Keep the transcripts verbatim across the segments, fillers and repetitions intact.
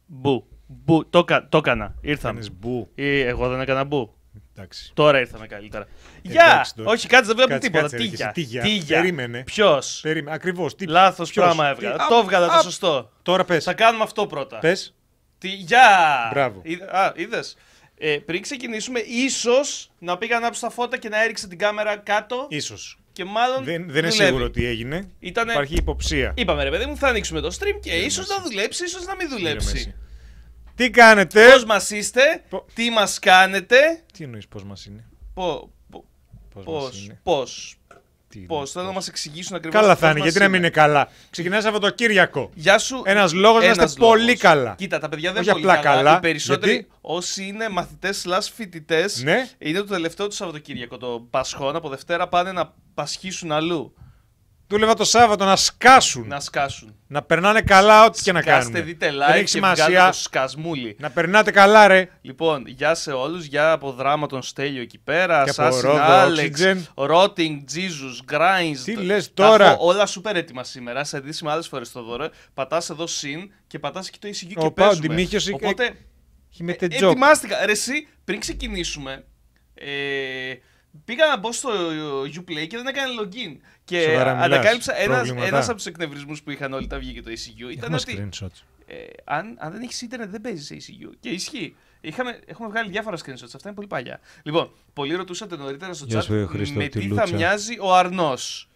Μπου. Μπου. Το, κα... το έκανα. Ήρθαμε. Κάνεις μπου. Ή εγώ δεν έκανα μπου. Εντάξει. Τώρα ήρθαμε καλύτερα. Γεια! τώρα. Όχι, κάτσε, δεν βλέπω Κάτσε, τίποτα. κάτσε, ρε, Τίγια. και εσύ, τίγια. Τίγια. Περίμενε. Ποιος? Περίμενε. Ακριβώς. Τι... Λάθος Ποιος? πράγμα Τι- έβγαλα. Α, Το έβγαλα α, το σωστό. Τώρα πες. Θα κάνουμε αυτό πρώτα. Πες. Τι... Γεια! Μπράβο. Είδε- Α, είδες. Ε, πριν ξεκινήσουμε, ίσως να πήγα να ανάψω τα φώτα και να έριξε την κάμερα κάτω Ίσως. και μάλλον Δεν, δεν είναι δουλεύει. σίγουρο τι έγινε. Ήτανε- Υπάρχει υποψία. Είπαμε ρε παιδί μου, θα ανοίξουμε το stream και Κύριε ίσως Μέση. να δουλέψει, ίσως να μην Κύριε δουλέψει. Μέση. Τι κάνετε. Πώς μας είστε, Πο- τι μας κάνετε, Τι εννοείς πώς μας είναι. πο- πο- Πώς, μας πώς, είναι. πώς, Τι είναι, πώς, θέλω να μας εξηγήσουν ακριβώς. Καλά πώς θα είναι, μας γιατί να μην είναι καλά. Ξεκινάει Σαββατοκύριακο. Γεια σου. Ένας λόγος να ένας είστε πολύ λόγος. καλά. Κοίτα, τα παιδιά δεν Όχι είναι πολύ απλά καλά. καλά, Οι περισσότεροι γιατί- όσοι είναι μαθητές slash φοιτητές Ναι. είναι το τελευταίο του Σαββατοκύριακο. Το Πασχόν από Δευτέρα πάνε να πασχίσουν αλλού. Δούλευα το Σάββατο να σκάσουν. Να σκάσουν. Να περνάνε καλά ό,τι και να Σκάστε, κάνουν. δείτε Δεν live έχει και βγάλετε σημασία. το σκασμούλι. Να περνάτε καλά, ρε. Λοιπόν, γεια σε όλους, γεια από δράμα τον Στέλιο εκεί πέρα, Και από Assassin Ρόδο, Alex, Oxygen. Rotting, Jesus, Grinds. Τι λες Τα τώρα? έχω όλα σούπερ έτοιμα σήμερα, σε δει με άλλες φορές το δώρο. Πατάς εδώ συν και πατάς εκεί το E C U και Ο Πάο παίζουμε. Ντιμίχιος, Οπότε, He made a ε, joke. ετοιμάστηκα. Ρε εσύ, πριν ξεκινήσουμε, ε, πήγα να μπω στο Uplay και δεν έκανε login. Και Σοβαρά μιλάς, ανακάλυψα ένας, προβλήματα. ένας από τους εκνευρισμούς που είχαν όλοι τα βγήκε το E C U. Ήταν Έχουμε ότι screenshots. ε, αν, αν δεν έχει ίντερνετ δεν παίζει σε E C U. Και ισχύει. Είχαμε, έχουμε βγάλει διάφορα screenshots. Αυτά είναι πολύ παλιά. Λοιπόν, πολλοί ρωτούσατε νωρίτερα στο Γεια chat σου, Χρήστο, με τη τι Λούτσα. θα μοιάζει ο Αρνός.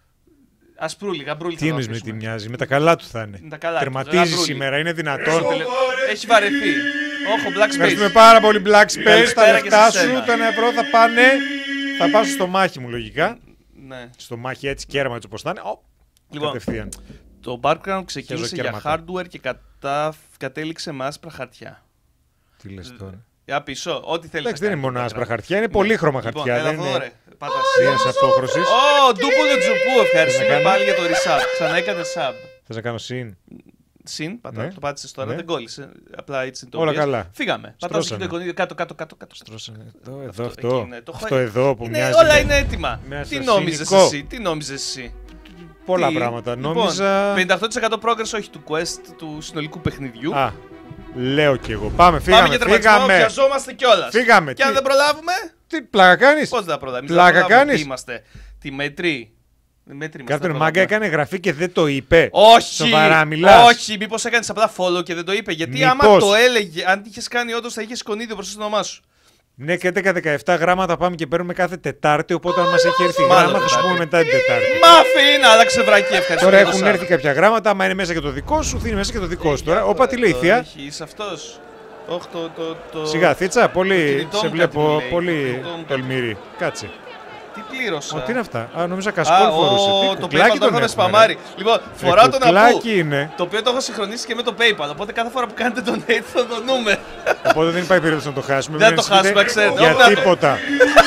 Ασπρούλη, γαμπρούλη. Τι εννοείς με τι μοιάζει, με τα καλά του θα είναι. Με τα καλά του, Τερματίζει γαμπρούλη. σήμερα, είναι δυνατόν. Έχει βαρεθεί. Όχι, ο Black Space. Ευχαριστούμε πάρα πολύ, Black Space. Καλησπέρα Τα και λεφτά σε σου, σένα. τα ευρώ θα πάνε. Θα πάσω στο μάχη μου, λογικά. Ναι. Στο μάχη έτσι, κέρμα έτσι όπως θα είναι. Ω, Λοιπόν, κατευθείαν. το background ξεκίνησε για κέρματα. hardware και κατά... κατέληξε με άσπρα χαρτιά. Τι λες τώρα. Για πίσω, ό,τι θέλει. Εντάξει, δεν είναι μόνο άσπρα χαρτιά, είναι πολύχρωμα Λοιπόν, χαρτιά. έλα Δεν εδώ, είναι ρε. Πάτα μία απόχρωση. Ω, ντούπολο τζουπού, ευχαριστούμε κάνει? πάλι για το resub. Ξαναέκανε sub. Θες να κάνω συν. Συν, πατά, Ναι. το πάτησες τώρα, Ναι. δεν κόλλησε. Απλά έτσι είναι το Όλα obvious. καλά. Φύγαμε. Πατάς εκεί Στρώσανε. το εικονίδιο κάτω, κάτω, κάτω. κάτω. Στρώσανε εδώ, εδώ, Αυτό, αυτό. εκεί είναι. Το Αυτό έχω- εδώ που Είναι- μοιάζει. όλα με- είναι έτοιμα. με Τι ασασινικό. νόμιζες εσύ, τι νόμιζες εσύ. Πολλά Τι- πράγματα. Λοιπόν, Νόμιζα. πενήντα οκτώ τοις εκατό progress όχι του quest, του συνολικού παιχνιδιού. Α, λέω κι εγώ. Πάμε, Πάμε φύγαμε. για τερματισμό, Φύγαμε. βιαζόμαστε κιόλας. Φύγαμε. Και αν Τι- δεν προλάβουμε, Τι πλάκα κάνεις. πώς δεν θα προλάβουμε. Πλάκα Δεν θα προλάβουμε. κάνεις? Τι είμαστε, τη μέτρη. Μέτρη είμαστε, Κάρτερ δεν Μάγκα προλάβουμε. έκανε γραφή και δεν το είπε. Όχι! Σοβαρά μιλάς. Όχι, μήπως έκανες απλά follow και δεν το είπε. Γιατί Μήπως? άμα το έλεγε, αν είχες κάνει όντως θα είχες κονίδιο μπροστά στο όνομά σου. Ναι, και έντεκα δεκαεπτά γράμματα πάμε και παίρνουμε κάθε Τετάρτη. Οπότε αν μας έχει έρθει Μάλλον γράμμα θα σου πούμε μετά την Τετάρτη. Μάφι είναι, άλλαξε βρακή, ευχαριστώ. Τώρα για το έχουν sub. έρθει κάποια γράμματα. Άμα είναι μέσα και το δικό σου, θα είναι μέσα και το δικό σου. Τώρα, όπα τι λέει η Το θεία. έχει, είσαι αυτός. Όχι, το, το, το... Σιγά, θίτσα, το πολύ κινητό σε μου βλέπω κάτι μου λέει, το πολύ κινητό μου κάτι. τολμηρή. Κάτσε. Τι πλήρωσα. Ω, τι είναι αυτά. Α, νόμιζα Α, κασκόλ ο, φορούσε. Τι το κουκλάκι PayPal το τον είχαμε έχουμε, σπαμάρει. ρε. Λοιπόν, Ρε, φοράω τον Απού. κουκλάκι είναι. Το οποίο το έχω συγχρονίσει και με το PayPal. Οπότε κάθε φορά που κάνετε donate θα το δούμε. Οπότε δεν υπάρχει περίπτωση να το χάσουμε. Δεν Μην θα το ανησυχείτε χάσουμε, ξέρετε. Για Όχι, να το- τίποτα.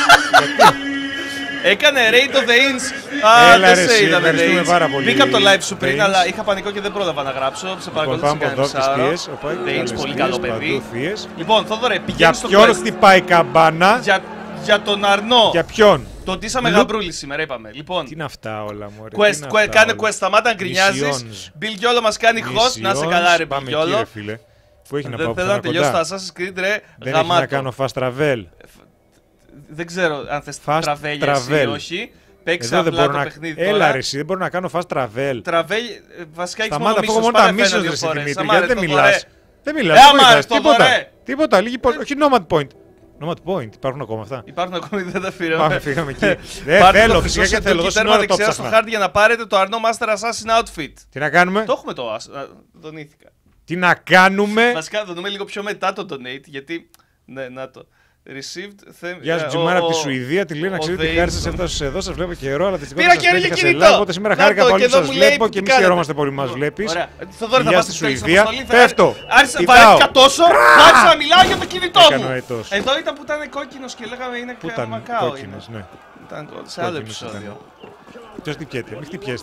Έκανε raid of the inch. Α, Έλα, δεν ρε, σε εσύ, είδαμε. ευχαριστούμε the inch. πάρα πολύ. Μπήκα από το live σου The πριν, inch. αλλά είχα πανικό και δεν πρόλαβα να γράψω. Σε Λοιπόν, παρακολούθησα πάμε από κανένα εδώ τις μισάωρο. θείες. Οπα, The άλλες inch, πολύ θείες, καλό παντού παιδί. θείες. Λοιπόν, Θόδωρε, Για πηγαίνει στο ποιον quest. χτυπάει η καμπάνα. Για, για τον Αρνό. Για ποιον. Το ντύσαμε Λου- γαμπρούλη σήμερα, είπαμε. Λοιπόν, Τι είναι αυτά όλα, μωρέ. τι quest, είναι quest, αυτά κάνε όλα. quest, σταμάτα να γκρινιάζεις. Missions. Μπιλ Γιόλο μας κάνει host, να σε Missions. καλά ρε Μπιλ Πάμε εκεί, Γιόλο. ρε φίλε. Πού έχει να Δεν πάω θέλω να πουθενά τελειώσω κοντά. το Assassin's Creed ρε, Δεν έχει να γαμάτο. κάνω fast travel. Δεν ξέρω αν θες Fast τραβέλια εσύ ή travel. όχι. Παίξε Εδώ δεν απλά μπορώ το να. παιχνίδι Έλα τώρα. ρε, εσύ δεν μπορώ να κάνω fast travel. Τραβέλια, ε, βασικά έχεις μόνο Σταμάτα, αφού έχω μίσος, μόνο πάρε τα φένα μίσος δύο ρε φορές. Δημήτρη. Άμα, Γιατί ρε, δεν το μιλάς. δωρε. Δεν μιλάς. Ε, δεν άμα, βοηθάς. ρε, το Τίποτα. δωρε. Τίποτα. Λίγη πο- όχι nomad point. Nomad point. Υπάρχουν ακόμα αυτά. Υπάρχουν ακόμη, δεν τα πήραμε. Πάμε, φύγαμε εκεί. Δεν Πάρτε θέλω, το φυσικά χρυσό και θέλω. σεντούκι Δώσε τέρμα ώρα το δεξιά στο ψάχνα. χάρτη για να πάρετε το Arno Master Assassin outfit. Τι να κάνουμε. Το έχουμε το ας- α, δονήθηκα. Τι να κάνουμε. Βασικά θα δούμε λίγο πιο μετά το donate γιατί. Ναι, να το. Received. Them... Γεια σου, ε, Τζιμάρα ο- από τη Σουηδία. Τη λέει να ο ξέρει ότι Dave- χάρισε έφτασε εδώ. Σα βλέπω καιρό, αλλά δυστυχώ Πήρα σα καινούργιο πέτυχα σε κινητό. live. Οπότε σήμερα Να χάρηκα το, πολύ και που εδώ σα μου λέει βλέπω που και τι εμεί κάνετε. χαιρόμαστε πολύ που μα βλέπει. Ωραία. Θοδωρή, θα Γεια πας στη στο τέλος Σουηδία. αποστολή, θα- Πέφτω. Άρχισα Κοιτάω. βαρέθηκα τόσο. που άρχισα να μιλάω για το κινητό Έκανε μου. ο έτος. Εδώ ήταν που ήταν κόκκινος και λέγαμε είναι Πού ήταν Μακάο. κόκκινο, ναι. Ήταν σε άλλο Κόκκινος επεισόδιο. Ποιο χτυπιέται, μην χτυπιέστε.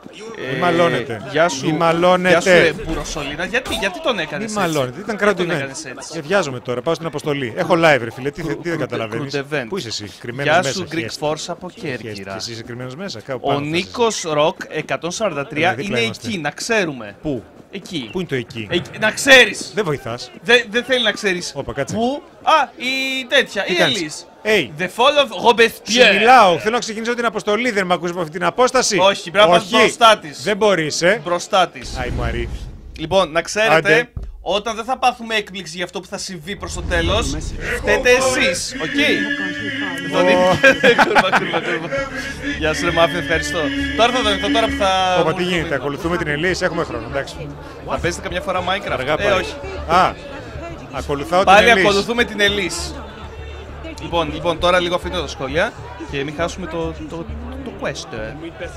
Μη μαλώνετε. Γεια σου. Μη μαλώνετε. Γεια σου, ρε Μπουροσολίνα. Γιατί, γιατί τον έκανες Μη έτσι. μαλώνετε. Ήταν Γιατί τον crowd έκανες event. έτσι. Ε, βιάζομαι τώρα, πάω στην αποστολή. Έχω live, ρε φίλε. Τι, θε- τι δεν καταλαβαίνεις. Crowd event. Πού είσαι εσύ, κρυμμένος Γεια μέσα. σου, Greek χέστηκε. Force από Χέστηκε. Κέρκυρα. Εσύ είσαι κρυμμένος μέσα. Κάπου Ο πάνω θα είσαι. Νίκος Ροκ εκατόν σαράντα τρία Ε, δίπλα είναι είμαστε. εκεί, να ξέρουμε. Πού, Εκεί. πού είναι το εκεί. Εκεί, να ξέρεις. Δεν βοηθάς. Δεν δεν θέλει να ξέρεις. Όπα, κάτσε. Πού. Α, η τέτοια, Τι η κάνεις? Ελής. Hey, The Fall of σου Robespierre. μιλάω. Θέλω να ξεκινήσω την αποστολή. Δεν με ακούς από αυτή την απόσταση. Όχι, πρέπει να πας μπροστά της. Δεν μπορείς, ε. Μπροστά της. Αϊ, Μαρή. Λοιπόν, να ξέρετε, Άντε. όταν δεν θα πάθουμε έκπληξη για αυτό που θα συμβεί προς το τέλος, φταίτε εσείς, οκ. Τον είπε. Κούρβα, κούρβα, κούρβα. Γεια σου, ρε Μάφιν, ευχαριστώ. Τώρα θα δω, τώρα που θα. Όπα, τι γίνεται, ακολουθούμε την Ελίζα, έχουμε χρόνο. Εντάξει. Θα παίζετε καμιά φορά Minecraft. Αργά Ε, πάλι. όχι. Α, ακολουθάω την Πάλι Ελίζα. ακολουθούμε την Ελής. Λοιπόν, λοιπόν, τώρα λίγο αφήνω τα σχόλια και μην χάσουμε το, το, το quest. ε.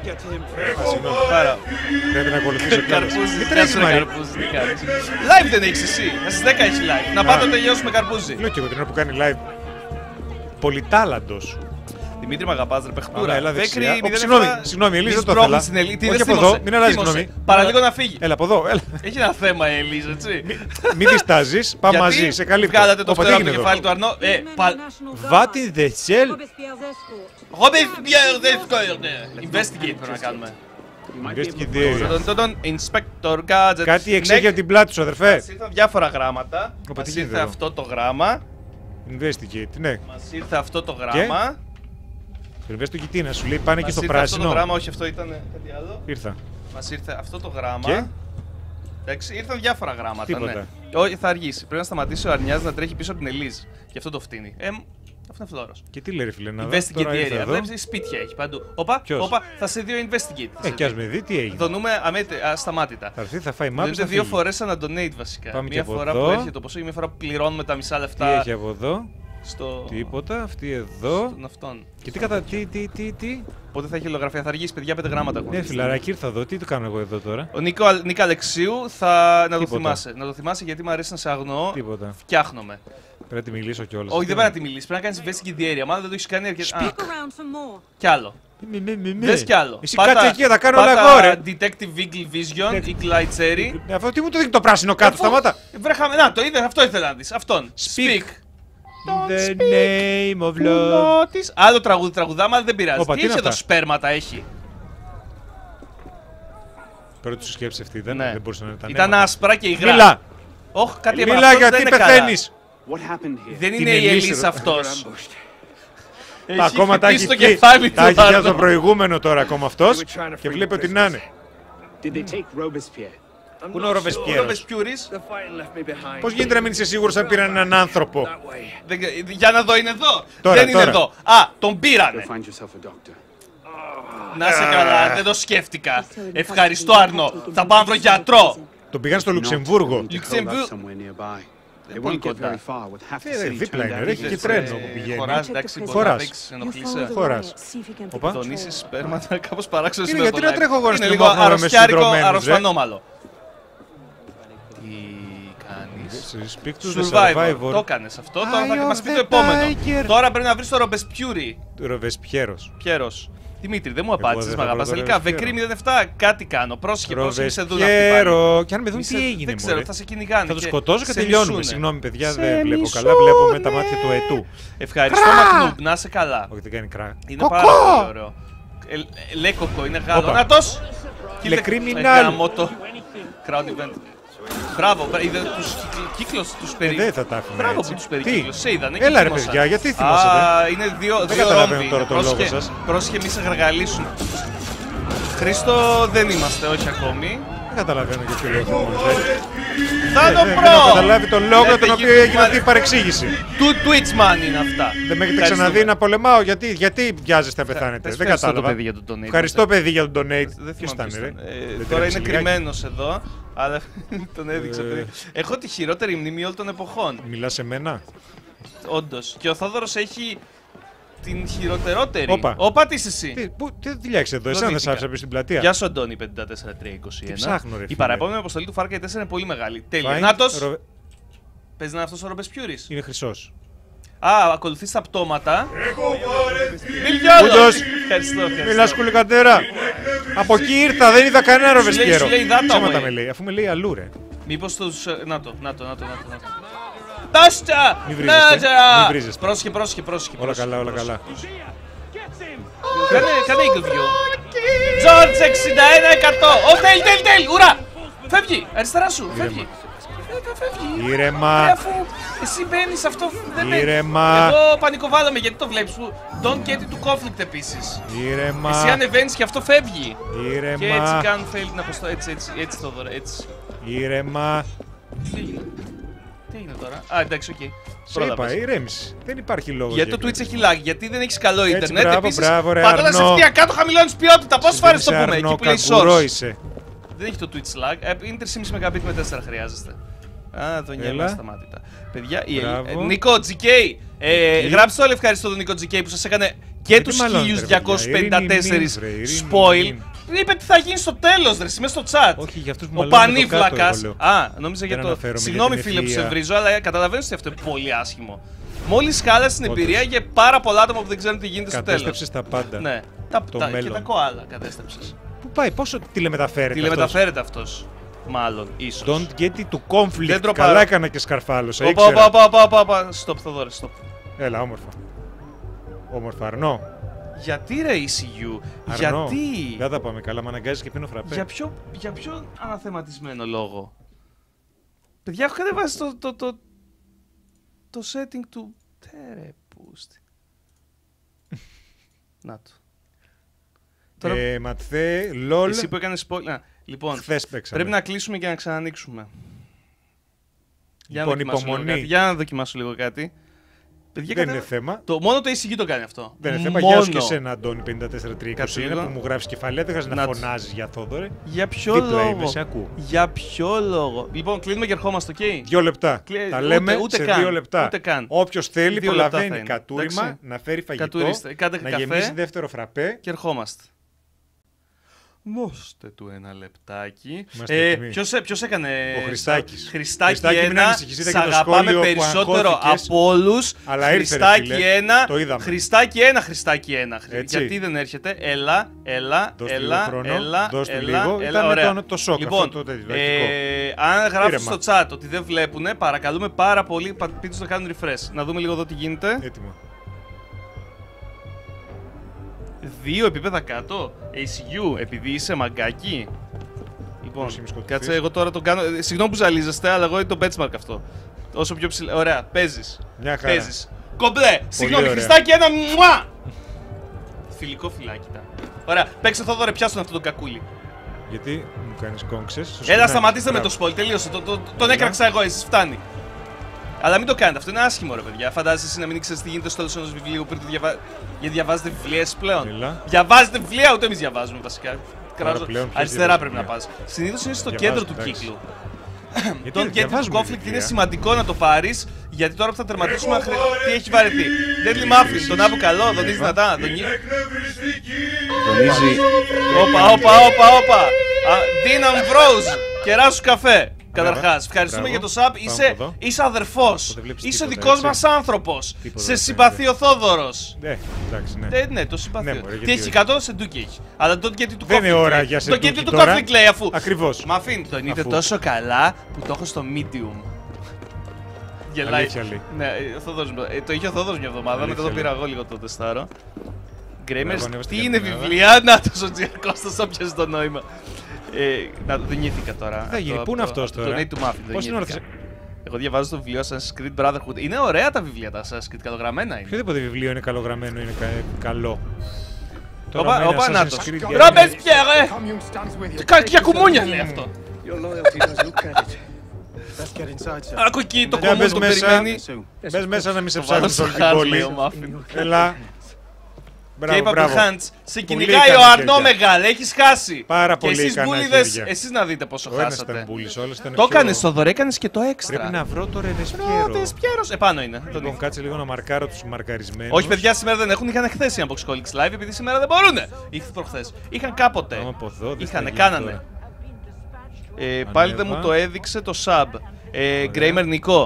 Πάρα. Πρέπει να ακολουθήσω κιόλας. Καρπούζι, Τι γεια τρέχεις, σου, ρε Μαρή. Καρπούζι, τι κάνεις. Live δεν έχεις εσύ. Στις δέκα έχει live. Να πάτε Α. να τελειώσουμε Καρπούζι. Λέω και εγώ την ώρα που κάνει live. Πολυτάλαντος. Δημήτρη, μ' αγαπάς, ρε παιχτούρα. Άρα, έλα Βέκρη, δεξιά. Ω, μηδέν συγγνώμη, επτά. συγγνώμη, Ελίζα, Μη το σπρώχνεις ήθελα. την Ελίζα. Τι, Όχι δεν από εδώ, θύμωσε. μην αλλάζεις Θύμωσε. γνώμη. Παραλίγο να φύγει. Έλα από εδώ, έλα. Έχει ένα θέμα η Ελίζα, έτσι. Μην διστάζεις, πάμε Γιατί μαζί, σε καλύπτω. βγάλατε το Όπα, τι φτερό από το γίνεται κεφάλι εδώ. του Αρνό. Ε, πα... What in the shell? Robespierre Descourde. Investigate πρέπει να κάνουμε. Investigate. Τον- τον- τον Inspector Gadget. Κάτι εξέχει από την πλάτη σου, αδερφέ. Μας ήρθαν διάφορα γράμματα. Οπα, Μας τι γίνεται ήρθε εδώ? αυτό το γράμμα. Investigate, ναι. Μας ήρθε αυτό το γράμμα. Το investigate τι να σου λέει, πάνε και Μας στο ήρθε αυτό το πράσινο. γράμμα, όχι αυτό ήταν κάτι άλλο. Ήρθα. Μας ήρθε αυτό το γράμμα. Και? Εντάξει, ήρθαν διάφορα γράμματα. Τίποτα. Ναι. Όχι, θα αργήσει. Πρέπει να σταματήσει ο Αρνιάς να τρέχει πίσω από την Ελίζ. Γι' αυτό το φτύνει. Ε, αυτό είναι φλόρος. Και τι λέει ρε φίλε, να δω, Investigate τώρα ήρθα area. εδώ. Βλέπεις σπίτια έχει παντού. Όπα, Ποιος? όπα, θα σε δύο investigate. θα Ε, σε κι ας δει. με δει τι έγινε. Δονούμε αμέτε, ασταμάτητα. Θα έρθει, θα φάει μάπες, Δίνεται θα δύο φύγει. φορές ένα donate βασικά. Πάμε και Μία από φορά εδώ. που έρχεται το ποσό και μία φορά που πληρώνουμε τα μισά Τι λεφτά έχει από εδώ, στο... τίποτα, αυτή εδώ. στον αυτόν. Και τι κατά, τι, τι, τι, τι. Οπότε θα έχει χιλογραφία, θα αργήσει παιδιά, πέντε γράμματα έχουν. Ναι φιλαράκι, ήρθα εδώ, τι το κάνω εγώ εδώ τώρα. Ο Νίκο, Νίκα Αλεξίου θα. Να το Τίποτα. θυμάσαι. Να το θυμάσαι γιατί μου αρέσει να σε αγνοώ. Τίποτα. Φτιάχνομαι. Πρέπει να τη μιλήσω κιόλας. Όχι, δεν πρέπει να τη μιλήσει. Πρέπει να κάνει investigate the area. Μάλλον δεν το έχει κάνει αρκετά. Α, Look around for more. κι άλλο. Μη, μη, μη, μη. Δες κι άλλο. Εσύ κάτσε εκεί, θα κάνω όλα πάτα εγώ ρε. Detective Eagle Vision, Eagle Eye Cherry. Ναι, αυτό τι μου το δείχνει το πράσινο κάτω, Αφού- σταμάτα. Βρέχαμε, να το είδε, αυτό ήθελα να δεις. Αυτόν. Speak. In the name of Love. love. Άλλο τραγούδι τραγουδάμε, αλλά δεν πειράζει. Όπα, Τι τι είναι έχει εδώ, αυτά? σπέρματα έχει. Πρώτη σου σκέψη αυτή ήταν, Ναι. δεν μπορούσε να ήταν. Ήταν άσπρα και υγρά. Μιλά, Όχι, κάτι μιλά έμαθα, γιατί δεν είναι καλά. πεθαίνεις. What happened here? Δεν Την είναι η Ελίσσα, Ελίσσα ρε. αυτός. Τα ακόμα τα έχει στο εκεί. κεφάλι Τα του. έχει για Άρνο. το προηγούμενο τώρα ακόμα αυτός και βλέπει ότι να είναι. Did they take Robespierre? Πού είναι ο Ο Ροβεσπιέρος? Ροβεσπιούρης. Πώς γίνεται να μην είσαι σίγουρος αν πήραν έναν άνθρωπο? Δεν- Για να δω, είναι εδώ. Τώρα, Δεν είναι τώρα. εδώ. Α, τον πήρανε. Go find yourself a doctor. Να σε καλά, δεν το σκέφτηκα. Ευχαριστώ, Αρνό. Θα πάω να βρω γιατρό. Τον πήγαν στο Λουξεμβούργο. To Luxembourg. Colab somewhere nearby. They πολύ won't get κοντά. very far with half the Ε, city δίπλα turned είναι, out ρε, έχει evil. και τρένο που πηγαίνει. Χωράς, εντάξει, μπορεί Χωράς. να παίξεις, ενοχλείσαι. Χωράς. Όπα. Δονήσεις σπέρματα, κάπως παράξενο Είναι, σήμερα γιατί το να live. τρέχω εγώ να Είναι στην λίγο ομόφωνα με αρρωστιάρικο, συνδρομένους, ρε. αρρωστανόμαλο. Τι κάνεις? Speak to the Survivor. Το survivor. έκανες αυτό, τώρα Eye θα of μας πει the το επόμενο. tiger. Τώρα πρέπει να βρεις το Ρομπεσπιούρι. Ροβεσπιέρος. Πιέρος. Δημήτρη, δεν μου Εγώ απάντησες, δεν μ' θα αγαπάς. βρω το Τελικά, Ροβεσπιέρο. Βεκρή μηδέν επτά, κάτι κάνω. Πρόσχε, πρόσχε, μη σε δουν αυτοί πάλι. Ροβεσπιέρο. Και αν με δουν Μη τι σε- έγινε, Δεν ξέρω, μωρέ. θα σε κυνηγάνε. Θα το και σκοτώσω και σε τελειώνουμε. μισούνε. Συγγνώμη, παιδιά, Σε δεν βλέπω μισούνε. καλά. Βλέπω με τα μάτια του ετού. Ευχαριστώ, Μακνούμπ, να είσαι καλά. Όχι, δεν κάνει κρά. Είναι πάρα πολύ ωραίο. Ε, ε, Λέκοκο, είναι Γάλλο. Όπα. Νάτος! Le criminal. Γαμώτο. Crowd event. Μπράβο, μπρα- είδε τους κύκλ- κύκλος τους Ε, περί... δεν θα τα άφηνα Μπράβο έτσι. που τους Τι? περικύκλωσες, σε είδανε και Έλα, ρε, θύμωσαν. παιδιά, γιατί θυμόσατε? Α, είναι δύο, δύο καταλαβαίνω ρόμβοι. τώρα τον λόγο Πρόσχε- σας. Πρόσχε, μη σε γαργαλίσουν. Χρήστο, δεν είμαστε, όχι ακόμη. Δεν καταλαβαίνω για ποιο λόγο θυμόσατε. Θα το Δεν έχω προ! καταλάβει τον λόγο Δεν τον έχει οποίο έγινε μάρε- αυτή η παρεξήγηση. Του Twitchman είναι αυτά. Δεν με έχετε Ευχαριστούμε. ξαναδεί να πολεμάω. Γιατί, γιατί βιάζεστε να πεθάνετε. Θες Δεν ευχαριστώ το κατάλαβα. παιδί για τον donate. Ευχαριστώ, παιδί, για τον donate. Δεν Ποιος θυμάμαι ήταν, ρε. ποιος ήταν. Ε, Δεν Τώρα τρέπεσαι είναι λιγάκι? κρυμμένος εδώ, αλλά τον έδειξα. Ε. παιδί. Έχω τη χειρότερη μνήμη όλων των εποχών. Μιλάς σε μένα. Όντως. Και ο Θόδωρος έχει την χειροτερότερη. Όπα. Όπα, τι είσαι εσύ. Τι, πού, τι δουλειά έχεις εδώ, εσένα δεν σ' Δονήθηκα. άφησα πίσω στην πλατεία. Γεια σου, Αντώνη πέντε τέσσερα τρία είκοσι ένα. Τι ψάχνω, ρε, Η φίλε. παραεπόμενη αποστολή του Far Cry τέσσερα είναι πολύ μεγάλη. Τέλεια. Find Νάτος! Ρο- Παίζει να είναι αυτός ο Ρομπεσπιούρης. Είναι χρυσός. Α, ακολουθείς τα πτώματα. Μιλιόλος! Ούντος. Ευχαριστώ, ευχαριστώ. Μιλάς κουλικατέρα. Από εκεί ήρθα, δεν είδα κανένα Ροβεσκιέρο. σου λέει δάτα, Ψέματα μωρέ. με λέει, αφού με λέει αλλού ρε. Μήπως τους... ε, Να το, να το, να το, να το. να το. Τάστα! Μη βρίζεστε, Τάστα! μη βρίζεστε. Πρόσχε, πρόσχε, πρόσχε. Όλα πρόσχε, καλά, όλα πρόσχε. καλά. Κάνε, κάνε interview. George εξήντα ένα τοις εκατό. Ω, τέλει, τέλει, τέλει, ουρά! Φεύγει, αριστερά σου, φεύγει. Ε, Φεύγει. Ήρεμα. Ε, αφού εσύ μπαίνεις αυτό, δεν μπαίνεις. Ήρεμα. Εγώ πανικοβάλλομαι γιατί το βλέπεις που don't get into conflict επίσης. Ήρεμα. Εσύ ανεβαίνεις και αυτό φεύγει. Και έτσι Ήρεμα. κάνουν θέλει να αποστώ, έτσι, έτσι, έτσι το δωρε, έτσι. Ήρεμα. Τι έγινε, τι έγινε τώρα, α εντάξει, οκ. Σε είπα, ηρέμηση. Δεν υπάρχει λόγο. Γιατί το Twitch έχει lag, γιατί δεν έχεις καλό ίντερνετ. μπράβο, Επίσης, μπράβο, ρε, πατώντας Αρνό. ευθεία κάτω χαμηλώνεις ποιότητα. Πόσες φορές το πούμε εκεί που λέει source. Είσαι. Δεν έχει το Twitch lag, ε, είναι τρία κόμμα πέντε Mbit με τέσσερα χρειάζεστε. Α, δονιά Έλα. μας σταμάτητα. Παιδιά, η Μπράβο. ε, Νίκο τζι κέι, ε, γράψτε όλοι ευχαριστώ τον Νίκο τζι κέι που σας έκανε και Γιατί τους μαλώνετε, χίλια διακόσιους πενήντα τέσσερα ρε, ειρήνη, spoil. ειρήνη. Είπε τι θα γίνει στο τέλος, ρε, μέσα στο chat. Όχι, για αυτούς που Ο μαλώνουν το κάτω, Πανίβλακας. εγώ λέω. Α, νόμιζα για Δεν το. αναφέρομαι Συγγνώμη, για την φίλε, που σε ευθεία. βρίζω, αλλά καταλαβαίνεις ότι αυτό είναι πολύ άσχημο. Μόλις χάλασε την Όντως. εμπειρία για πάρα πολλά άτομα που δεν ξέρουν τι γίνεται στο τέλος. Κατέστρεψες τα πάντα. Ναι, τα, Το τα, και μέλλον. τα κοάλα κατέστρεψες. Πού πάει, πόσο τηλεμεταφέρεται. Τηλεμεταφέρεται αυτός. Μάλλον, ίσως. Don't get it to conflict. Δεν τροπάρω. Καλά έκανα και σκαρφάλωσα. Όπα, ήξερα. όπα, όπα, όπα, όπα. Stop, Θοδόρε, stop. Έλα, όμορφα. Όμορφα, Αρνό. Γιατί ρε ι σι γιου, Αρνό. γιατί. Δεν τα πάμε καλά, με αναγκάζει και πίνω φραπέ. Για ποιο, για ποιο αναθεματισμένο λόγο. Παιδιά, έχω κατεβάσει το, το, το, το setting του... Τερε πούστη. Να το. Τώρα, Ε, Ματθέ, λολ. εσύ που έκανες spoil... Να, λοιπόν, Χθες παίξαμε. πρέπει να κλείσουμε και να ξανανοίξουμε. Για να Λοιπόν, δοκιμάσω λίγο υπομονή. κάτι. Για να δοκιμάσω λίγο κάτι. Παιδιά, Δεν κατα- είναι θέμα. Το, μόνο το ι σι γιου το κάνει αυτό. Δεν είναι θέμα. Μόνο. Γεια σου και εσένα, Αντώνη πενήντα τέσσερα τριακόσια είκοσι ένα, Κάτσε που λίγο. μου γράφει κεφαλαία. Δεν χρειάζεται να Να- φωνάζει για Θόδωρε. Για ποιο Δίπλα λόγο. είμαι, σε ακούω. Για ποιο λόγο. Λοιπόν, κλείνουμε και ερχόμαστε, οκ. Δύο λεπτά. Κλε- Τα ούτε- λέμε ούτε σε καν, δύο λεπτά. ούτε καν. Όποιο θέλει, Δύο λεπτά θα προλαβαίνει είναι. κατούριμα, Εντάξει. να φέρει φαγητό, Κατουρίστε. Κάντε να καφέ. γεμίσει δεύτερο φραπέ. Και ερχόμαστε. Δώστε του ένα λεπτάκι. Είμαστε Ε, έτοιμοι. ποιος, ε- ποιος έκανε... Ο Χριστάκης. Χριστάκη Χριστάκη, μην ένα, ανησυχήσετε σ' για το αγαπάμε σχόλιο που περισσότερο αγχώθηκες. από όλους. Αλλά ήρθε, ρε Χριστάκη φίλε. ένα, Το είδαμε. Χριστάκη ένα, Χριστάκη ένα. Έτσι. Γιατί δεν έρχεται, έλα, έλα, Δώσ' του έλα, λίγο χρόνο, έλα, δώσ' του έλα, λίγο. έλα, Ήταν ωραία. το- το σοκ, Λοιπόν, αυτό το τέτοιο, ε, αν γράψουν Ήρεμα. στο chat ότι δεν βλέπουνε, παρακαλούμε πάρα πολύ, πα- πείτε τους να κάνουν refresh. Να δούμε λίγο εδώ τι γίνεται. Έτοιμο. Δύο επίπεδα κάτω. έι σι γιου, επειδή είσαι μαγκάκι. Λοιπόν, Πώς είμαι σκοτωθής. κάτσε, εγώ τώρα τον κάνω. ε, Συγγνώμη που ζαλίζεστε, αλλά εγώ είναι το benchmark αυτό. Όσο πιο ψηλά. Ωραία, παίζεις. Μια χαρά. Παίζεις. Κομπλέ! Συγγνώμη, ωραία. Χριστάκη, ένα μουά! Φιλικό φυλάκι ήταν. Ωραία, παίξε Θόδωρε, πιάσουν αυτό τον κακούλι. Γιατί μου κάνεις κόμξες. Έλα, σταματήστε με το spoil, τελείωσε. Το, το, το- τον έκραξα εγώ, εσείς φτάνει. Αλλά μην το κάνετε, αυτό είναι άσχημο ρε παιδιά. Φαντάζεσαι εσύ να μην ξέρεις τι γίνεται στο τέλος ενός βιβλίου πριν το διαβά... Γιατί διαβάζετε βιβλία εσείς πλέον. Έλα. Διαβάζετε βιβλία, ούτε εμείς διαβάζουμε βασικά. Κράζω. πλέον ποιος Αριστερά διαβάζει πρέπει να βιβλία. πας. Συνήθως είναι στο Διαβάζω, κέντρο του εντάξει. κύκλου. Γιατί Don't get διαβάζουμε into conflict βιβλία. είναι σημαντικό να το πάρεις, γιατί τώρα που θα τερματίσουμε να χρει- τι έχει βαρεθεί. Deadly Muffin, τον άβω καλό, δονείς δυνατά. δονεί- Δονίζει. Όπα, όπα, όπα, όπα. Dean Ambrose, κεράσου καφέ. Καταρχάς, ευχαριστούμε Μπράβο. για το sub. Πάμε Είσαι, από εδώ. είσαι αδερφός. Δεν βλέπεις Είσαι ο τίποτα, δικός έτσι. μας άνθρωπος. Τίποτα Σε δεν συμπαθεί ο Θόδωρος. Ναι, εντάξει, ναι. Ε, ναι, το συμπαθείο. Ναι, μωρέ, γιατί Τι έχει όχι. εκατό σε ντούκι έχει. Αλλά don't get it to Δεν είναι conflict ώρα λέει. για Το σεντούκι get it to τώρα. conflict λέει αφού. Ακριβώς. Μα αφήνει, τον είδε Αφού. τόσο καλά που το έχω στο medium. Γελάει. Αλήθεια λέει. Ναι, ε, ο Θόδωρος, ε, το είχε ο Θόδωρος μια εβδομάδα, μετά το Αλήθεια πήρα λέει. εγώ λίγο το τεστάρω. Μπράβο, Γκρέμερς, ανέβασε τι την είναι καμπινάδα. βιβλία, να το ο Τζιακώστας όποιας το νόημα. Ε, να το γεννήθηκα τώρα. θα γίνει, Από πού είναι το- αυτός από τώρα? Το Nate to Muffin, το Πώς είναι γεννήθηκα. όρθιος? Εγώ διαβάζω το βιβλίο Assassin's Creed Brotherhood. Είναι ωραία τα βιβλία τα Assassin's Creed, καλογραμμένα είναι. Οποιοδήποτε βιβλίο είναι καλογραμμένο είναι κα- καλό. Τώρα Όπα, με ένα όπα, να Assassin's το. Creed για- Ρόμπερτ Πιέρε! Τι κάνει για κουμούνια λέει αυτό. Your loyalty does look credit. Let's get inside, sir. Άκου εκεί το Για κομμάτι μπες τον μέσα. περιμένει. Soon. Μπες μέσα να μην σε Το βάλω ψάχνουν σε στο όλη την χάρτη, πόλη. λέει ο Μάφιν. Έλα. Και Μπράβο, είπα μπράβο. Hands, σε Πολύ κυνηγάει ο ικανά Αρνό χέρια. μεγάλε, έχεις χάσει. Πάρα και πολύ εσείς ικανά μπούλιδες, χέρια. εσείς να δείτε πόσο Ο ένας χάσατε. ήταν μπούλης, όλος ήταν Το πιο- έκανες το δωρε, έκανες και το έξτρα. Πρέπει να βρω το Ω, Ρενεσπιέρο. Δεσπιέρος. Επάνω είναι. Τον Λοιπόν, είχα. κάτσε λίγο να μαρκάρω τους μαρκαρισμένους. Όχι, παιδιά, σήμερα δεν έχουν. Είχαν χθες οι Unbox Holics Live επειδή σήμερα δεν μπορούνε. Είχαν προχθές. Είχαν κάποτε. Άμα από εδώ, δεν θα Είχανε, γίνει κάνανε. τώρα. Ε, πάλι δεν Ανέβα. μου το έδειξε το sub. Ε, Γκρέιμερ Νικό.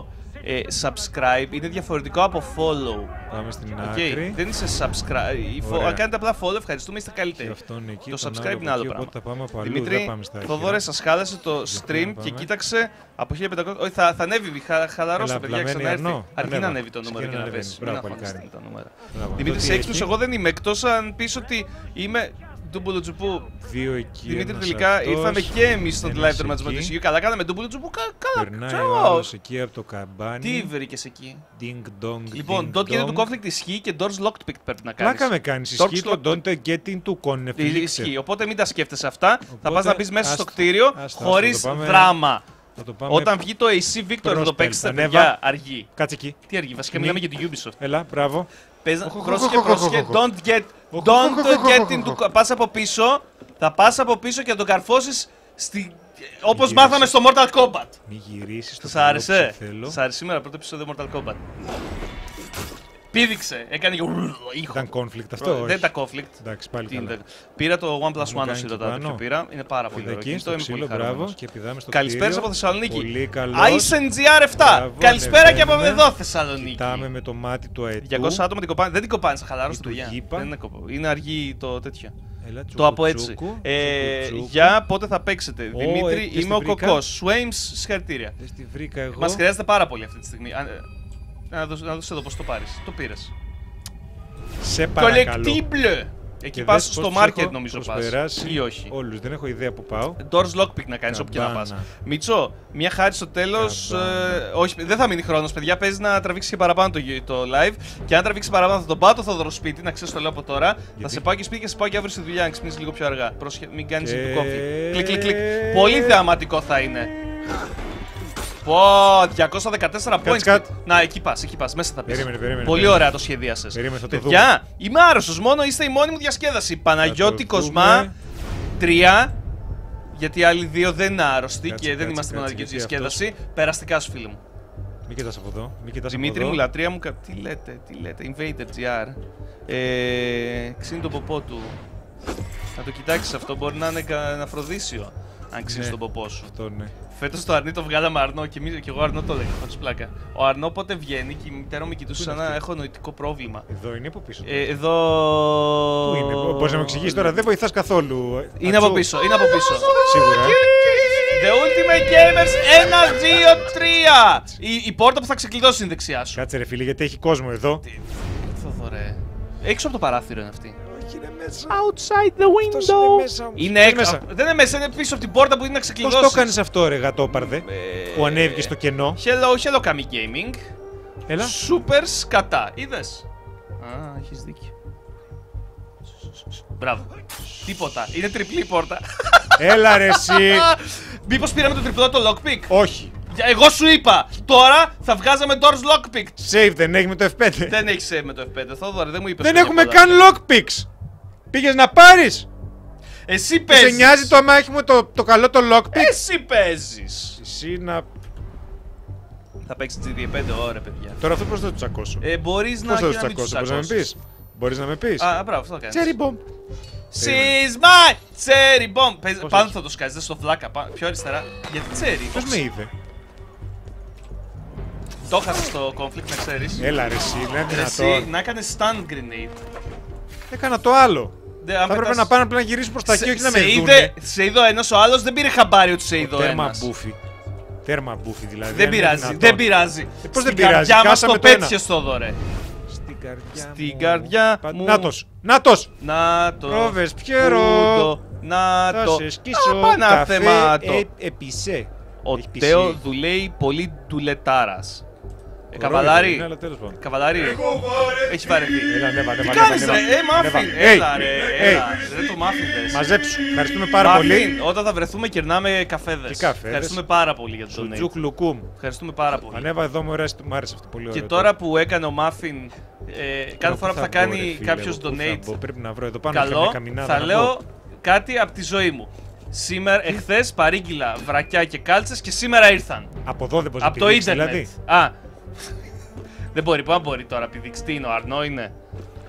Ε, subscribe είναι διαφορετικό από follow. Πάμε στην Okay. άκρη. Δεν είσαι subscribe. Αν κάνετε απλά follow, ευχαριστούμε, είστε καλύτεροι. Εκεί, το subscribe είναι άλλο πράγμα. Θα πάμε από αλλού, Δημήτρη, Θοδόρε, σας χάλασε το stream και κοίταξε από χίλια πεντακόσια. Όχι, θα, θα ανέβει, χα, χαλαρώσω παιδιά, ξαναέρθει. Αρκεί να ανέβει το νούμερο και να πέσει. Μην αγχώνεστε τα νούμερα. Δημήτρη, σε έξυπνος εγώ δεν είμαι, εκτός αν πεις ότι είμαι. Ντούμπουλο τζουπού. Δύο εκεί. Δημήτρη, τελικά αυτός, ήρθαμε και εμείς στον live τερματισμό της Ι Γιου. Καλά, κάναμε ντούμπουλο τζουπού. Καλά, περνάει ο άλλος εκεί από το καμπάνι. Τι βρήκες εκεί? Ding dong. Λοιπόν, don't get into conflict ισχύει και doors locked picked πρέπει να κάνεις. Πλάκα με κάνεις. Ισχύει το don't get into conflict. Ισχύει. Οπότε μην τα σκέφτεσαι αυτά. Θα πας να μπεις μέσα στο κτίριο χωρίς δράμα. Όταν βγει το έι σι Victor θα το παίξετε, παιδιά, αργεί. Κάτσε εκεί. Τι αργεί, βασικά μιλάμε για την Ubisoft. Έλα, μπράβο. Πρόσεχε, πρόσεχε. Don't get, don't get into. Πας από πίσω, θα πας από πίσω και θα τον καρφώσεις στη. Όπως μάθαμε στο Mortal Kombat. Μη γυρίσεις το. Σ' άρεσε. Σ' άρεσε σήμερα πρώτο επεισόδιο Mortal Kombat. Πήδηξε, έκανε και ήχο. Ήταν conflict αυτό. Δεν ήταν conflict. Εντάξει, πάλι καλά. Πήρα το OnePlus One όσοι ρωτάτε ποιο πήρα. Είναι πάρα πολύ ωραίο. Εκεί στο ξύλο, μπράβο. Και πηδάμε στο καλησπέρα από Θεσσαλονίκη. Πολύ καλό. άι ες εν τζι αρ επτά. Καλησπέρα και από εδώ Θεσσαλονίκη. Κοιτάμε με το μάτι του αετού. διακόσια άτομα την κοπάνε. Δεν την κοπάνε, θα χαλαρώσω το παιδιά. Είναι, είναι αργή το τέτοιο. Έλα, το από έτσι. Ε, για πότε θα παίξετε. Oh, Δημήτρη, ε, είμαι ο Κοκός. Swames, συγχαρητήρια. Μας χρειάζεται πάρα πολύ αυτή τη στιγμή. Να δώσεις εδώ πώς το πάρεις. Το πήρες. Σε παρακαλώ. Collectible! Εκεί πας στο market νομίζω πας. Ή όχι. Όλους, δεν έχω ιδέα που πάω. Doors lockpick να κάνεις όπου και να πας. Μίτσο, μια χάρη στο τέλος. Ε, όχι, δεν θα μείνει χρόνος, παιδιά. Παίζει να τραβήξει και παραπάνω το, το live. Και αν τραβήξει παραπάνω θα τον πάω το Θόδωρο σπίτι, να ξέρεις το λέω από τώρα. Γιατί? Θα σε πάω και σπίτι και σε πάω και αύριο στη δουλειά. Αν ξυπνήσεις λίγο πιο αργά. Πρόσχε, μην κάνεις και... το κόφι. Κλικ, κλικ, κλικ. Πολύ θεαματικό θα είναι. Πω, διακόσια δεκατέσσερα points. Να, εκεί πας, εκεί πας, μέσα θα πεις. Περίμενε, περίμενε, πολύ περίμενε. ωραία το σχεδίασες. Περίμενε, παιδιά, είμαι άρρωστος, μόνο είστε η μόνη μου διασκέδαση. Παναγιώτη Κοσμά, τρία. Γιατί οι άλλοι δύο δεν είναι άρρωστοι κάτσε, και κάτσε, δεν είμαστε μοναδική διασκέδαση. Αυτός... Περαστικά σου, φίλε μου. Μην κοιτάς από εδώ. Μην κοιτάς Δημήτρη από μου, λατρεία μου, τι λέτε, τι λέτε. Invader τζι αρ. Ε, ξύνει τον ποπό του. Να το κοιτάξεις αυτό, μπορεί να είναι ένα αφροδίσιο. Αν ξύνεις ναι, τον ποπό σου. Αυτό, ναι. Φέτος το Αρνί το βγάλαμε Αρνό και, εμείς, και εγώ Αρνό το λέγα, χωρίς πλάκα. Ο Αρνό πότε βγαίνει και η μητέρα μου με κοιτούσε σαν να έχω νοητικό πρόβλημα. Εδώ είναι από πίσω. Ε, εδώ. Πού είναι, μπορείς να μου εξηγήσεις τώρα, δεν βοηθάς καθόλου. Είναι από πίσω, είναι από πίσω. Σίγουρα. The Ultimate Gamers ένα, δύο, τρία! Η, η πόρτα που θα ξεκλειδώσει είναι δεξιά σου. Κάτσε ρε φίλε, γιατί έχει κόσμο εδώ. Τι θοδωρέ. Έξω από το παράθυρο είναι αυτή. Είναι μέσα. Outside the window. Είναι, μέσα, είναι έξω. Μέσα. Δεν είναι μέσα, είναι πίσω από την πόρτα που είναι να ξεκλειδώσει. Πώς το κάνεις αυτό ρε γατόπαρδε, ε... που ανέβηκε στο κενό. Hello, hello Kami Gaming. Έλα. Super σκατά, είδες. Α, έχεις δίκιο. Μπράβο. Τίποτα, είναι τριπλή η πόρτα. Έλα ρε εσύ. Μήπως πήραμε το τριπλό το lockpick. Όχι. Εγώ σου είπα, τώρα θα βγάζαμε doors lockpick. Save δεν έχει με το εφ πέντε. Δεν έχει save με το εφ πέντε, Θόδωρε, δεν μου είπες. Δεν έχουμε καν lockpicks. Πήγες να πάρεις! Εσύ παίζεις! Σε νοιάζει το άμα έχουμε το, το καλό το lockpick! Εσύ παίζεις! Εσύ να... Θα παίξεις τζι ντι πέντε, ωραία παιδιά. Τώρα αυτό πώς θα το τσακώσω. Ε, μπορείς πώς να, θα το τσακώσω, μπορείς να με πεις. Μπορείς να με πεις. Α, μπράβο, αυτό το κάνεις. Cherry bomb. She's my cherry bomb. Πάνω θα το σκάζεις, δεν στο φλάκα, πιο αριστερά. Γιατί cherry. Πώς με είδε. Το έχασες στο conflict, να ξέρεις. Έλα ρε εσύ, είναι δυνατόν. Εσύ να έκανες stun grenade. Έκανα το άλλο. Δε, θα έπρεπε να πάνε απλά να γυρίσουν προς τα εκεί, όχι να με δούνε. Σε είδε ο ένας, ο άλλος δεν πήρε χαμπάρι ότι σε είδε ο ένας. Τέρμα μπούφι. Τέρμα μπούφι δηλαδή. Δεν πειράζει, δεν πειράζει. Ε, πώς δεν πειράζει, καρδιά μας το πέτυχες το δωρε. Στην καρδιά Στην καρδιά μου. Νάτος, Νάτος. Νάτος. Πρόβες πιέρο. Νάτο. Θα σε σκίσω καφέ επισέ. Ο Τέο δουλεύει πολύ ντουλετάρας. Ε, καβαλάρι, καβαλάρι, έχει βαρεθεί. Τι κάνεις ρε, ε, μάφιν, έλα ρε, έλα, δεν το μάφιν δες. Μαζέψου, ευχαριστούμε πάρα πολύ. Όταν θα βρεθούμε κερνάμε καφέδες. Ευχαριστούμε πάρα πολύ για το donate. Σουτζούκ λουκούμ. Ευχαριστούμε πάρα πολύ. Ανέβα εδώ, μου άρεσε αυτό πολύ ωραίο. Και τώρα που έκανε ο μάφιν, κάθε φορά που θα κάνει κάποιος donate, καλό, θα λέω κάτι από τη ζωή μου. Σήμερα, εχθές παρήγγειλα βρακιά και κάλτσες και σήμερα ήρθαν. Από εδώ δεν μπορείς να πηδήξεις δηλαδή. Α, δεν μπορεί, πού μπορεί τώρα, πηδήξει, τι είναι, ο Αρνό είναι.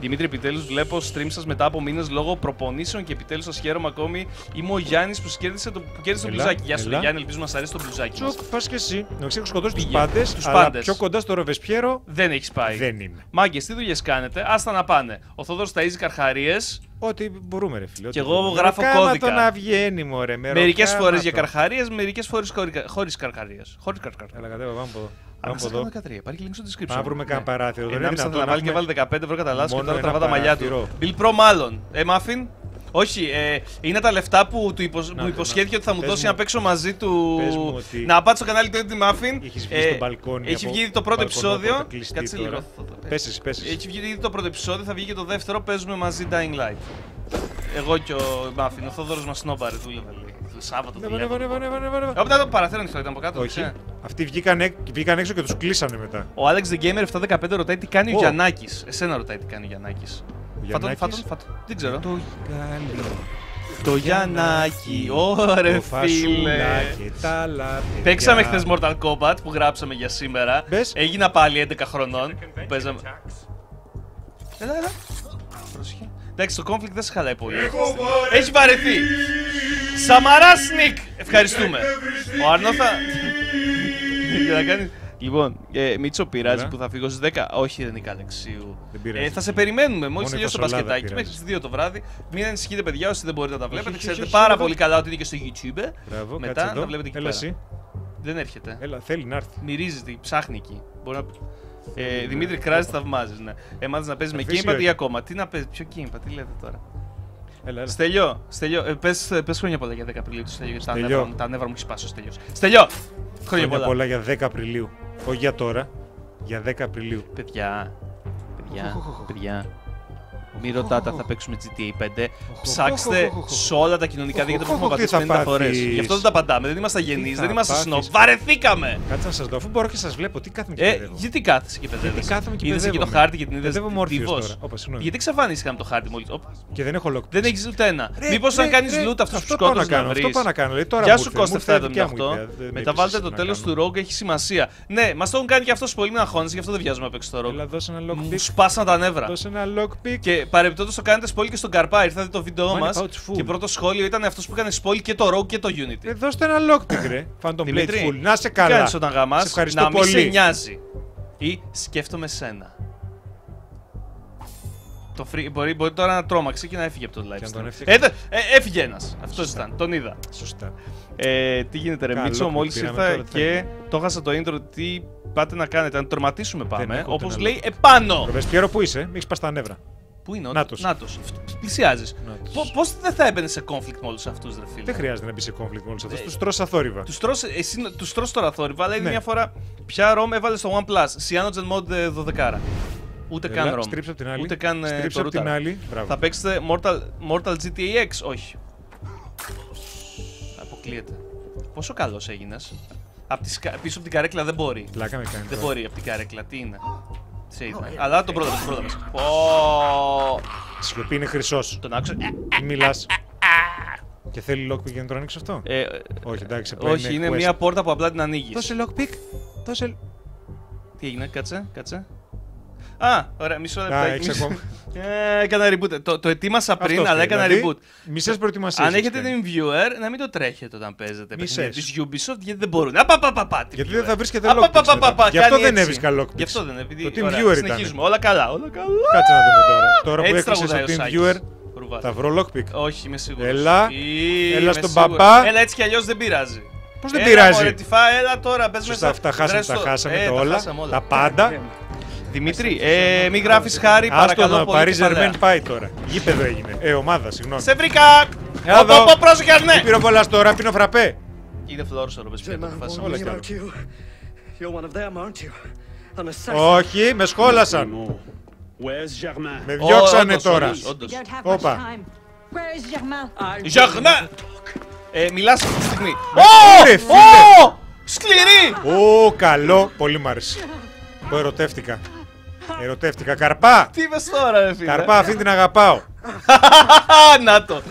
Δημήτρη, επιτέλους βλέπω stream σας μετά από μήνες λόγω προπονήσεων και επιτέλους σας χαίρομαι ακόμη. Είμαι ο Γιάννης που κέρδισε το, που κέρδισε το μπλουζάκι. Γεια σου, Γιάννη, ελπίζω να σας αρέσει το μπλουζάκι. Τσοκ, πας και εσύ. Εντάξει, έχω σκοτώσει τους Πήγε. πάντες, Τους αλλά πάντες. πιο κοντά στο Ροβεσπιέρο Δεν έχεις πάει. δεν είμαι. Μάγκες, τι δουλειές κάνετε, άστα να πάνε. Ο Θόδωρος ταΐζει καρχαρίες. Ό,τι μπορούμε, ρε φίλε. Κι ό,τι εγώ μπορούμε. γράφω Ροκάμα κώδικα. το να βγαίνει, μωρέ. με Μερικές ροκάμα φορές το. για καρχαρίες, μερικές φορές χωρίς καρχαρίες. Χωρίς καρχαρίες. Έλα, κατέβα, πάμε από εδώ. Πάμε από Αναστασία εδώ. δεκατρία, υπάρχει link στο description. Πάμε να βρούμε κανένα παράθυρο. Δεν είναι Ενάμιση θα δυνατόν τα να βάλει και έχουμε- βάλει δεκαπέντε ευρώ κατά λάθος και μόνο τώρα ένα τραβά τα μαλλιά του. παράθυρο. Bill Pro μάλλον. Ε, Muffin. Όχι, ε, είναι τα λεφτά που του υποσ... Να, μου να, υποσχέθηκε ότι θα μου πες δώσει μου. να παίξω μαζί του. Πες μου ότι- Να πάω στο κανάλι του Eddie Muffin. Έχεις βγει στο μπαλκόνι Έχει από βγει το πρώτο μπαλκονό επεισόδιο. πόρτα κλειστή Κάτσε τώρα. λίγο. θα το πες. Πες εσύ, πες εσύ. Έχει βγει ήδη το πρώτο επεισόδιο, θα βγει και το δεύτερο. Παίζουμε μαζί Dying Light. Εγώ και ο Muffin. Ο Θόδωρος μας σνόμπαρε, δούλευε. λέει. Το Σάββατο Νεβα, δουλειά. νεβα, νεβα, νεβα, νεβα. Όπτα το παραθέρο ανοιχτό ήταν από κάτω. Όχι. ξέρε. Αυτοί βγήκαν, έκ- βγήκαν έξω και τους κλείσανε μετά. Ο Alex the Gamer επτακόσια δεκαπέντε ρωτάει τι κάνει ο Ω. Γιαννάκης. Εσένα ρωτάει τι κάνει ο Γιαννάκης. Ο Φάτον, Γιαννάκης. φάτον, φάτον. Δεν ξέρω. Το γάλι, Το Γιαννάκη, ωραία το φίλε. φασούλα και τα άλλα παιδιά. Παίξαμε χθες Mortal Kombat που γράψαμε για σήμερα. Μπες. Έγινα πάλι έντεκα χρονών. Που παίζαμε. Έλα, έλα. Πρόσεχε. Εντάξει, το conflict δεν σε χαλάει πολύ. Έχει βαρεθεί. Σαμαρά Σνικ. Ευχαριστούμε. Ο Αρνό θα. Για να κάνει. Λοιπόν, ε, Μίτσο, πειράζει Έλα. που θα φύγω στις δέκα. Όχι, δεν είναι Αλεξίου. Δεν πειράζει. Ε, θα σε περιμένουμε μόλις Μόνο η τελειώσει το φασολάδα μπασκετάκι πειράζει. μέχρι τις δύο το βράδυ. Μην ανησυχείτε, παιδιά, όσοι δεν μπορείτε να τα βλέπετε. όχι, Ξέρετε όχι, πάρα όχι, πολύ εδώ. καλά ότι είναι και στο YouTube. Μπράβο, Μετά κάτσε τα εδώ. βλέπετε εκεί Έλα πέρα. εσύ. Δεν έρχεται. Έλα, θέλει να έρθει. Μυρίζεται, ψάχνει εκεί. Μπορεί να... Ε, Δημήτρη, κράζει, θαυμάζει. Ναι. Έμαθες να παίζει με αφήσει ή gamepad ή όχι? ακόμα. Τι να παίζει, ποιο gamepad, τι λέτε τώρα. Έλα, έλα. Στέλιο, Στέλιο, ε, πες, πες χρόνια πολλά για δέκα Απριλίου του Στέλιο. γιατί Τα Στέλιο. νεύρα μου, τα νεύρα μου έχει σπάσει ο Στέλιος. Στέλιο! Χρόνια Χρόνια πολλά. πολλά για δέκα Απριλίου. Όχι για τώρα. Για δέκα Απριλίου. Παιδιά, παιδιά, παιδιά. Μην ρωτάτε αν θα παίξουμε τζι τι έι πέντε. Ψάξτε σε όλα τα κοινωνικά δίκτυα που έχουμε Τι πατήσει θα πενήντα φορές. πάθεις? Γι' αυτό δεν τα απαντάμε. Δεν είμαστε αγενείς, θα δεν είμαστε πάθεις? σνοπ. Βαρεθήκαμε! Κάτσε να σας δω. Αφού μπορώ και σας βλέπω, τι κάθομαι και Ε, παιδεύω. γιατί κάθεσαι και παιδεύεσαι. Γιατί κάθομαι και Είδες εκεί το παιδεύομαι. χάρτη και την είδες Παιδεύομαι όρθιος τυφός. τώρα. Όπα, συγγνώμη. Γιατί εξαφανίστηκαμε το χάρτη μόλις. Οπ. Και δεν έχω lock. Δεν έχεις ούτε ένα. Ρε, Μήπως ρε, αν κάνεις ρε, loot αυτούς που αυτό πάω να σκότωσες να κάνω, αυτό βρεις. πάω να κάνω. Δηλαδή, τώρα Γεια μου σου ήρθε, μου Κώστα ήρθε επτακόσια δικιά εβδομήντα μου οκτώ. ιδέα. Δεν με Μεταβάλλετε έπεισες το να τέλος κάνω. του Rogue, έχει σημασία. Ναι, μας το έχουν κάνει και αυτός πολύ, μην αγχώνεσαι, γι' αυτό δεν βιάζουμε να παίξει το Rogue. Έλα, δώσε ένα lock Μου pick. σπάσαν τα νεύρα. Δώσε ένα lock pick. Και παρεμπιπτόντως το κάνετε spoil και στον Καρπά. Ήρθατε το βίντεο Money μας. pouch full. Και πρώτο σχόλιο ήταν αυτός που έκανε spoil και το Rogue και το Unity. Ε, δώστε ένα lock pick, ρε. Phantom Blade Δημήτρη, full. Να σε τι καλά. κάνεις όταν Σε γαμάς, ευχαριστώ να μην σε πολύ. νοιάζει. Ή σκέφτομαι σένα. Το free, μπορεί, μπορεί τώρα να τρόμαξε και να έφυγε από το live Και να stream. τον έφτιαξε. Ε, τε- ε, έφυγε ένας. Αυτός ήταν. Τον είδα. Σωστά. Ε, τι γίνεται ρε Καλό Μίτσο, που μόλις πήραμε ήρθα τώρα, τι θα και γίνει. το έχασα το intro. Τι πάτε να κάνετε, να το τερματίσουμε πάμε. έχω ούτε Όπως ένα λέει λόγο. επάνω. Ροβεσπιέρο, πού είσαι, μη έχεις πας τα νεύρα. Πού είναι ο Νάτος. Νάτος. Πλησιάζεις. Νάτος. Πο- Πώς δεν θα έμπαινε σε conflict με όλους αυτούς ρε φίλε. Δεν χρειάζεται να μπει σε conflict με όλους αυτούς. Ε, Τους τρως αθόρυβα. Τους τρως, εσύ τους τρως τώρα θόρυβα, αλλά ήδη Ναι. μια φορά ποια ROM έβαλε στο OnePlus. Cyanogen Mod ε, δώδεκα. Ούτε Έλα, καν ROM. στρίψε απ' την άλλη. Ούτε καν ε, Στρίψε το απ' την router. άλλη. Μπράβο. Θα παίξετε Mortal, Mortal τζι τι έι X, όχι. Αποκλείεται. Πόσο καλός έγινες. Απ' τις κα- πίσω από την καρέκλα δεν μπορεί. Πλάκα με κάνει. Δεν τώρα. μπορεί από την καρέκλα, τι είναι. Save man. Αλλά τον πρώτο τον πρώτο μας. Πω. Σιωπή είναι χρυσός. Τον άκουσα. Τι μιλάς. Και θέλει lockpick για να το ανοίξει αυτό. Ε, ε, Όχι, εντάξει, απλά όχι, είναι quest. μια πόρτα που απλά την ανοίγεις. Δώσε lockpick. Δώσε. Τι έγινε, κάτσε, κάτσε. Α, ωραία, μισό Α, λεπτάκι. έχεις μισό- ακόμα. Ε, έκανα reboot. Το, το ετοίμασα πριν, Αυτό αλλά φταίει, έκανα δηλαδή, reboot. Μισές προετοιμασίες. Αν έχεις έχετε κάνει. την viewer, να μην το τρέχετε όταν παίζετε Μισές. παιχνίδια της Ubisoft, γιατί δεν μπορούν. Απαπαπαπα, Γιατί δεν θα βρίσκεται Απα, πα, lockpicks πα, πα, μετά. πα, Γι' αυτό κάνει δεν έτσι. έβρισκα lockpicks. Γι' αυτό δεν, επειδή. Το Team ωραία, Viewer ήταν. συνεχίζουμε. Όλα καλά, όλα καλά. Κάτσε να δούμε τώρα. Τώρα που Έτσι έκλεισες το τραγουδάει ο Team Σάκης. Viewer, Ρουβάς. θα βρω lockpick. Όχι, είμαι σίγουρος. Έλα. Ή, Έλα είμαι στον σίγουρος. παπά. Έλα, έτσι κι αλλιώς δεν πειράζει. Πώς δεν Έλα, πειράζει. μωρέ, τι φά, έλα τώρα, πες Σωστά, μέσα. αυτά χάσαμε, Βρες τα το- χάσαμε ε, τα τα όλα. χάσαμε όλα. Τα πάντα. Δημήτρη, ε, μην γράφεις χάρη, Άστο παρακαλώ να πολύ. πάρει και παλαιά. Ζερμέν πάει τώρα. Γήπεδο έγινε. Ε, ομάδα, συγγνώμη. Σε βρήκα! Έλα Οπ, εδώ. οπ, οπ, πρόσεχε, ναι! Τι πυροβολάς τώρα, πίνω φραπέ. Είναι φλόρος ο Ροπεσπιέρ, το Gemma, αποφάσισα. Όλα warning κι άλλο. about you. You're one of them, aren't you? An assassin. Όχι, με σχόλασαν. Where's Germain? Με Ω, διώξανε όντως, τώρα. όντως, We όντως. don't have much Όπα. time. Where is Germain? I Ζαγνά! Ε, μιλάς αυτή τη στιγμή. Ω, ρε φίλε. Ω! Σκληρή! Ω, καλό. Πολύ μ' άρεσε. Το ερωτεύτηκα. Ερωτεύτηκα. Καρπά. Τι είπες τώρα, ρε φίλε. Καρπά, αυτήν την αγαπάω. Να το.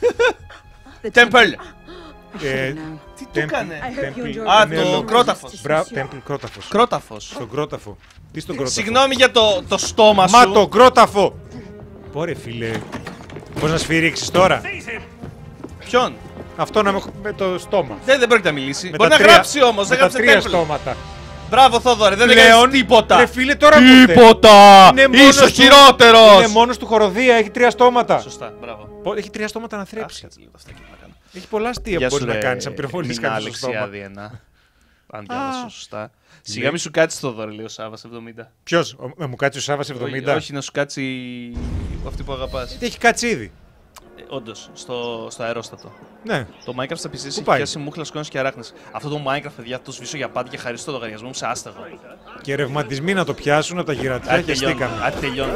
The Temple. Ε, Τι του Temple. έκανε. I hope you Temple. enjoy Α, the το meal. κρόταφος. Μπρα, Temple, κρόταφος. Κρόταφος. Στον κρόταφο. Τι στον κρόταφο. Συγγνώμη για το, το στόμα σου. Μα το κρόταφο. Πόρε φίλε. Πώς να σφυρίξεις τώρα. Ποιον? Αυτό να με, με το στόμα. Δεν, δεν πρόκειται να μιλήσει. Με Μπορεί τα να τρία- γράψει όμως, με δεν τα γράψει τρία temple. στόματα. Μπράβο Θόδωρε, δεν Πλέον, έκανες τίποτα. Ρε φίλε, τώρα μου φταίει. Τίποτα! Είναι μόνος Είσαι ο του- χειρότερος! Είναι μόνος του χοροδία, έχει τρία στόματα. Σωστά, μπράβο. Πο- Έχει τρία στόματα να Άσχα θρέψει. έτσι λίγο αυτά και να κάνω. Έχει πολλά αστεία που Γεια μπορεί σου, να ρε, κάνει αν πυροβολήσει Μινά κάτι στο στόμα. Αλεξιάδη ένα. Αν διάβασα σωστά. Σιγά μη σου κάτσει το δώρο, λέει ο Σάββας εβδομήντα. Ποιο, να μου κάτσει ο Σάββας εβδομήντα. Όχι, να σου κάτσει αυτή που αγαπάς. Τι έχει κάτσει ήδη. Ε, Όντως, στο, στο αερόστατο. Ναι. Το Minecraft στα πι σι έχει πάει? πιάσει μούχλα, σκόνες και αράχνες. Αυτό το Minecraft, παιδιά, το σβήσω για πάντα και χαρίσω το λογαριασμό μου σε άστεγο. Και ρευματισμοί να το πιάσουν από τα γυρατιά Άντε και τελειώνω. στήκαμε. Άντε τελειώνω.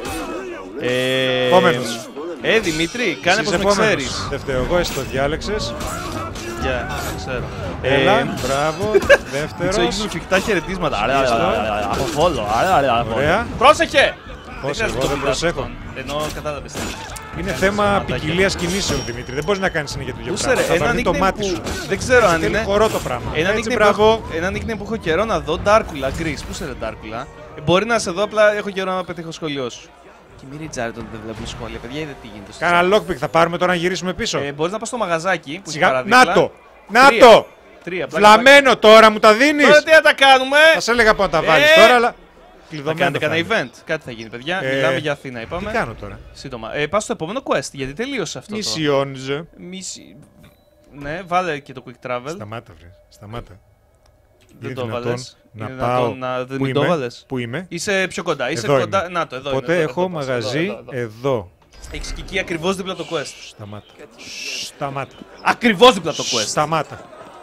Ε, Επόμενος. Ε, Δημήτρη, κάνε Εσύ πως με είσαι επόμενος. ξέρεις. Δεν φταίω εγώ, εσύ το διάλεξες. Γεια, δεν ξέρω. Έλα, Ε, μπράβο. Ξέρω, Δεύτερος. γίνουν φυκτά χαιρετίσματα. Άρα, Ευχαριστώ. άρα, άρα, από φόλο. Άρα, άρα, από Ωραία. φόλο. Πρόσεχε! Πώς, χρειάζεται εγώ το δεν πειράζω προσέχω. αυτόν. Ενώ κατάλαβες. τι. Είναι Κάνεις θέμα σωματάκια. ποικιλία κινήσεων, Δημήτρη. Δεν μπορεί να κάνει συνέχεια το ίδιο Πούσε, πράγμα. ρε, Θα ένα βαρύνει το nickname μάτι που σου. δεν ξέρω αν Θέλει είναι. χορό το πράγμα. Ένα Έτσι, nickname, μπράβο. που έχω, ένα nickname που έχω καιρό να δω, Ντάρκουλα, Γκρις. Πού είσαι ρε Ντάρκουλα. Ε, μπορεί να σε δω, απλά έχω καιρό να πετύχω σχολείο σου. Και μη ριτζάρετε ότι δεν βλέπουμε σχόλια, παιδιά, είδε τι γίνεται. στο Κάνα lockpick θα πάρουμε τώρα να γυρίσουμε πίσω. chat. Ε, μπορείς να πας στο μαγαζάκι που έχει Σιγά. παραδίπλα. Να το! Να Τρία. το! Τρία, πλάκα, Βλαμμένο τώρα μου τα δίνει! πλάκα. Τώρα τι να τα κάνουμε! Θα σε έλεγα πού να τα βάλει Ε, τώρα, αλλά. Θα Κλειδωμένο. κάνετε θα κανένα είναι. event. Κάτι θα γίνει, παιδιά. Ε, Μιλάμε για Αθήνα, Τι είπαμε. κάνω τώρα. Σύντομα. Ε, πας στο επόμενο quest, γιατί τελείωσε αυτό. το- Μισιόνιζε. Μισι... Ναι, βάλε και το quick travel. Σταμάτα, βρε. Σταμάτα. Δεν Είναι το δυνατόν βάλες. να Είναι πάω. δυνατόν να... Δεν Πού μην το είμαι? βάλες. Πού είμαι? Είσαι πιο κοντά. Είσαι Εδώ κοντά. είμαι. Να το, εδώ Οπότε είναι. έχω μαγαζί εδώ. Έχεις και εκεί ακριβώς δίπλα το quest. Σταμάτα. Σταμάτα. Ακριβώς δίπλα το quest. Σταμάτα.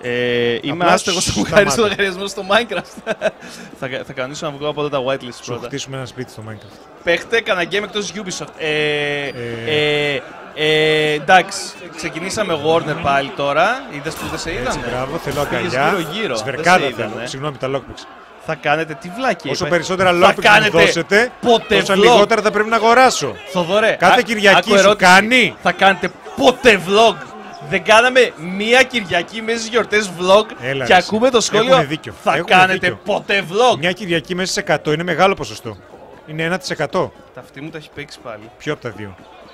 Ε, είμαι Απλά άστεγος στο σταμάτα. μουχάρι στο λογαριασμό στο Minecraft. θα, κα- θα κανονίσω να βγω από όλα τα whitelist Σου πρώτα. χτίσουμε ένα σπίτι στο Minecraft. Παίχτε κανένα game εκτός Ubisoft. Ε, ε, ε, εντάξει, ξεκινήσαμε Warner πάλι τώρα. Είδες που δεν σε Έτσι, είδανε. μπράβο, θέλω Πήγες αγκαλιά. γύρω-γύρω. Σβερκάδα Δεν σε θέλω. είδανε. Συγγνώμη, τα lockpicks. Θα κάνετε τι βλάκια. Όσο είπα. περισσότερα Θα lockpicks μου κάνετε δώσετε, ποτέ τόσο vlog. λιγότερα θα πρέπει να αγοράσω. Θοδωρέ, Κάθε α- Κυριακή άκου σου ερώτηση. κάνει. Θα κάνετε ποτέ vlog. Δεν κάναμε μία Κυριακή μέσα στις γιορτές vlog Έλα, και ρε, ακούμε το εσύ. σχόλιο. Έχουνε δίκιο. Θα Έχουνε κάνετε δίκιο. ποτέ vlog. Μια Κυριακή μέσα σε εκατό είναι μεγάλο ποσοστό. Είναι ένα τοις εκατό. Τα αυτή μου τα έχει παίξει πάλι. Ποιο από τα δύο.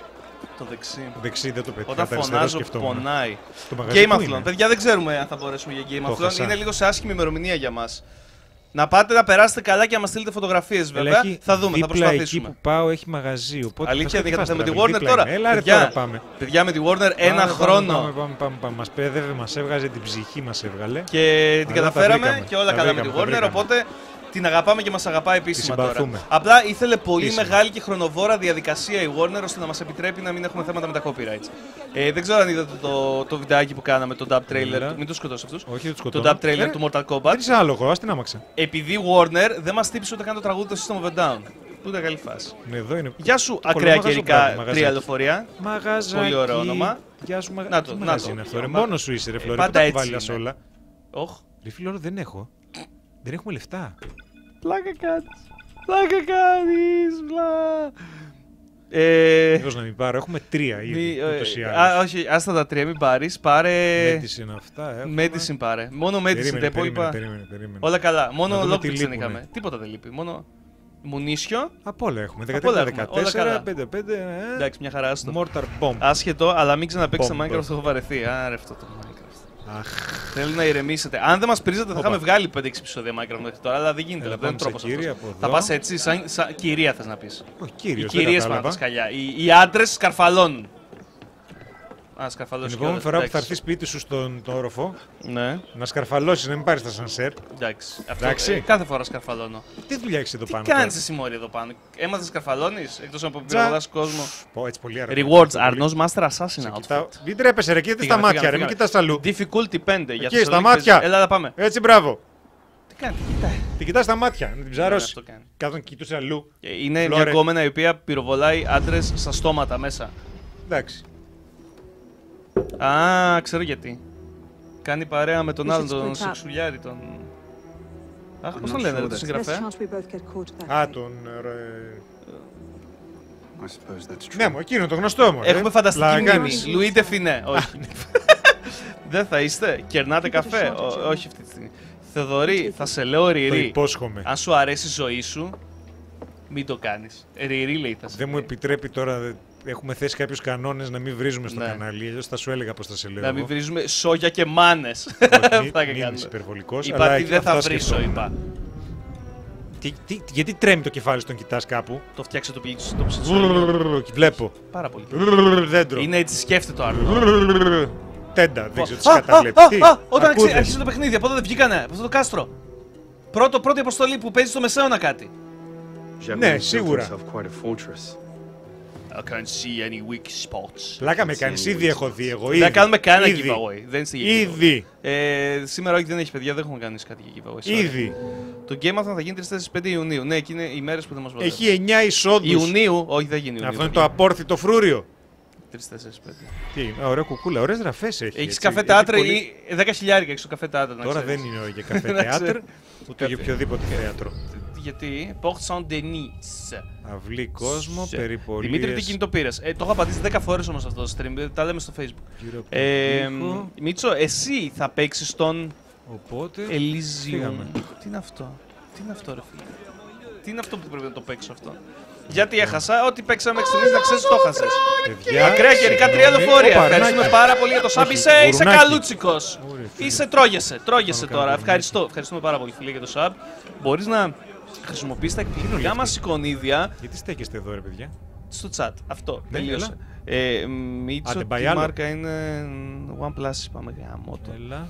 Το δεξί. Το δεξί δεν το πετύχα. Όταν τα αριστερά φωνάζω, σκεφτόμουν. πονάει. Το μαγαζί Game πού Athlon. είναι? Παιδιά, δεν ξέρουμε αν θα μπορέσουμε για Game Το Athlon. χάσα. Είναι λίγο σε άσχημη ημερομηνία για μας. Να πάτε να περάσετε καλά και να μας στείλετε φωτογραφίες, Έλα, βέβαια. έχει Θα δούμε, θα δίπλα εκεί προσπαθήσουμε. που πάω έχει μαγαζί. Οπότε Αλήθεια, θα δεν είχατε σκεφάσαι, με τη θα Warner δίπλα τώρα. είναι. Έλα, ρε, Παιδιά, τώρα πάμε. Παιδιά, με τη Warner ένα Πάμε, χρόνο. Πάμε, πάμε, πάμε, πάμε. Μας πέδευε, μας έβγαζε την ψυχή, μας έβγαλε. Και την Αλλά τα καταφέραμε βρήκαμε. και όλα Τα καλά με τη βρήκαμε, τα Warner, βρήκαμε. οπότε την αγαπάμε και μας αγαπάει επίσημα τώρα. συμπαθούμε. Απλά ήθελε πολύ Επίσημα. μεγάλη και χρονοβόρα διαδικασία η Warner ώστε να μας επιτρέπει να μην έχουμε θέματα με τα copyrights. Ε, δεν ξέρω αν είδατε το, το βιντεάκι που κάναμε, το dub trailer. Έλα. του- Μην το σκοτώσει αυτούς. Όχι, δεν του Το σκοτώνω. dub trailer Ε, του Mortal Kombat. Δεν είσαι άλογο, ας την άμαξα. Επειδή Warner δεν μας τύψε ούτε καν το τραγούδι το System of a Down. Που ήταν καλή φάση. Ναι, εδώ είναι. Γεια σου, Το ακραία κολομάγαζο, καιρικά μπράβο, μαγαζάκι. τρία λεωφορεία. Μαγαζάκι. Πολύ ωραίο όνομα. Γεια σου, μαγα... Να το, Τι να μαγαζί το. είναι αυτό, ρε. Μα- Μόνο σου είσαι, ρε Ε, Φλόρε. πάντα Πάντα έτσι βάλει είναι. όλα. Όχ. Ρε Φλόρο, δεν έχω. Δεν έχουμε λεφτά. Πλάκα κάνεις. Πλάκα κάνεις. Πλά. Ε, Μήπως να μην πάρω, έχουμε τρία ήδη. μη- Ούτως ή ε, άλλως. α, όχι, άστα τα τρία, μην πάρεις. Πάρε. Medicine αυτά έχουμε. Medicine πάρε. Μόνο medicine, Περίμενε, τα υπόλοιπα. περίμενε, περίμενε, περίμενε. Όλα καλά. Να Μόνο δούμε τι lockpicks δεν λείπουνε. είχαμε. Τίποτα δεν λείπει. Μόνο μουνίσιο. Απ' όλα έχουμε. όλα δεκατρία, έχουμε, όλα δεκατέσσερα, καλά. πέντε πέντε. ε. Εντάξει, μια χαρά άστο. Mortar Bomb. Άσχετο, αλλά μην ξαναπαίξει το Bomb. Minecraft, το έχω βαρεθεί. Άρε αυτό το Minecraft. Αχ, Θέλω να ηρεμήσετε. Αν δεν μας πρίζατε, θα Όπα. είχαμε βγάλει πέντε έξι επεισόδια Minecraft μέχρι τώρα, αλλά δεν γίνεται. Έλα, Δεν πάμε είναι σε τρόπος κύρια αυτός. από Θα εδώ. πας έτσι, σαν, σαν κυρία θες να πεις. όχι, Οι κύριος, δεν κυρίες πάνε τα κατάλαβα. σκαλιά. Οι, οι άντρες σκαρφαλώνουν. Α, σκαρφαλώσεις. Την επόμενη φορά που θα Εντάξει. έρθει σπίτι σου στον τον όροφο, Ναι, να σκαρφαλώσεις, να μην πάρεις τα σανσέρ. εντάξει. Αυτό, Εντάξει. ε, κάθε φορά σκαρφαλώνω. Τι δουλειά έχεις εδώ Τι πάνω. κάνεις εσύ μόρι εδώ πάνω. Έμαθες να σκαρφαλώνεις, εκτός από πυροβολάς κόσμο. Πω, έτσι πολύ αργά. Rewards, Arnos Master Assassin Σε outfit. κοιτάω. Μην τρέπεσαι ρε, κοίτα στα Φύγαμε, μάτια φύγαμε, ρε, μην φύγαμε. κοιτάς αλλού. Difficulty πέντε για Εκεί, τους στα Olympics. μάτια. Έλα, έλα, πάμε. Έτσι, μπράβο. Τι κάνει, τι κοιτάει. Την κοιτάς στα μάτια, να την Ναι, ψαρώσει. αυτό κάνει. Κάτω να κοιτούσε αλλού. Ε, Είναι Φλόρε. μια γκόμενα η οποία πυροβολάει άντρες στα στόματα μέσα. Εντάξει. Α, ξέρω γιατί. Κάνει παρέα με τον We άλλον, should τον split up. σεξουλιάρη, τον... Αχ, πώς I'm τον not λένε, sure ρε, τον that's- There's a συγγραφέα. chance we both get caught that Α, way. τον. ρε. I suppose that's true. Ναι, μου, εκείνο το γνωστό μου. ρε. Έχουμε φανταστική Πλάκα μνήμη. κάνεις. Λουί ντε Φινέ. Όχι. Δεν θα είστε. Κερνάτε καφέ. Ο- όχι αυτή τη στιγμή. Θεοδωρή, θα σε λέω Το ριρί. υπόσχομαι. Αν σου αρέσει η ζωή σου, Μην το κάνεις. Ριρί λέει θα σε Δεν μου επιτρέπει τώρα. δε- Έχουμε θέσει κάποιους κανόνες να μην βρίζουμε στο Ναι. κανάλι. Αλλιώς θα σου έλεγα πώς θα σε λέω. Να μην εγώ. βρίζουμε σόγια και μάνες. Όχι, Αυτά μην- και μην κάνουμε. είσαι υπερβολικός. Είπα αλλά τι δεν θα αυτά βρίσω, σκεφτόμουν. είπα. Τι, τι, γιατί τρέμει το κεφάλι στον κοιτάς κάπου. Το φτιάξε το πλήξο, το ψηφίσω. Βλέπω. Πάρα πολύ. Δέντρο. Είναι έτσι σκέφτεται το άλλο. Τέντα, δεν ξέρω τι Α, καταβλέπει. α, Τι, α, Όταν αρκούδες. αρχι- αρχίζει το παιχνίδι, από εδώ δεν βγήκανε. Από αυτό το κάστρο. Πρώτο, πρώτη αποστολή που παίζει στο μεσαίωνα κάτι. Ναι, Germain built σίγουρα. himself quite a fortress. I can't see any weak spots. Πλάκα με κάνεις, ήδη έχω δει εγώ. Δεν Ήδη. κάνουμε κανένα Ήδη. giveaway. Δεν είστε για giveaway. Ήδη. Ε, σήμερα όχι, δεν έχει παιδιά, δεν έχουμε κάνει κάτι για giveaway. sorry. Ήδη. Το Game Athon θα γίνει τρεις τέσσερις πέντε Ιουνίου. Ναι, εκεί είναι οι μέρες που δεν μας βολεύουν. Έχει εννιά εισόδους. Ιουνίου, όχι δεν γίνει Ιουνίου. Αυτό είναι το απόρθητο φρούριο. τρεις τέσσερις πέντε. Τι, α, ωραία κουκούλα, ωραίες γραφές έχει. Έχεις έτσι. καφέ Έχει τεάτρ πολύ- ή δέκα χιλιάρικα έχεις το καφέ τεάτρ. να Τώρα ξέρεις. δεν είναι για καφέ Να τεάτρ, ξέρεις. ούτε για οποιοδήποτε θέατρο. Γιατί, Port Saint-Denis. Αυλή κόσμο, Σε. περιπολίες. Δημήτρη, τι κινητό πήρες? Ε, το έχω απαντήσει δέκα φορές όμως αυτό το stream, τα λέμε στο Facebook. Γύρω από Ε, τον τοίχο. Μίτσο, εσύ θα παίξεις τον Οπότε. Elysium. φύγαμε. Τι είναι αυτό? Τι είναι αυτό, ρε φίλε? Τι είναι αυτό που πρέπει να το παίξω αυτό? Γιατί έχασα, ό,τι παίξαμε μέχρι στιγμής να ξέρεις το χάσες. Παιδιά, Ακραία καιρικά τρία συγγνώμη. λεωφορεία. Όπα, Ευχαριστούμε ρνάκι. πάρα πολύ για το sub. Όχι, Είσαι, είσαι γουρνάκι. καλούτσικος. Ωραία, φίλε. Είσαι, τρώγεσαι, τρώγεσαι Πάμε τώρα. κάτω, Ευχαριστώ. Ευχαριστούμε πάρα πολύ, φίλε, για το sub. Μπορείς να χρησιμοποιήσεις τα εκπληκτικά μας εικονίδια Γιατί στέκεστε εδώ, ρε παιδιά. στο chat. Αυτό. Ναι, Τελείωσε. Ε, Μίτσο, Άντε, τι πάει άλλο. μάρκα είναι OnePlus, είπαμε γαμώτο. Έλα.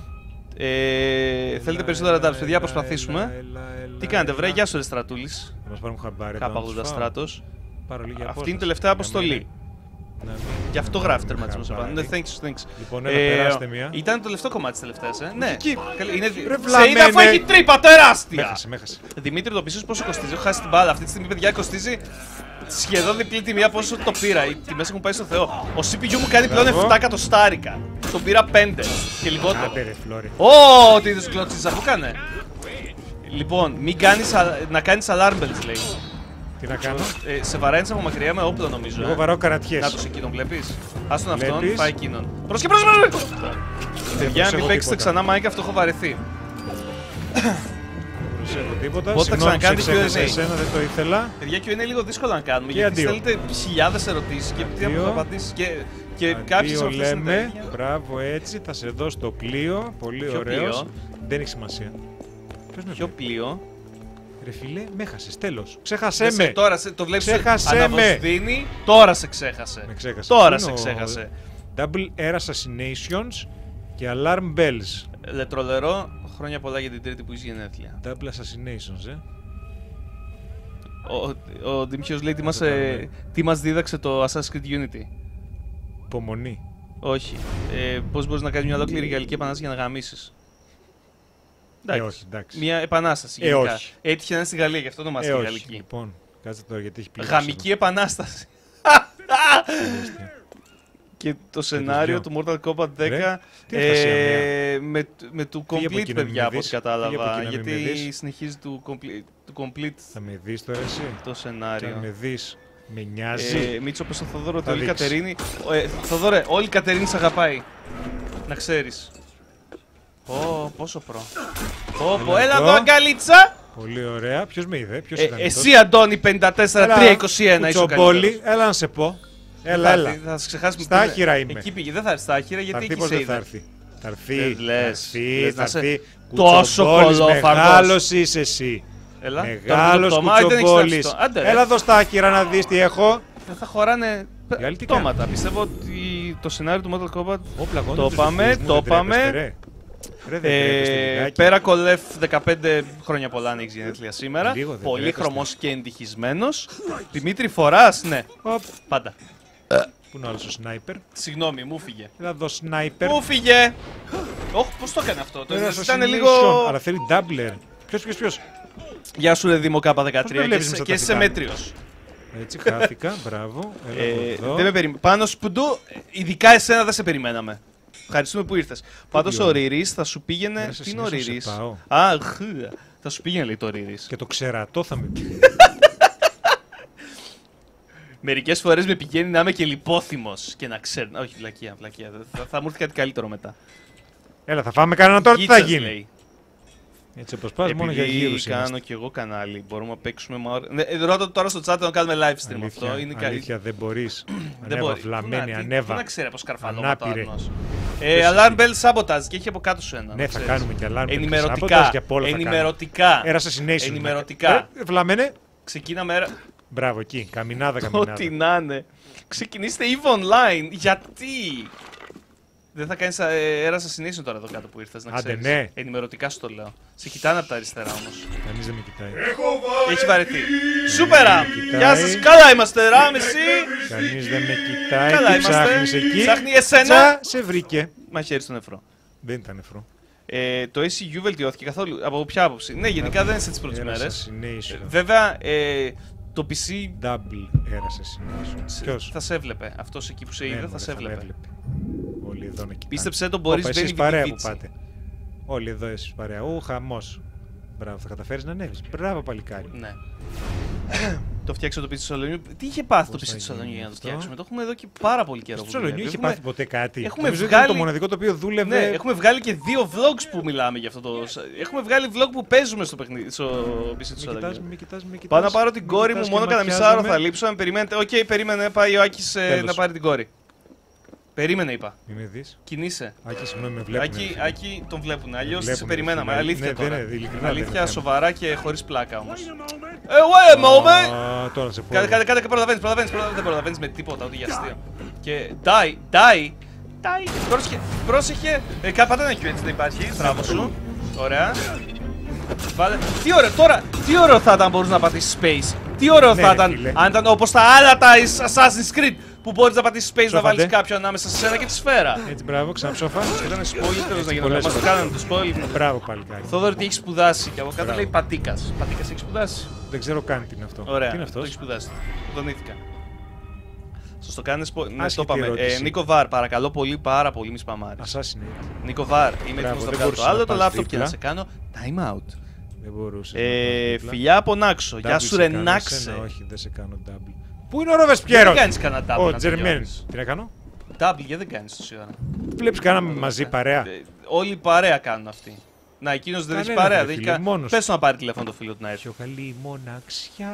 Ε, θέλετε περισσότερα dubs, παιδιά, προσπαθήσουμε. Τι κάνετε, βρε, γεια σου, ρε Στρατούλης. Θα μας πάρουμε χαμπάρι. Κάπα ογδόντα στράτος. Αυτή είναι η τελευταία αποστολή. Γι' αυτό γράφει τερματισμό σε πάνω. Ναι, thanks, thanks. Λοιπόν, έλα, περάστε μία. Ήταν το τελευταίο κομμάτι τη τελευταία, ε. Ναι. Εκεί. Καλή, είναι... Ρε Σε βλαμμένε. είδα αφού έχει τρύπα τεράστια! Μέχασε, μέχασε. Δημήτρη, το πίσω πόσο κοστίζει. Έχω χάσει την μπάλα. Αυτή τη στιγμή, παιδιά, κοστίζει σχεδόν διπλή τιμή από όσο το πήρα. Οι τιμές έχουν πάει στο Θεό. Ο σι πι γιου μου κάνει πλέον Μπράβο. επτά εκατοστάρικα. Τον πήρα πέντε και λιγότερο. Άντε ρε Φλόρι. Ω, τι είδους κλωτσίζα που κάνε. Λοιπόν, μην κάνεις, α- να κάνεις alarm bells, λέει. Τι να κάνω. Ε, σε βαραίνεις από μακριά με όπλο, νομίζω. Εγώ ε. βαράω Να καρατιές. τους εκείνον βλέπεις. Ας τον αυτόν, Βλέπεις. πάει εκείνον. Πρόσεχε, πρόσεχε, πρόσεχε! Παιδιά, μην προσέχω παίξετε τίποτα. ξανά Minecraft, αυτό έχω βαρεθεί. Προσέχω τίποτα. Πότε θα Συγγνώμη, ξανακάνετε σε ξέχασα Q and A? εσένα, δεν το ήθελα. Παιδιά, και είναι λίγο δύσκολο να κάνουμε, Και γιατί αντίο. στέλνετε χιλιάδες ερωτήσεις και τι Αντίο. θα απαντήσεις και, και κάποιες Αντίο από αυτές είναι τα λέμε. ίδια. Μπράβο, έτσι. Θα σε δώσω το πλοίο. Πολύ Ποιο ωραίος. πλοίο? Δεν έχει σημασία. Ποιος με Ποιο βλέπει? πλοίο. Ρε φίλε, με έχασες. Τέλος. Ξέχασέ Δεν σε- με. Τώρα σε- το βλέπεις Ξέχασέ με. αναβοσδίνει, τώρα σε ξέχασε. Με ξέχασε. Τώρα Πού σε είναι ο- ξέχασε. Double Air Assassinations και Alarm Bells. Λετρολερό, χρόνια πολλά για την τρίτη που είσαι γενέθλια. Double Assassinations, ε. Ο, ο Ντίμιος λέει τι μας, το κάνουμε. ε, τι μας δίδαξε το Assassin's Creed Unity. Υπομονή. Όχι. Ε, πώς μπορείς να κάνεις μια ολόκληρη γαλλική επανάσταση για να γαμίσεις. Ε, όχι, εντάξει. Μια επανάσταση Ε, γενικά. όχι. Έτυχε να είναι στη Γαλλία, γι' αυτό Ε, ονομάζεται όχι. γαλλική. Λοιπόν, κάτσε τώρα γιατί έχει πει. Γαμική επανάσταση. Και το σενάριο του Mortal Kombat δέκα τι έφτασε ε, με, με του Φύγε από complete, εκεί να μην παιδιά, με από ό,τι δεις. Φύγε από κατάλαβα. εκεί να μην με Γιατί δεις. συνεχίζει του complete, του complete Θα με δεις τώρα εσύ. το Θα σενάριο. με δεις. Με νοιάζει. Ε, Μίτσο, πες στον Θοδόρο ότι Θα όλη η δείξει. Κατερίνη. Ε, Θοδόρε, όλη η Κατερίνη σε αγαπάει. Να ξέρεις. Ω, πόσο προ. Πω, πω, Έλα έλα εδώ. εδώ, αγκαλίτσα! Πολύ ωραία. Ποιος με είδε, ποιος Ε, ήταν εσύ, Αντώνη, πενήντα τέσσερα τρία είκοσι ένα, είσαι ο Κουτσομπόλη, καλύτερος. έλα να σε πω. Έλα, έλα. Θα, θα σε ξεχάσουμε. Στα που- άχυρα είμαι. Εκεί πήγε, δεν θα έρθει στα άχυρα Θα γιατί έρθει, εκεί πώς σε δεν θα είδε. έρθει. Θα έρθει, Δεν θα λες. έρθει, Λες θα να σε- έρθει. τόσο Κουτσομπόλης, κολόφαρδος. μεγάλος είσαι εσύ. Έλα, Μεγάλος το πτώμα, δεν έχεις κουτσομπόλης. φτάσει στο- Άντε, ρε. Έλα εδώ στα άχυρα να δεις τι έχω. Δεν θα χωράνε Οι άλλοι τι πτώματα. Πιστεύω ότι το σενάριο του Mortal Kombat. Όπλα, γόνοι Το τους πάμε, δικούς μου, το δεν πάμε. τρέπεστε, ρε. Ρε, δεν τρέπεστε Ε, λιγάκι. πέρα κολεφ δεκαπέντε χρόνια πολλά αν έχεις γενέθλια σήμερα. Λίγο δεν Πολύ τρέπεστε. χρωμός και εντυχισμένος. Δημήτρη, φοράς, ναι. Οπ, Πάντα. πού είναι ο άλλος ο σνάιπερ. Συγγνώμη, μου φύγε. Έλα εδώ σνάιπερ. Μου φύγε! Όχι, πώς το έκανε αυτό. Το Ένα είδες, ήταν assassination, λίγο. Αλλά θέλει doubler. Ποιος, ποιος, ποιος. Γεια σου, ρε Δήμο Κάπα Πώς δεκατρία. το Και, βλέπεις είσαι- με και στα είσαι τιτάνια. μέτριος. Έτσι, χάθηκα. Μπράβο. Έλα Ε, εδώ. δεν με περιμέ... Πάνω σπουντού, ειδικά εσένα δεν σε περιμέναμε. Ευχαριστούμε που ήρθες. Πάντως ποιο? ο Ριρίς θα σου πήγαινε. Μέσα Τι είναι ο συνήθως σε Ριρίς. πάω. Α, χ, θα σου πήγαινε λέει το Ριρίς. Και το ξερατό θα με πει. Μερικές φορές με πηγαίνει να είμαι και λιπόθυμος και να ξέρω. Όχι, βλακεία, βλακεία. Θα, θα μου έρθει κάτι καλύτερο μετά. Έλα, θα φάμε κανένα τώρα, τι θα Γίτσας, γίνει. λέει. Έτσι όπως πας, μόνο για Επειδή γύρους κάνω είμαστε. κι εγώ κανάλι, μπορούμε να παίξουμε με ώρα. Ναι, ε, ρώτα τώρα στο chat να κάνουμε live stream Αλήθεια, αυτό. Είναι κα- αλήθεια, δεν μπορείς. Δεν Ανέβα, μπορεί. βλαμμένη, Πού να- ανέβα. Πού να ξέρει πως καρφαλώμα το Ανάπηρε. Άρνος. Ε, Alarm Bell Sabotage και έχει από κάτω σου ένα. Ναι, να θα ξέρεις. κάνουμε κι alarm bell Ενημερωτικά. sabotage και απ' όλα θα Ενημερωτικά. Era assassination. Ενημερωτικά. Ε, βλαμμένε. Ξεκίναμε. έρα- Μπράβο, εκεί. Καμινάδα, καμινάδα. Ό,τι να είναι. Ξεκινήστε EVE Online. Γιατί. Δεν θα κάνει Era Assassination τώρα εδώ κάτω που ήρθες να Άντε, ξέρεις. ναι. Ενημερωτικά σου το λέω. Σε κοιτάνε από τα αριστερά όμως. Κανείς δεν με κοιτάει. Έχει βαρεθεί. Σούπερα! κοιτάει. Γεια σας, καλά είμαστε, Ράμ, εσύ! Κανείς δεν με κοιτάει. Καλά Τι είμαστε. ψάχνεις εκεί. Ψάχνει εσένα. Τσα, σε βρήκε. Μαχαίρι στον νεφρό. Δεν ήταν νεφρό. Ε, το έι σι γιου βελτιώθηκε καθόλου. Από ποια άποψη. Ναι, γενικά δεν είναι σε τις πρώτες Era μέρες. assassination. Βέβαια, ε, το πι σι Double era assassination. Ποιος? θα σε έβλεπε. Αυτός εκεί που σε είδε Ναι, θα μωρέ, σε με έβλεπε. Όλοι εδώ να κοιτάνε. Πίστεψε το, μπορείς, Όπα, εσείς μπαίνει παρέα που βιντιβίτσι. πάτε. Όλοι εδώ εσείς παρέα. Ου, χαμός. Μπράβο, θα καταφέρεις να ανέβεις. Μπράβο, παλικάρι. Ναι. Το φτιάξε το πι σι του Σαλονιού. Τι είχε πάθει το Πώς πι σι θα του Σαλονιού γίνει για να το αυτό? φτιάξουμε. Το έχουμε εδώ και πάρα πολύ καιρό. Στο που Σολονιού δουλεύει. είχε Έχουμε- πάθει ποτέ κάτι. έχουμε Νομίζω ότι ήταν βγάλει- το μοναδικό το οποίο δούλευε. Ναι, έχουμε βγάλει και δύο vlogs που μιλάμε για αυτό το. Έχουμε βγάλει vlog που παίζουμε στο παιχνίδι. Στο πι σι του Με κοιτάς, Σαλονιού. με κοιτάς, με κοιτάς. Πάω να πάρω την με κόρη μου, κοιτάς μόνο και κατά μισάωρο ματιάζομαι. θα λείψω. Αν περιμένετε. Οκ, περίμενε, πάει ο Άκης ε, Τέλος. να πάρει την κόρη. Περίμενε, είπα. Μη με δεις. Κινείσαι. Άκη, συγγνώμη, με βλέπουν. Άκη, Άκη τον βλέπουν. Αλλιώ σε Βλέπουνε, περιμέναμε. φίλε. Αλήθεια Ναι, δεν τώρα. είναι, ειλικρινά δεν Αλήθεια, είναι σοβαρά και χωρί πλάκα όμω. Ε, wait a moment! Α, τώρα σε πω. Κάτσε, κάτσε, κάτσε, προλαβαίνεις, προλαβαίνεις, προλαβαίνεις, δεν προλαβαίνεις με τίποτα, ούτε για αστείο. Και die, die, die, πρόσεχε, πρόσεχε, ε, κα- πάτε ένα Q έτσι δεν υπάρχει, μπράβο σου, ωραία. Βάλε, τι ωραίο, τώρα, τι ωραίο θα ήταν μπορείς να πατήσεις space, τι ωραίο Ναι, θα ρε, ήταν φίλε. αν ήταν όπως τα άλλα τα Assassin's Creed που μπορείς να πατήσεις space να Ψόφατε. βάλεις κάποιον ανάμεσα σε σένα και τη σφαίρα. Έτσι, μπράβο, ξαναψόφα. Ήταν spoiler τέλος να γίνει, πολλές μας το φορές. κάνανε το spoiler. Μπράβο, παλικάρι. Θόδωρη τι έχει σπουδάσει και από κάτω Μπράβο. λέει Πατίκας. Πατίκας έχει σπουδάσει. Δεν ξέρω καν τι είναι αυτό. Ωραία, Τι είναι το αυτός. έχει σπουδάσει. Τον ήθηκα. Σας το κάνεις πο... Ναι, το Άσχετη είπαμε. Ε, ερώτηση. Νίκο Βάρ, παρακαλώ πολύ, πάρα πολύ μη σπαμάρεις. Assassinate. Νίκο Βάρ, είμαι Μπράβο, έτοιμος να δεν βγάλω το μπορούσα άλλο να το πας laptop και να δίπλα. σε κάνω time out. Δεν μπορούσε. Ε, φιλιά από Νάξο, γεια σου ρε Νάξε. Όχι, δεν σε κάνω double. Πού είναι ο Ροβεσπιέρο? Δεν κάνεις κανένα double Ο να Τζερμέν. τελειώνεις. Τι να κάνω? Double γιατί δεν κάνεις τόση ώρα. Βλέπει κάναμε μαζί παρέα. Ε, Όλοι παρέα κάνουν αυτοί. Να, εκείνος δεν έχει Κανένα, παρέα. ρε Δεν έχει φίλε, κα... μόνος Πες του να πάρει τηλέφωνο το φίλο του να έρθει. Πιο καλή μοναξιά.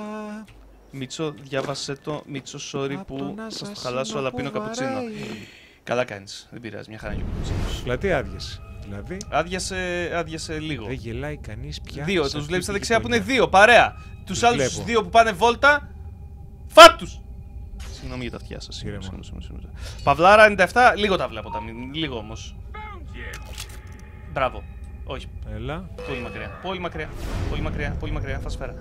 Μίτσο, διάβασε το. Μίτσο, sorry Απ' που τον θα στο ασασίνο χαλάσω, αλλά που πίνω καπουτσίνο. βαράει. Καλά κάνεις, δεν πειράζει, μια χαρά είναι και ο καπουτσίνος. Δηλαδή άδειε. Δηλαδή Άδειασε, άδειασε λίγο. δεν γελάει κανεί πια. Δύο, σε τους αυτή βλέπεις στα τη δεξιά που είναι γειτονιά. δύο, παρέα. Τους Τους άλλους βλέπω. τους δύο που πάνε βόλτα, φάτ' τους! Συγγνώμη για τα αυτιά σας. Ήρεμα. Συγγνώμη, συγγνώμη, συγγνώμη. Παυλάρα ενενήντα επτά, λίγο τα βλέπω, τα μη- λίγο όμως. Μπράβο. Όχι, Έλα. πολύ μακριά. Πολύ μακριά. Πολύ μακριά. Πολύ μακριά. Θα σφαίρα.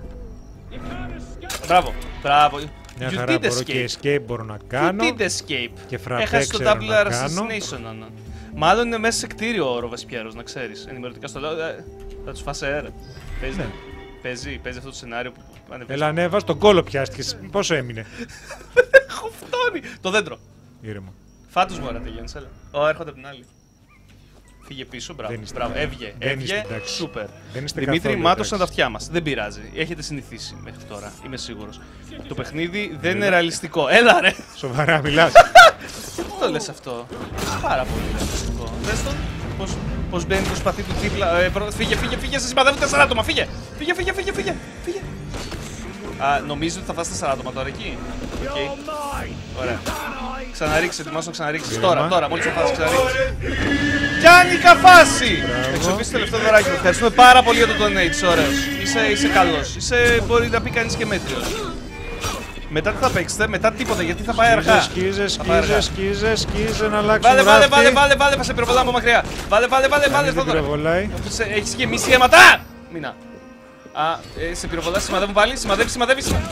Μπράβο. Μπράβο. Μια You χαρά did μπορώ και escape. escape μπορώ να κάνω. You did escape. Και φραπέ Έχασε το ξέρω double να R κάνω. assassination. ναι, ναι. Μάλλον είναι μέσα σε κτίριο ο Ροβεσπιέρος, να ξέρεις. Ενημερωτικά στο λέω. ε, Θα τους φας αέρα. Παίζει. Ναι. Παίζει, παίζει αυτό το σενάριο που ανεβαίνει. Έλα, ανέβα, στον κόλο πιάστηκες. Πόσο έμεινε? Έχω φτώνει. Το δέντρο. Ήρεμο. Φάτους μου, ωραία, τελειώνεις, έλα. Ω, έρχονται από την άλλη. Φύγε πίσω, μπράβο. Δεν είστε Μπράβο, καλά. έβγε. Δεν Έβγε, είστε εντάξει. σούπερ. Δεν είστε Δημήτρη, καθόλου μάτωσαν τα εντάξει. αυτιά μας. Δεν πειράζει. Έχετε συνηθίσει μέχρι τώρα. Είμαι σίγουρος. Το παιχνίδι δεν είναι ρεαλιστικό. Έλα, ρε. Σοβαρά μιλάς. Γιατί το λες αυτό? Πάρα πολύ ρεαλιστικό. Δες τον. Πώς, πώς μπαίνει το σπαθί του δίπλα. Ε, προ- φύγε, φύγε, φύγε. Σε συμπαδεύουν τέσσερα άτομα. Φύγε. Φύγε, φύγε, φύγε, φύγε. φύγε. Α, νομίζω ότι θα φας τέσσερα άτομα τώρα εκεί. Οκ. Ωραία. Ξαναρίξε, ετοιμάσου να ξαναρίξεις. Ήρεμα. Τώρα, τώρα, μόλις θα φας, ξαναρίξεις. Γιάννη Καφάση! Εξοπλίσει το τελευταίο δωράκι μου. Ευχαριστούμε πάρα πολύ για το donate, ωραίος. Είσαι, είσαι καλός. Είσαι, μπορεί να πει κανείς και μέτριος. Μετά τι θα παίξετε, μετά τίποτα, γιατί θα πάει αργά. Σκίζε, Θα πάει σκίζε, αργά. σκίζε, σκίζε να αλλάξουμε Βάλε, βάλε, ράφτη. βάλε, βάλε, βάλε, θα σε πυροβολάω από μακριά. Βάλε, βάλε, βάλε, βάλε, Κανείς δεν Θόδωρα. πυροβολάει. Σε- Έχεις γεμίσει αίματα! Μήνα. Α, ε, σε πυροβολά, σημαδεύουν πάλι, σημαδεύει, σημαδεύει. σημα-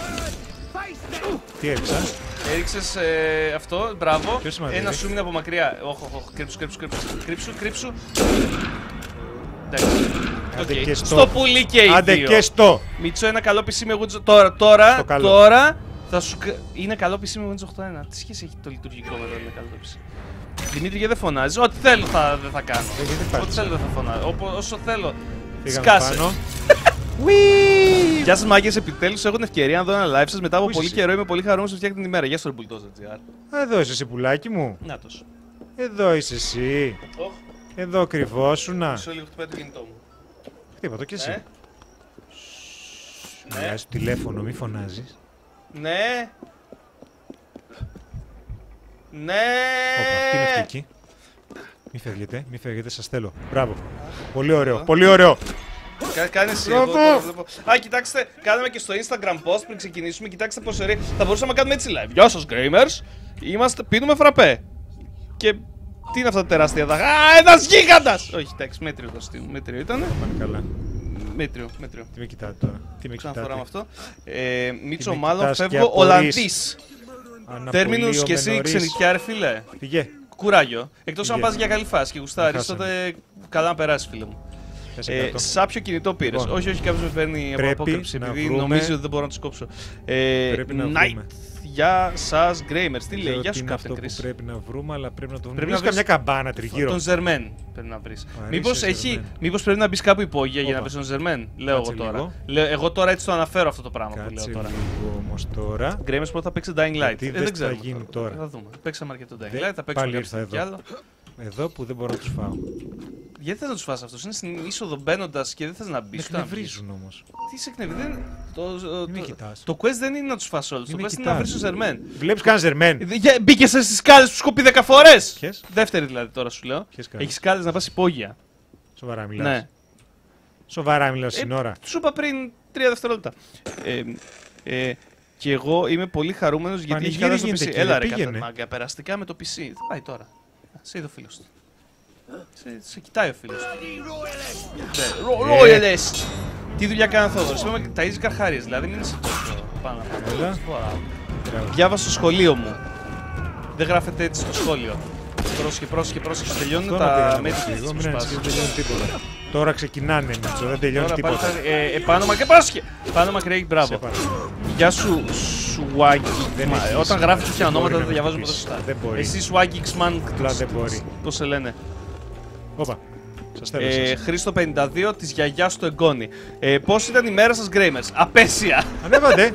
Τι έριξα? Έριξες ε, αυτό, μπράβο. Ποιος σημαδεύει? Ένα σου μήνα από μακριά. Όχι, όχι, όχι, κρύψου, κρύψου, κρύψου. Κρύψου, κρύψου. Εντάξει. Άντε Οκ. και στο. Στο πουλί και οι Άντε δύο. και στο. Μίτσο, ένα καλό πι σι με Windows. Τώρα, τώρα, Το καλό. τώρα θα σου. κα- Είναι καλό πι σι με Windows οκτώ ένα. Τι σχέση έχει το λειτουργικό με το είναι καλό το πι σι? Δημήτρη, γιατί δεν φωνάζει. Ό,τι θέλω θα, δεν θα κάνω. Ε, γιατί Ό,τι πάτησα. θέλω δεν θα φωνάζω. Όπο- Όσο θέλω. Πήγαμε Σκάσε. πάνω. Γεια σας μάγκες, επιτέλους έχω την ευκαιρία να δω ένα live σας μετά από Πού πολύ είσαι? καιρό. Είμαι πολύ χαρούμενος που φτιάχνετε την ημέρα. Γεια σου ρε Bulldozer.gr. Εδώ είσαι εσύ πουλάκι μου. Νάτος. Εδώ είσαι εσύ. Ωχ, Εδώ κρυβόσουνα. μισό λίγο χτυπάει το κινητό μου. Χτύπα το κι εσύ. Ναι. Μιλάει στο τηλέφωνο, μη φωνάζεις. Ναι. Ναι. Όπα, τι είναι αυτή εκεί. Μη φεύγετε, μη φεύγετε, σας θέλω. Μπράβο. Πολύ ωραίο, πολύ ωραίο. Κα, κάνε εσύ, εγώ το βλέπω. Α, κοιτάξτε, κάναμε και στο Instagram post πριν ξεκινήσουμε. Κοιτάξτε πόσο ωραίο. Θα μπορούσαμε να κάνουμε έτσι live. Γεια σας, gamers. Είμαστε, πίνουμε φραπέ. Και τι είναι αυτά τα τεράστια δάχτυλα. Α, ένας γίγαντας! Όχι, εντάξει, μέτριο το αστείο. Μέτριο ήτανε. Πάνε καλά. Μέτριο, μέτριο. Τι με κοιτάτε τώρα. Τι με Ξαναφορά με κοιτάτε. αυτό. Ε, Μίτσο, με μάλλον κοιτάς και φεύγω απορείς. Ολλανδής. Τέρμινους και εσύ νωρίς. ξενικιά, ρε φίλε. Πήγε. Κουράγιο. Εκτός αν Πήγε. πας για καλή φάση και γουστάρεις, χάσαμε. τότε καλά να περάσεις, φίλε μου. Ε, σάπιο κινητό πήρες. Λοιπόν, όχι, όχι, κάποιος με παίρνει από πρέπει απόκρυψη να επειδή βρούμε- νομίζει ότι δεν μπορώ να τους κόψω. Ε, Πρέπει να Night. βρούμε. Γεια σας, Gamers. Τι λέει, Ξέρω γεια τι σου, είναι Captain αυτό που Chris. πρέπει να βρούμε, αλλά πρέπει να το βρούμε. Πρέπει Βρεις να βρεις- καμιά καμπάνα τριγύρω. Τον Ζερμέν πρέπει να βρεις. αρέσει Μήπως, ο έχει, Ζερμέν. μήπως πρέπει να μπεις κάπου υπόγεια για να Όπα. βρεις τον Ζερμέν. Λέω εγώ Κάτσε τώρα. λίγο. Λέω, εγώ τώρα έτσι το αναφέρω αυτό το πράγμα που Κάτσε λέω τώρα. λίγο όμως τώρα. Gamers πρώτα θα παίξει Dying Light. Τι Ε, δες δεν τι θα ξέρω. γίνει τώρα. Θα δούμε. Παίξαμε αρκετό Dying Δεν- Light, θα παίξουμε πάλι κάποιο ήρθα κι εδώ. άλλο. Εδώ που δεν μπορώ να τους φάω. Γιατί θες να τους φας αυτούς, είναι στην είσοδο μπαίνοντας και δεν θες να Με μπεις. ούτε να βγεις. εκνευρίζουν όμως. Τι σε εκνευρίζει, δεν... Το, Μη με το, κοιτάς. το quest δεν είναι να τους φας όλους, Μη το με quest είναι να βρεις κοιτάς. τον Ζερμέν. Βλέπεις κανένα Ζερμέν. Μπήκε στις σκάλες που σκοπεί δέκα φορές! Ποιες? Δεύτερη δηλαδή τώρα σου λέω. Ποιες σκάλες? Έχεις σκάλες να πας υπόγεια. Σοβαρά μιλάς. Ναι. Σοβαρά μιλάς στην ώρα. Σου είπα πριν τρία δευτερόλεπτα. Ε, ε, και εγώ είμαι πολύ χαρούμενος γιατί έχει Πανηγύρι κατάσταση το πι σι. γίνεται, Έλα ρε κύριε, κατά πήγαινε. μάγκα, περαστικά με το πι σι. Θα πάει τώρα. Σε είδε ο φίλος του. Σε, σε κοιτάει ο φίλος του. Ναι, ρο- Royalist. Τι δουλειά κάνει ο Θόδωρος. Είπαμε ταΐζει καρχάριες, δηλαδή μην είσαι τόσο πάνω από Έλα. αυτό. Μπράβο. Διάβασα στο σχολείο μου. Δεν γράφεται έτσι στο σχόλιο. Πρόσχε, πρόσχε, πρόσχε. Τελειώνουν Αυτό να τα πήγα να medikits φύγω, που μην σπάς. ανησυχείς, δεν τελειώνει τίποτα. Τώρα ξεκινάνε, Μίτσο, δεν τελειώνει Τώρα πάλι τίποτα. θα- ε, ε, πάνω μακριά, πρόσχε! Πάνω μακριά, Σε μπράβο. παρακαλώ. Γεια σου, Swaggy. Δεν Μα, έχεις, Όταν γράφεις τέτοια δεν μπορεί ονόματα να δεν διαβάζουμε με το σωστά. Δεν μπορεί. Εσύ Swaggy Xman, Απλά δεν μπορεί. πώς σε λένε. Όπα. Σας θέλω Ε, εσάς. Χρήστο πενήντα δύο της γιαγιάς του εγγόνι. Ε, πώς ήταν η μέρα σας, Gamers? Απέσια. Ανέβατε.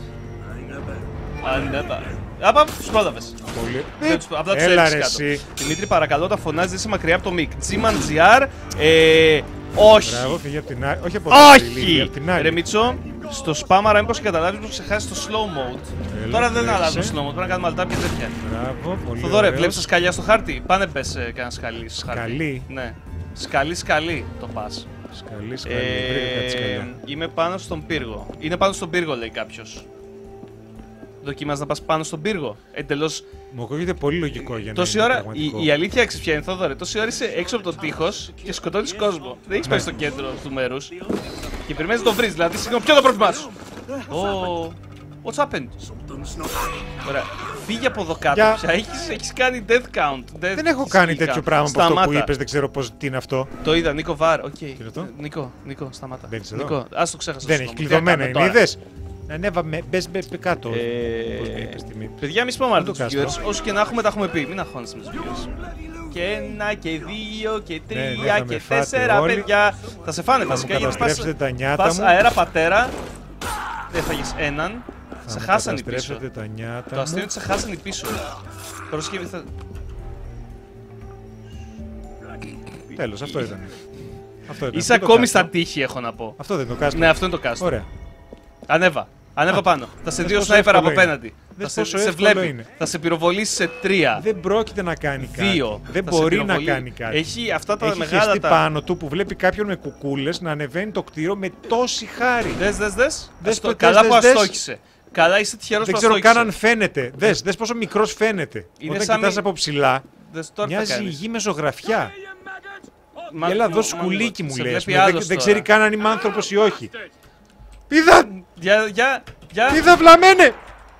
Ανέβα. Απα, τους πρόλαβες. Πολύ. Δεν τους- Απλά τους Έλα έριξες ρε κάτω. εσύ. Δημήτρη, παρακαλώ, όταν φωνάζεις είσαι μακριά από το mic. G-Man τζι αρ, ε, όχι. Μπράβο, φύγε από την άλλη. Όχι από την άλλη. Όχι! Από την άλλη. Ρε Μίτσο, στο σπάμαρα μήπως καταλάβεις πως ξεχάσεις το slow mode. Έλα, Τώρα δεν τρέξε. αλλάζουμε slow mode, πρέπει να κάνουμε αλτάπ και τέτοια. Μπράβο, πολύ Θοδωρέ, ωραίος. βλέπεις τα σκαλιά στο χάρτη. Πάνε πες ε, κανένα σκαλί στο χάρτη. Σκαλί? Ναι. Σκαλί, σκαλί το πας. Σκαλί, σκαλί. Βρήκα κάτι Ε, σκαλιά. είμαι πάνω στον πύργο. Είναι πάνω στον πύργο, λέει κάποιος. Δοκιμάς να πας πάνω στον πύργο. Εντελώς. Μου ακούγεται πολύ λογικό για να Τόση είναι ώρα, πραγματικό. η, η αλήθεια ξέρεις ποια είναι, Θόδωρε. Τόση ώρα είσαι έξω από το τείχος και σκοτώνεις κόσμο. Δεν έχεις πάει στο κέντρο του μέρους. Και περιμένεις να το βρεις. Δηλαδή, συγγνώμη, ποιο είναι το πρόβλημά σου? Oh, what's happened? Ωραία. Φύγε από εδώ κάτω Γεια. πια. Έχεις, έχεις κάνει death count. Death Δεν έχω κάνει skill τέτοιο count. πράγμα από αυτό που Σταμάτα. είπες, δεν ξέρω πώς, τι είναι αυτό. Το είδα, Νίκο Βάρ. Οκ. είναι αυτό? Νίκο, Νίκο, σταμάτα. Μπαίνεις εδώ? Νίκο, ας το ξέχασα. Δεν στο έχει νόμο. κλειδωμένα, Τι είναι, έκανα τώρα? είδες. Ανέβαμε, μπες, μπες, μπες κάτω. Πώς με Ε, είπες τη μύτη. παιδιά, μη σπαμάρετε το τους κάστρο. viewers. Όσο και να έχουμε, τα έχουμε πει. Μην αγχώνεσαι με τους viewers. Και ένα και δύο και Ναι, ναι, τρία θα και με φάτε τέσσερα, όλοι. παιδιά. Θα σε φάνε Θα βασικά μου γιατί πας, καταστρέψετε τα νιάτα πας μου. αέρα πατέρα. Έφαγες έναν. Θα Σε μου χάσανε οι πίσω. καταστρέψετε τα νιάτα Το αστείο είναι μου. ότι σε χάσανε οι πίσω. Πρόσχευε θα... Τέλος, αυτό ήταν. Αυτό ήταν. Είσαι Αυτό το ακόμη κάστρο. στα τείχη, έχω να πω. Αυτό δεν είναι το κάστρο. Ναι, αυτό είναι το κάστρο. Ωραία. Ανέβα. Ανέβα πάνω. Θα σε Δες δύο πόσο σνάιπερ από εύκολο είναι. απέναντι. Θα Δες σε, πόσο σε εύκολο βλέπει. είναι. Θα σε πυροβολήσει σε τρία. Δεν πρόκειται να κάνει κάτι. Δύο. Δεν Θα σε μπορεί να πυροβολεί. κάνει κάτι. Έχει αυτά τα Έχει μεγάλα χεστεί τα. πάνω του που βλέπει κάποιον με κουκούλες να ανεβαίνει το κτίριο με τόση χάρη. Δες, δες, δες. Δες Αστο- το- Καλά δες, που δες. αστόχησε. Καλά, είσαι τυχερός Δεν που ξέρω αστόχησε. καν αν φαίνεται. Δες, δες πόσο μικρός φαίνεται. Είναι Όταν σαν κοιτάς μη- από ψηλά, Δες, τώρα τι θα μοιάζει η κάνεις. γη με ζωγραφιά. Μα- Έλα μα- δώσ' σκουλίκι μα- μου σε λες. βλέπει με, Δεν, άλλος δεν τώρα. ξέρει καν αν είμαι άνθρωπος ή όχι. Πήδα! Για, για, για. Πήδα βλαμένε!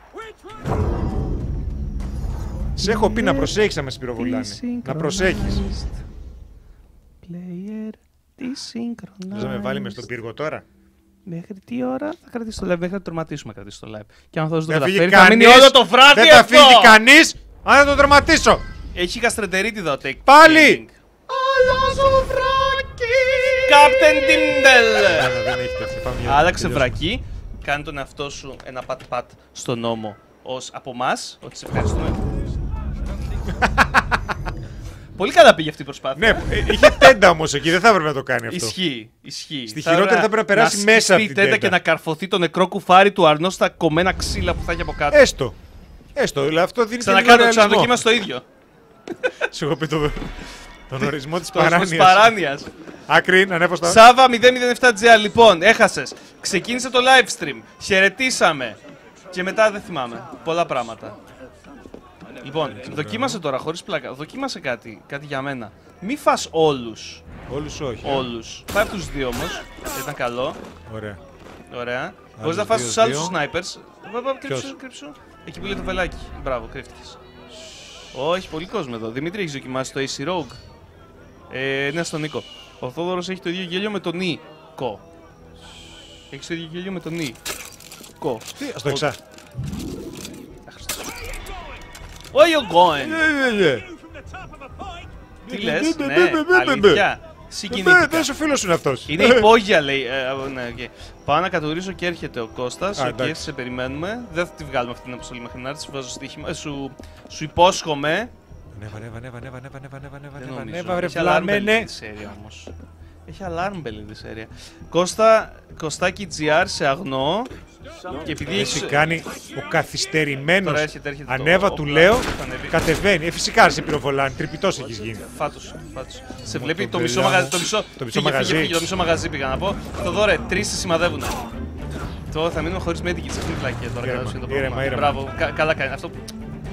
Σε έχω πει να προσέχεις να με σπυροβολάνε. Να προσέχεις. Player, Θες να με βάλει μες στον πύργο τώρα. Μέχρι τι ώρα θα κρατήσει το live, μέχρι να το τερματίσουμε να κρατήσει το live. Και αν θα το Δεν θα φύγει καταφέρει, θα μείνει κανείς. όλο το βράδυ Δεν θα εδώ. φύγει κανείς αν δεν το τερματίσω. Έχει γαστρεντερίτιδα ο Take. Πάλι! Captain Dimdel! Άρα, δεν έχει τέτοια. Πάμε για να Άλλαξε τελειώσουμε. βρακί. Κάνε τον εαυτό σου ένα πατ-πατ στον νόμο ως από εμάς, ότι σε ευχαριστούμε. Πολύ καλά πήγε αυτή η προσπάθεια. Ναι, είχε τέντα όμως εκεί, δεν θα έπρεπε να το κάνει αυτό. Ισχύει, ισχύει. Στη χειρότερη θα πρέπει να περάσει να μέσα από σκιστεί την τέντα τέντα. και να καρφωθεί το νεκρό κουφάρι του Αρνό στα κομμένα ξύλα που θα έχει από κάτω. Έστω. Έστω, δηλαδή αυτό δίνει και λίγο Ξανακάνω, ρεαλισμό. ξαναδοκίμασε το ίδιο. Σου έχω πει το... τον ορισμό της Το ορισμό παράνοιας. της παράνοιας. Άκρη, να ανέβω στα... Σάβα μηδέν μηδέν επτά τζι αρ, λοιπόν, έχασες. Ξεκίνησε το live stream. Χαιρετήσαμε. Και μετά δεν θυμάμαι. Πολλά πράγματα. Λοιπόν, δοκίμασε τώρα, χωρίς πλάκα. Δοκίμασε κάτι, κάτι για μένα. Μη φας όλους. Όλους όχι. Όλους. Φάει από τους δύο όμως. Ήταν καλό. Ωραία. Ωραία. Μπορείς να φας τους άλλους τους snipers. Κρύψου, κρύψου. Εκεί που λέει το βελάκι. Μπράβο, κρύφτηκες. Όχι, πολύ κόσμο εδώ. Δημήτρη, έχεις δοκιμάσει το έι σι Rogue? Ε, ναι, στον Νίκο. Ο Θόδωρος έχει το ίδιο γέλιο με τον Νίκο. Έχεις το ίδιο γέλιο με τον Νίκο. Τι, ας το εξά. Where you going? Τι λες, ναι, αλήθεια. Συγκινήθηκα. Δεν σου φίλος είναι αυτός. Είναι υπόγεια, λέει. Ε, ναι, okay. Πάω να κατουρίσω και έρχεται ο Κώστας. Α, Και okay, σε περιμένουμε. Δεν θα τη βγάλουμε αυτή την αποστολή μέχρι να έρθει. Σου βάζω στοίχημα. Ε, σου, σου υπόσχομαι. Ανέβα, ανέβα, ανέβα, ανέβα, ανέβα, ανέβα, ανέβα, Δεν ανέβα, νομίζω. ανέβα, βρε Έχει alarm bell βλάμενε. τη σέρια όμως. Έχει alarm bell τη σέρια. Κώστα, Κωστάκι τζι αρ σε αγνό. Και επειδή Έχει έχεις... κάνει ο καθυστερημένος. Τώρα έρχεται, έρχεται Ανέβα το του όπλα, λέω, θα ανέβει. κατεβαίνει. Ε, φυσικά σε πυροβολάνε, τρυπητός έχεις γίνει. Φάτος, φάτος. Σε Μου βλέπει το το μισό πελά μαγαζί. μου. Το μισό, Το μισό φύγε, μαγαζί. φύγε, φύγε, το μισό μαγαζί πήγα να πω. Το δώρε, τρεις σε σημαδεύουν. Τώρα θα μείνουμε χωρίς medikits, αυτή είναι η πλακία τώρα. Ήρεμα, Καλά, είναι το ήρεμα, πρόβλημα. ήρεμα. Μπράβο, κα- καλά κάνει. Αυτό που-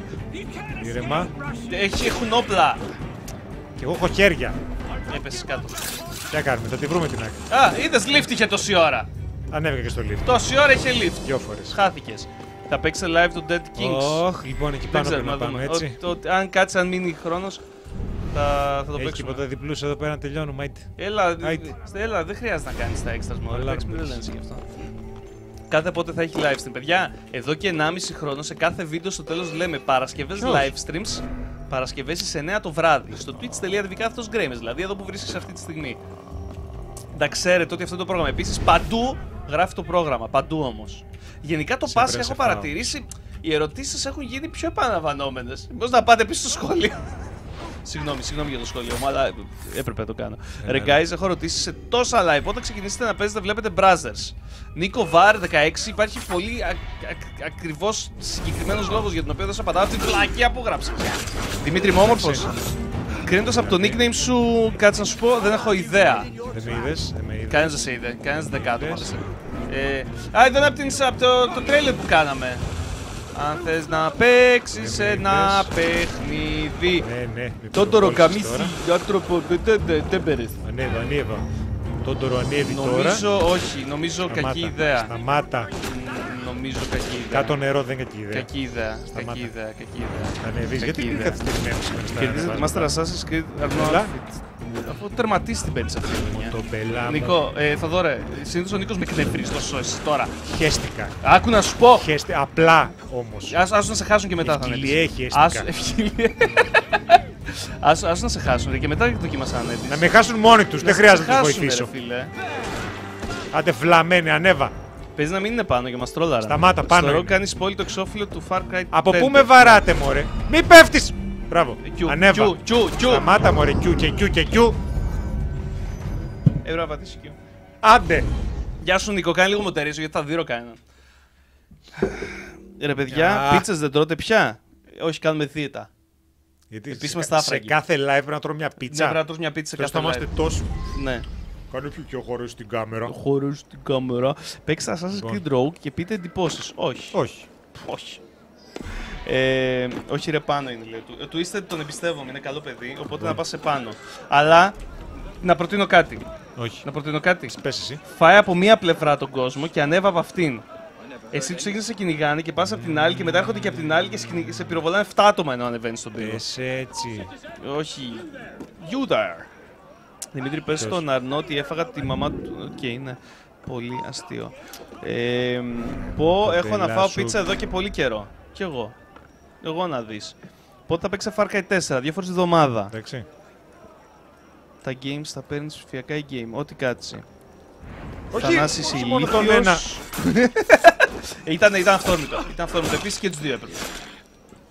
Ήρεμα. Έχει- έχουν όπλα. Και εγώ έχω χέρια. Έπεσες κάτω. Τι να κάνουμε, θα τη βρούμε την άκρη. Α, είδες lift είχε τόση ώρα. Ανέβηκα και στο lift. Τόση ώρα είχε lift. Δυο φορές. Χάθηκες. Θα παίξει live το Dead Kings. Ωχ, λοιπόν εκεί Δεν πάνω ξέρω, πρέπει να να πάμε δούμε. έτσι. Ο- το- Αν κάτσει, αν μείνει χρόνος, θα, θα το Έχει παίξουμε. τίποτα διπλούς εδώ πέρα να τελειώνουμε. άιντε. Έλα, Άιντε. έλα, δεν χρειάζεται να κάνεις τα extras μόνο. Αλλά Εντάξει, μην μπες. λένε γι' αυτό. Κάθε πότε θα έχει live stream. Παιδιά, εδώ και ενάμιση χρόνο σε κάθε βίντεο στο τέλος λέμε Παρασκευές Ποιος? live streams. Παρασκευές στις εννιά το βράδυ. Στο twitch.tv κάθετος Γκρέμες, δηλαδή εδώ που βρίσκεσαι αυτή τη στιγμή. Να ξέρετε ότι αυτό το πρόγραμμα επίσης παντού γράφει το πρόγραμμα. Παντού όμως. Γενικά το Σε Πάσχα βρε, έχω σε φάω. παρατηρήσει οι ερωτήσεις έχουν γίνει πιο επαναλαμβανόμενες. Μήπως να πάτε πίσω στο σχολείο. Συγγνώμη, συγγνώμη για το σχόλιο μου, αλλά έπρεπε να το κάνω. Ε, Ρε ναι. guys, έχω ρωτήσει σε τόσα live. Όταν ξεκινήσετε να παίζετε, βλέπετε Brothers. Νίκο Βάρ δεκαέξι, υπάρχει πολύ ακριβώς συγκεκριμένος λόγος για τον οποίο δεν σε απαντάω αυτή την πλακία που γράψε. Δημήτρη μου, όμορφος. Κρίνοντας από το nickname σου, κάτσε να σου πω, δεν έχω ιδέα. Δεν με είδες, δεν με είδες. Κανένας δεν σε είδε, κανένας δεν κάτω. Είδες. Ε, α, ήταν από, την, από το, το τρέιλερ που κάναμε. Αν θες να παίξεις Δεν με ένα είδες. παιχνίδι. Ναι, ναι. με Τότορο πυροβόλησες καμίσι, τώρα. άνθρωπο, τέμπερες. Ανέβα, ανέβα. Τότορο ανέβει τώρα. Νομίζω, όχι, νομίζω Σταμάτα, κακή ιδέα. Σταμάτα. Μ, Νομίζω κακή ιδέα. Κάτω νερό δεν είναι κακή ιδέα. Κακή ιδέα, Σταμάτα. κακή ιδέα, κακή ιδέα. Θα ανέβεις. Κακή Γιατί είναι ιδέα. καθυστερημένο σήμερα στα Κερδίζετε ανεβάσματα. Master Assassin's Creed Arno Έλα. Outfit. Αφού τερματίσει την πέμπτη αυτή τη χρονιά. Το μπελάμα. Νίκο, ε, Θοδόρε, συνήθως ο Νίκος με εκνευρίζει τόσο εσύ τώρα. Χέστηκα. Άκου να σου πω. Χέστη, απλά όμως. Ας, άσου να σε χάσουν και μετά θα Ευκυλιέ ανέβεις. χέστηκα. Άσου, ευκυλιέ. Άσου, άσου να σε χάσουν ρε, και μετά δοκίμασα να ανέβεις. Να με χάσουν μόνοι τους, Να δεν σε χρειάζεται να τους χάσουνε, βοηθήσω. ρε, φίλε. Άντε βλαμμένε, ανέβα. Παίζει να μην είναι πάνω και μας τρόλαρα. Σταμάτα, πάνω Στο είναι. Rogue κάνει spoil το εξώφυλλο του Far Cry Από πέντε. πού με βαράτε, μωρέ. Μη πέφτεις. Μπράβο. Κιου, Ανέβα. κιου, κιου, κιου. Σταμάτα, μωρέ. Κιου και κιου και κιου. Έπρεπε να πατήσει κιου. Άντε. Γεια σου Νίκο, κάνει λίγο μοντερίζω γιατί θα δείρω κανέναν. Ρε παιδιά, Γεια. πίτσες δεν τρώτε πια. Όχι, κάνουμε δίαιτα. Γιατί Επίσημα σε, στα σε άφραγγι. κάθε live πρέπει να τρώω μια Ναι, πρέπει πίτσα. να τρως μια πίτσα σε Θες κάθε να είμαστε live. τόσο. Ναι. Κάνε πιο πιο χώρο στην κάμερα. Χώρο στην κάμερα. Παίξτε Assassin's Λοιπόν. Creed Rogue και πείτε εντυπώσεις. Όχι. Όχι. Όχι. Ε, όχι ρε πάνω είναι λέει. Του, του είστε τον εμπιστεύομαι, είναι καλό παιδί, οπότε να πας σε πάνω. Αλλά να προτείνω κάτι. Όχι. Να προτείνω κάτι. Πες εσύ. Φάει από μία πλευρά τον κόσμο και ανέβα από αυτήν. Εσύ τους έγινες σε κυνηγάνε και πας από την άλλη και μετά έρχονται και από την άλλη και σε, κυνη- σε πυροβολάνε εφτά άτομα ενώ ανεβαίνεις στον πύργο. Πες έτσι. Όχι. You there. Δημήτρη, πες Ποιος? στον Αρνό ότι έφαγα τη μαμά του. Οκ, είναι πολύ αστείο. Ε, πω, έχω να Κοπέλα φάω σου. πίτσα εδώ και πολύ καιρό. Κι εγώ. Εγώ να δεις. Πότε θα παίξω Far Cry τέσσερα, δύο φορές τη εβδομάδα. Εντάξει. Τα games θα παίρνεις ψηφιακά η game, ό,τι κάτσει. Όχι, Θανάσης όχι μόνο τον ηλίθιος. ένα. Ε, ήταν, ήταν αυθόρμητο. Ήταν αυθόρμητο. Επίσης και τους δύο έπρεπε.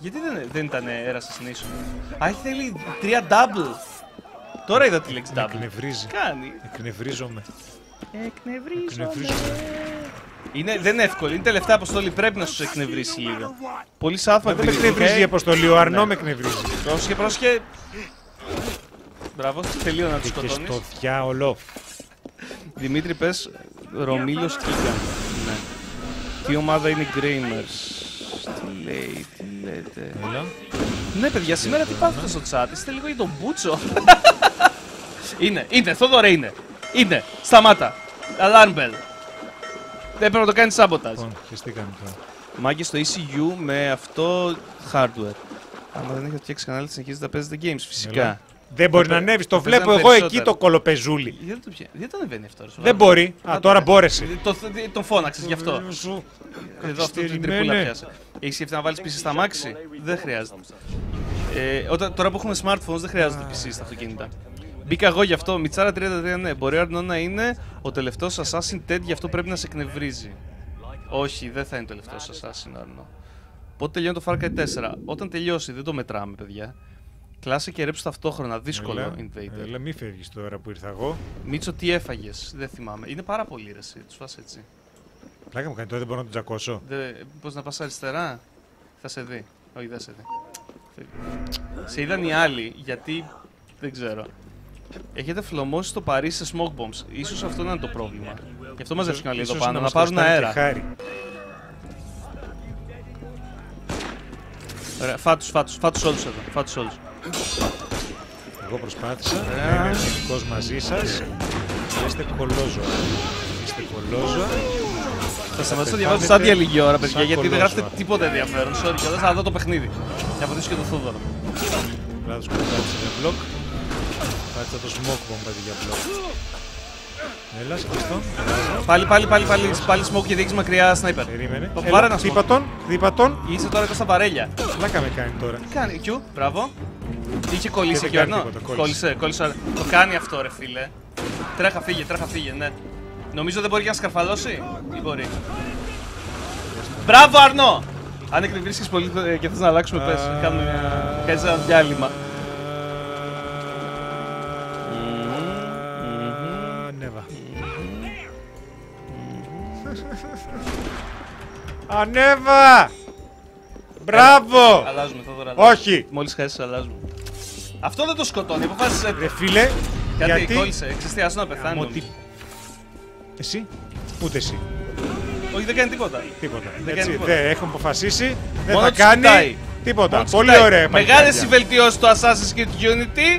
Γιατί δεν, δεν ήταν Air Assassination. Α, θέλει τρία double. Τώρα είδα τη λέξη double. Εκνευρίζει. Κάνει. Εκνευρίζομαι. Εκνευρίζομαι. Είναι, δεν είναι εύκολο. Είναι τελευταία αποστολή. Πρέπει να σου εκνευρίσει λίγο. Πολύ σάθμα. Δεν με εκνευρίζει η αποστολή. Ο Αρνό με εκνευρίζει. Πρόσχε, πρόσχε. Μπράβο, τελείω να του Και σκοτώνει. στο διάολο. Δημήτρη, πες Ρωμίλος Κίκα. Ναι. Τι ομάδα είναι οι Γκρέιμερς. Τι λέει, τι λέτε. Έλα. Ναι, παιδιά, σήμερα τι πάθετε στο chat. Είστε λίγο για τον Μπούτσο. Είναι, είναι, Θόδωρε είναι. Είναι, σταμάτα. Alarm bell. Δεν πρέπει να το κάνει sabotage. Λοιπόν, χεστήκαμε τώρα. Μάγκες στο ι σι γιου με αυτό hardware. Άμα δεν έχετε φτιάξει κανάλι, συνεχίζετε να παίζετε games, φυσικά. Έλα. Δεν μπορεί να ανέβει. Το θα βλέπω παίζαμε εγώ εκεί περισσότερο. το κολοπεζούλι. Γιατί το πια- γιατί το ανεβαίνει αυτό, ρε, Δεν σοβαρά. μπορεί. Α, Άντε, τώρα ρε. μπόρεσε. Το, το, τον φώναξες γι' αυτό. Σου. Εδώ αυτό την τρυπούλα πιάσε. Έχεις σκεφτεί να βάλεις πι σι στα μάξι. Δεν χρειάζεται. Ε, όταν, τώρα που έχουμε smartphones δεν χρειάζεται πι σι στα αυτοκίνητα. Μπήκα εγώ γι' αυτό. Μιτσάρα τριάντα τρία, ναι. Μπορεί ο Αρνό να είναι ο τελευταίος Assassin Ted, γι' αυτό πρέπει να σε εκνευρίζει. Όχι, δεν θα είναι το τελευταίος Assassin ο Αρνό. Πότε τελειώνει το Far Cry τέσσερα. Όταν τελειώσει, δεν το μετράμε, παιδιά. Κλάσε και ρέψου ταυτόχρονα. Δύσκολο Έλα, Invader. έλα, μη φεύγεις τώρα που ήρθα εγώ. Μίτσο, τι έφαγες. Δεν θυμάμαι. Είναι πάρα πολύ ρε, εσύ. Τους φας έτσι. Πλάκα μου κάνει τώρα, δεν μπορώ να τον τζακώσω. Δε, πώς να πας αριστερά, θα σε δει. Όχι, δεν σε δει. Φεύγει. Σε είδαν οι άλλοι, γιατί δεν ξέρω. Έχετε φλωμώσει στο Παρίσι σε smoke bombs. Ίσως αυτό να είναι το πρόβλημα. Γι' αυτό μαζεύτηκαν όλοι εδώ Ίσως πάνω, να μας πάρουν κοστάρει αέρα. και χάρη. Ωραία, φάτους, φάτους, φάτους όλους εδώ. Φάτους όλους. Εγώ προσπάθησα Ωραία. να είμαι ευγενικός μαζί σας. Είστε κολόζωα. Είστε κολόζωα. Θα σταματήσω να πεθάνετε διαβάζω στάδια λίγη ώρα, παιδιά, σαν γιατί δεν κολόζωα. γράφετε τίποτα ενδιαφέρον. Sorry, και θα δω το παιχνίδι. Και από και το Θόδωρο. Λάθος που πάτησα για μπλοκ. Πάτησα το smoke bomb πάτη για μπλοκ. Έλα, σκεφτό. Πάλι, πάλι, πάλι, πάλι, πάλι smoke και δείξεις μακριά sniper. Περίμενε. Το Έλα, πάρε ένα χτύπα smoke. τον, χτύπα τον. Είσαι τώρα και στα βαρέλια. Πλάκα με κάνει τώρα. Τι κάνει, Q, μπράβο. Είχε κολλήσει δεν εκεί, κάνει Αρνό. τίποτα, Κόλλησε, κόλλησε. Το κάνει αυτό, ρε φίλε. Τρέχα, φύγε, τρέχα, φύγε, ναι. Νομίζω δεν μπορεί να σκαρφαλώσει. Ή μπορεί. Μπράβο, Αρνό! Αν εκνευρίσκεις πολύ ε, και θες να αλλάξουμε, πες. Κάνουμε μια... Κάνεις ένα διάλειμμα. Ανέβα. Ανέβα! Μπράβο! Αλλάζουμε, θα δω. Όχι! Μόλις χάσεις, αλλάζουμε. Αυτό δεν το σκοτώνει, αποφάσισε. Ρε φίλε, Γιατί, γιατί... κόλλησε, εξαιστιάσου να πεθάνει. Γαμώ, τι- Εσύ, ούτε εσύ. Όχι, δεν κάνει τίποτα. Τίποτα. Δεν Έτσι, κάνει τίποτα. δεν έχουμε αποφασίσει. Δεν Μόνο θα τους κάνει κοιτάει. τίποτα. Μόνο τους Πολύ κοιτάει. ωραία. Μεγάλες οι μαχαίρια. βελτιώσεις στο Assassin's Creed Unity.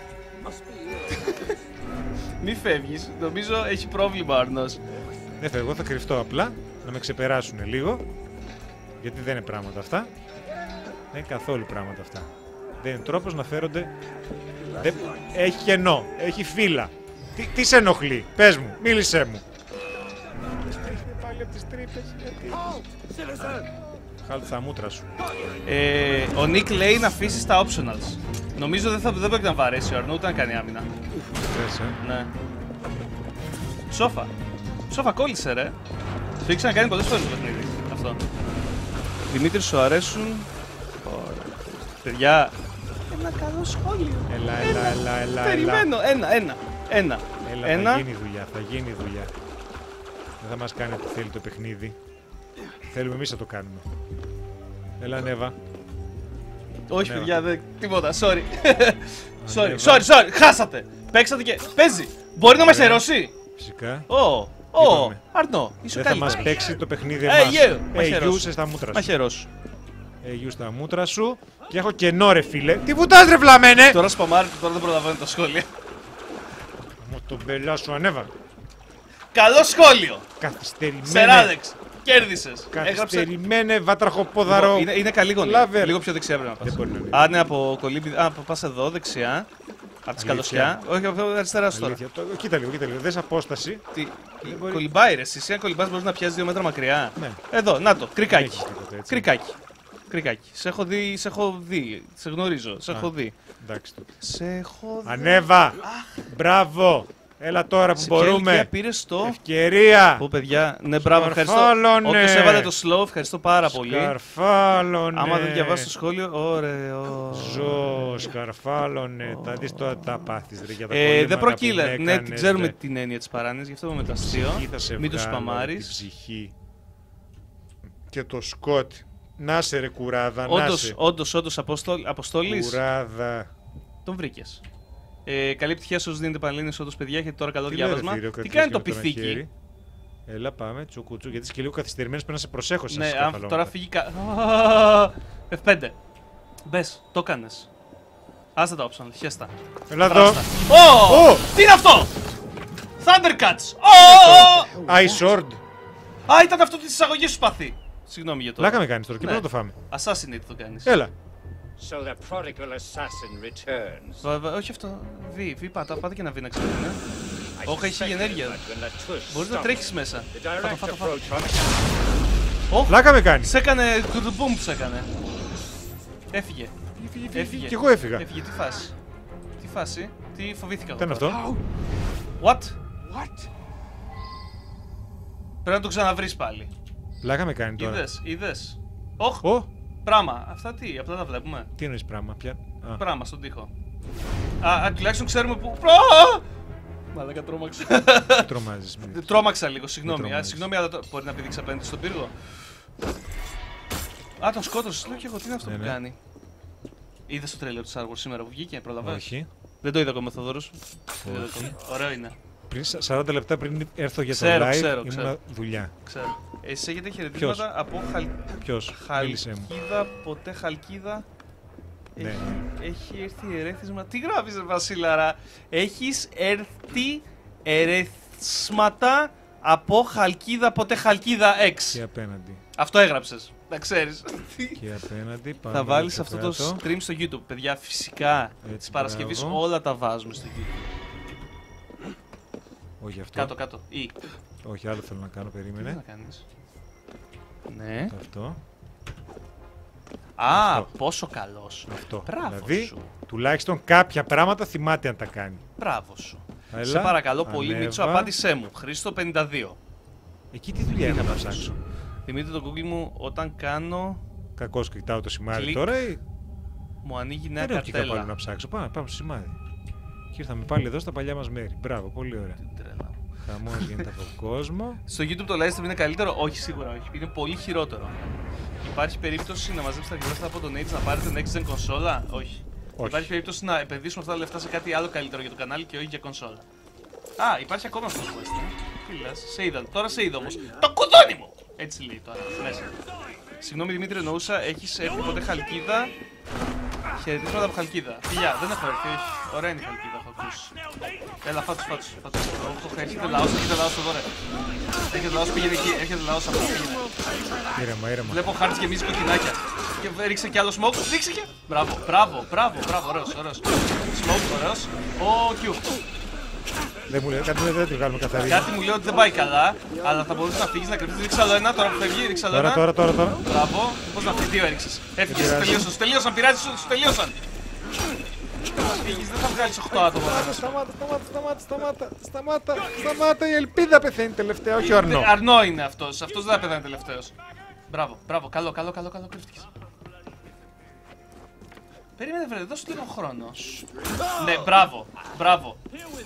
Μη φεύγεις, νομίζω έχει πρόβλημα ο Αρνός. Δεν θα, εγώ θα κρυφτώ απλά, να με ξεπεράσουν λίγο. Γιατί δεν είναι πράγματα αυτά. Δεν είναι καθόλου πράγματα αυτά. Δεν είναι τρόπος να φέρονται. Δεν... Έχει κενό, έχει φύλλα. Τι, τι σε ενοχλεί, πες μου, μίλησέ μου. Πάλι από τις τρύπες, γιατί. Χάλτε τα μούτρα σου. Ε, ο Νίκ λέει να αφήσει τα optionals. Νομίζω δεν, θα, δεν πρέπει να βαρέσει ο Αρνό ούτε να κάνει άμυνα. Θες, ε. Ναι. Σόφα. Σόφα κόλλησε ρε. Το έχει ξανακάνει πολλές φορές το παιχνίδι. Αυτό. Δημήτρη, σου αρέσουν. Ωραία. Παιδιά. Ένα καλό σχόλιο. Έλα, έλα, έλα, έλα. Περιμένω. Ένα, ένα. Ένα. Έλα, ένα. θα γίνει δουλειά, θα γίνει δουλειά. Δεν θα μας κάνει ό,τι θέλει το παιχνίδι. Θέλουμε εμείς να το κάνουμε. Έλα, Νέβα. Όχι, Ναι, παιδιά, δεν. Τίποτα. Sorry. sorry, Ανέβα. sorry, sorry. Χάσατε. Παίξατε και. Παίζει. Μπορεί να με χαιρώσει. Φυσικά. Ω, ω. Είπαμε. Αρνό. Είσαι Δεν θα μας καλύτερο. παίξει το παιχνίδι Ε, εμάς. γε, Ε, μαχαιρός. γιούσε στα μούτρα Να σου. χαιρόσου. Ε, γιου στα μούτρα σου. Και έχω κενό ρε φίλε. Τι βουτάς ρε βλαμένε! Τώρα σπαμάρετε, τώρα δεν προλαβαίνω τα σχόλια. Μου τον μπελά σου ανέβα. Καλό σχόλιο! Καθυστερημένε. Σεράδεξ! Κέρδισες! Έγραψε. Καθυστερημένε βάτραχοπόδαρο. Λοιπόν, είναι, είναι καλή γωνία. Λάβερ. Λίγο πιο δεξιά πρέπει να πας. Δεν μπορεί να είναι. Α, ναι, από κολύμπι. Α, πας εδώ δεξιά. Από τις Αλήθεια. καλωσιά. Όχι, από αριστερά σου τώρα. Αλήθεια. Το- Κοίτα λίγο, κοίτα λίγο. Δες απόσταση. Τι. μπορεί. Κολυμπάει ρε. Εσύ αν κολυμπάς μπορείς να πιάσεις δύο μέτρα μακριά. Ναι. Εδώ, να το. Κρικάκι. έχεις τίποτα, έτσι. Κρικάκι. Κρικάκι. Σε έχω δει, σε έχω δει. Σε γνωρίζω. Σε Α. έχω δει. Εντάξει τότε. Σε έχω δει. Ανέβα! Μπράβο! Έλα τώρα που Σε ποια μπορούμε. ηλικία πήρες το... Ευκαιρία. Πω παιδιά, ναι μπράβο, ευχαριστώ. Σκαρφάλωνε. Όποιος έβαλε το slow, ευχαριστώ πάρα πολύ. Σκαρφάλωνε. Άμα δεν διαβάσει το σχόλιο, ωραίο. Ζω, σκαρφάλωνε. Τα δεις τώρα τα πάθεις ρε για τα Ε, κολλήματα δεν που προκύλε. με Ναι, έκανες, την ξέρουμε ρε. την έννοια της παράνοιας, γι' αυτό είπαμε το αστείο. Ψυχή θα σε Μην το βγάλω, σπαμάρεις. την ψυχή. Και το σκότ. Να σε ρε κουράδα, να Όντως, σε. όντως, όντως, αποστόλ, Αποστόλης, Κουράδα. τον βρήκες. Ε, καλή επιτυχία σε όσους δίνετε πανελλήνιες όντως παιδιά, έχετε τώρα καλό Τι λέει, ρε διάβασμα. φίλε, ο Τι κρατής κάνει και το με ένα πυθίκι. χέρι. Έλα πάμε, τσουκουτσου, γιατί είσαι και λίγο καθυστερημένος, πρέπει να σε προσέχω σε Ναι, αυτά τα αν σκαρφαλώματα. τώρα φύγει κα... εφ πέντε. Μπες, το κάνες. Άστα τα optional, χέστα. Έλα εδώ. Πράστα. Ω! Ω! Τι είναι αυτό! Thundercats! Ω! Ice Sword. Α, ήταν αυτό της εισαγωγής σου παθή. Συγγνώμη για το. Λάκα με κάνεις τώρα και Ναι. πρέπει να το φάμε. Assassinate το κάνεις. Έλα. So the prodigal assassin returns. Βα- βα- Όχι αυτό. Β, Β, πάτα, πάτα και ένα Β να ξέρετε. Ναι. I Όχι, έχει suspected ενέργεια. that when the twist Μπορείς να stopped, τρέχεις μέσα. The Φάτο, direct φάτο, φάτο. approach on Ωχ, Λάκα με κάνεις. σε έκανε κουδουμπούμ, σε έκανε. Έφυγε. Έφυγε. Κι εγώ έφυγα. Έφυγε, τι φάση. Τι φάση, τι φοβήθηκα Τι είναι εγώ. αυτό. What? What? Πρέπει να το ξαναβρεις πάλι. Λάκα με κάνει τώρα. Είδες, είδες. Ωχ, Ω, πράγμα. Αυτά τι, απλά τα βλέπουμε. τι εννοείς πράγμα πια. Α, Πράγμα στον τοίχο. Α, α, τουλάχιστον ξέρουμε που. Α! Μαλάκα, τρόμαξα. τι τρομάζεις. μην- Τρόμαξα λίγο, συγγνώμη. Α, τρομάζεις. συγγνώμη, αλλά το... μπορεί να πηδήξει απέναντι στον πύργο. Α, τον σκότωσε. Λέω και εγώ, τι είναι αυτό Ναι, που ναι. κάνει. Είδε το τρέλερ του Star Wars σήμερα που βγήκε, προλαβαίνεις. Όχι. Δεν το είδα ακόμα, Θοδωρός. Όχι. Ωραίο είναι. Πριν σα- σαράντα λεπτά πριν έρθω για το Ξέρω, live, ξέρω, ήμουν ξέρω. δουλειά. Ξέρω. Εσείς έχετε χαιρετήματα από χαλ... Ποιος, μίλησε μου. Χαλκίδα, ποτέ Χαλκίδα. Ναι. Έχει, έχει έρθει ερέθισμα. Τι γράφεις, ρε Βασίλαρα. Έχεις έρθει ερέθισματα από Χαλκίδα, ποτέ Χαλκίδα X. Και απέναντι. Αυτό έγραψες. Να ξέρεις. Και απέναντι. Πάμε Θα βάλεις πιο αυτό το κάτω. stream στο YouTube. Παιδιά, φυσικά. Έτσι, Της Παρασκευής μπράβο. όλα τα βάζουμε στο YouTube. Όχι αυτό. Κάτω, κάτω. Ή. Όχι, άλλο θέλω να κάνω, Τι να περίμενε. κάνεις. Ναι. Αυτό. Α, Αυτό. πόσο καλός. Αυτό. Μπράβο δηλαδή, σου. τουλάχιστον κάποια πράγματα θυμάται αν τα κάνει. Μπράβο σου. Έλα, Σε παρακαλώ πολύ, ανέβα. Μίτσο, απάντησέ μου. Χρήστο πενήντα δύο. Εκεί τι δουλειά Τι έχω να να ψάξω. ψάξω. Θυμείτε το Google μου όταν κάνω. Κακώς κοιτάω το σημάδι Κλικ. τώρα ή Μου ανοίγει νέα δεν έχω και κάπου άλλο καρτέλα. να ψάξω. Πάμε, πάμε στο σημάδι. Και ήρθαμε πάλι εδώ στα παλιά μας μέρη. Μπράβο, πολύ ωραία. Τι τρέλα μου. Χαμός γίνεται από τον κόσμο. Στο YouTube το live stream είναι καλύτερο. Όχι, σίγουρα όχι. Είναι πολύ χειρότερο. Υπάρχει περίπτωση να μαζέψετε τα λεφτά από τον Age να πάρετε next gen κονσόλα. Όχι. Όχι. Υπάρχει περίπτωση να επενδύσουμε αυτά τα λεφτά σε κάτι άλλο καλύτερο για το κανάλι και όχι για κονσόλα. Α, υπάρχει ακόμα αυτό το quest. ε. Τι λες, σε είδα. Τώρα σε είδα όμως. Το κουδούνι μου! Έτσι λέει τώρα μέσα. Συγγνώμη Δημήτρη, εννοούσα, έχεις έρθει ποτέ Χαλκίδα. Χαιρετίσματα από Χαλκίδα. Φιλιά, δεν έχω έρθει, όχι. Ωραία είναι η Χαλκίδα, έχω ακούσει. Έλα, φάτους, φάτους. φάτους. Οχ, Έχετε λαός, έχετε λαός εδώ, ρε. Έχετε λαός, πήγαινε εκεί, έχετε λαός αυτό, πήγαινε. Ήρεμα, ήρεμα. Βλέπω ο χάρτης γεμίζει κοκκινάκια. Και ρίξε κι άλλο smoke, ρίξε κι. Μπράβο, μπράβο, μπράβο, μπράβο, ωραίος, ωραίος. Smoke, ωραίος. Ο Q. Δεν μου λέει, κάτι μου λέει, δεν τη βγάλουμε καθαρή. Κάτι μου λέει ότι δεν πάει καλά, αλλά θα μπορούσε να φύγεις, να κρυφτείς. Ρίξε άλλο ένα, τώρα που φεύγει, ρίξε άλλο Τώρα, ένα. τώρα, τώρα, τώρα. Μπράβο, πώς να φύγει, δύο έριξες. Έφυγες, πειράζει. τελείωσαν, σου τελείωσαν, πειράζει, σου σου τελείωσαν. Φύγεις, δεν θα βγάλεις οκτώ άτομα. Σταμάτα, σταμάτα, σταμάτα, σταμάτα, σταμάτα, σταμάτα, η ελπίδα πεθαίνει τελευταία, όχι ο Αρνό. Αρνό είναι αυτός, αυτός δεν θα πεθάνει τελευταίος. Μπράβο, μπράβο, καλό, καλό, καλό, καλό, κρύφτηκες. Περίμενε βρε, δώσου λίγο χρόνο. Ναι, μπράβο, μπράβο.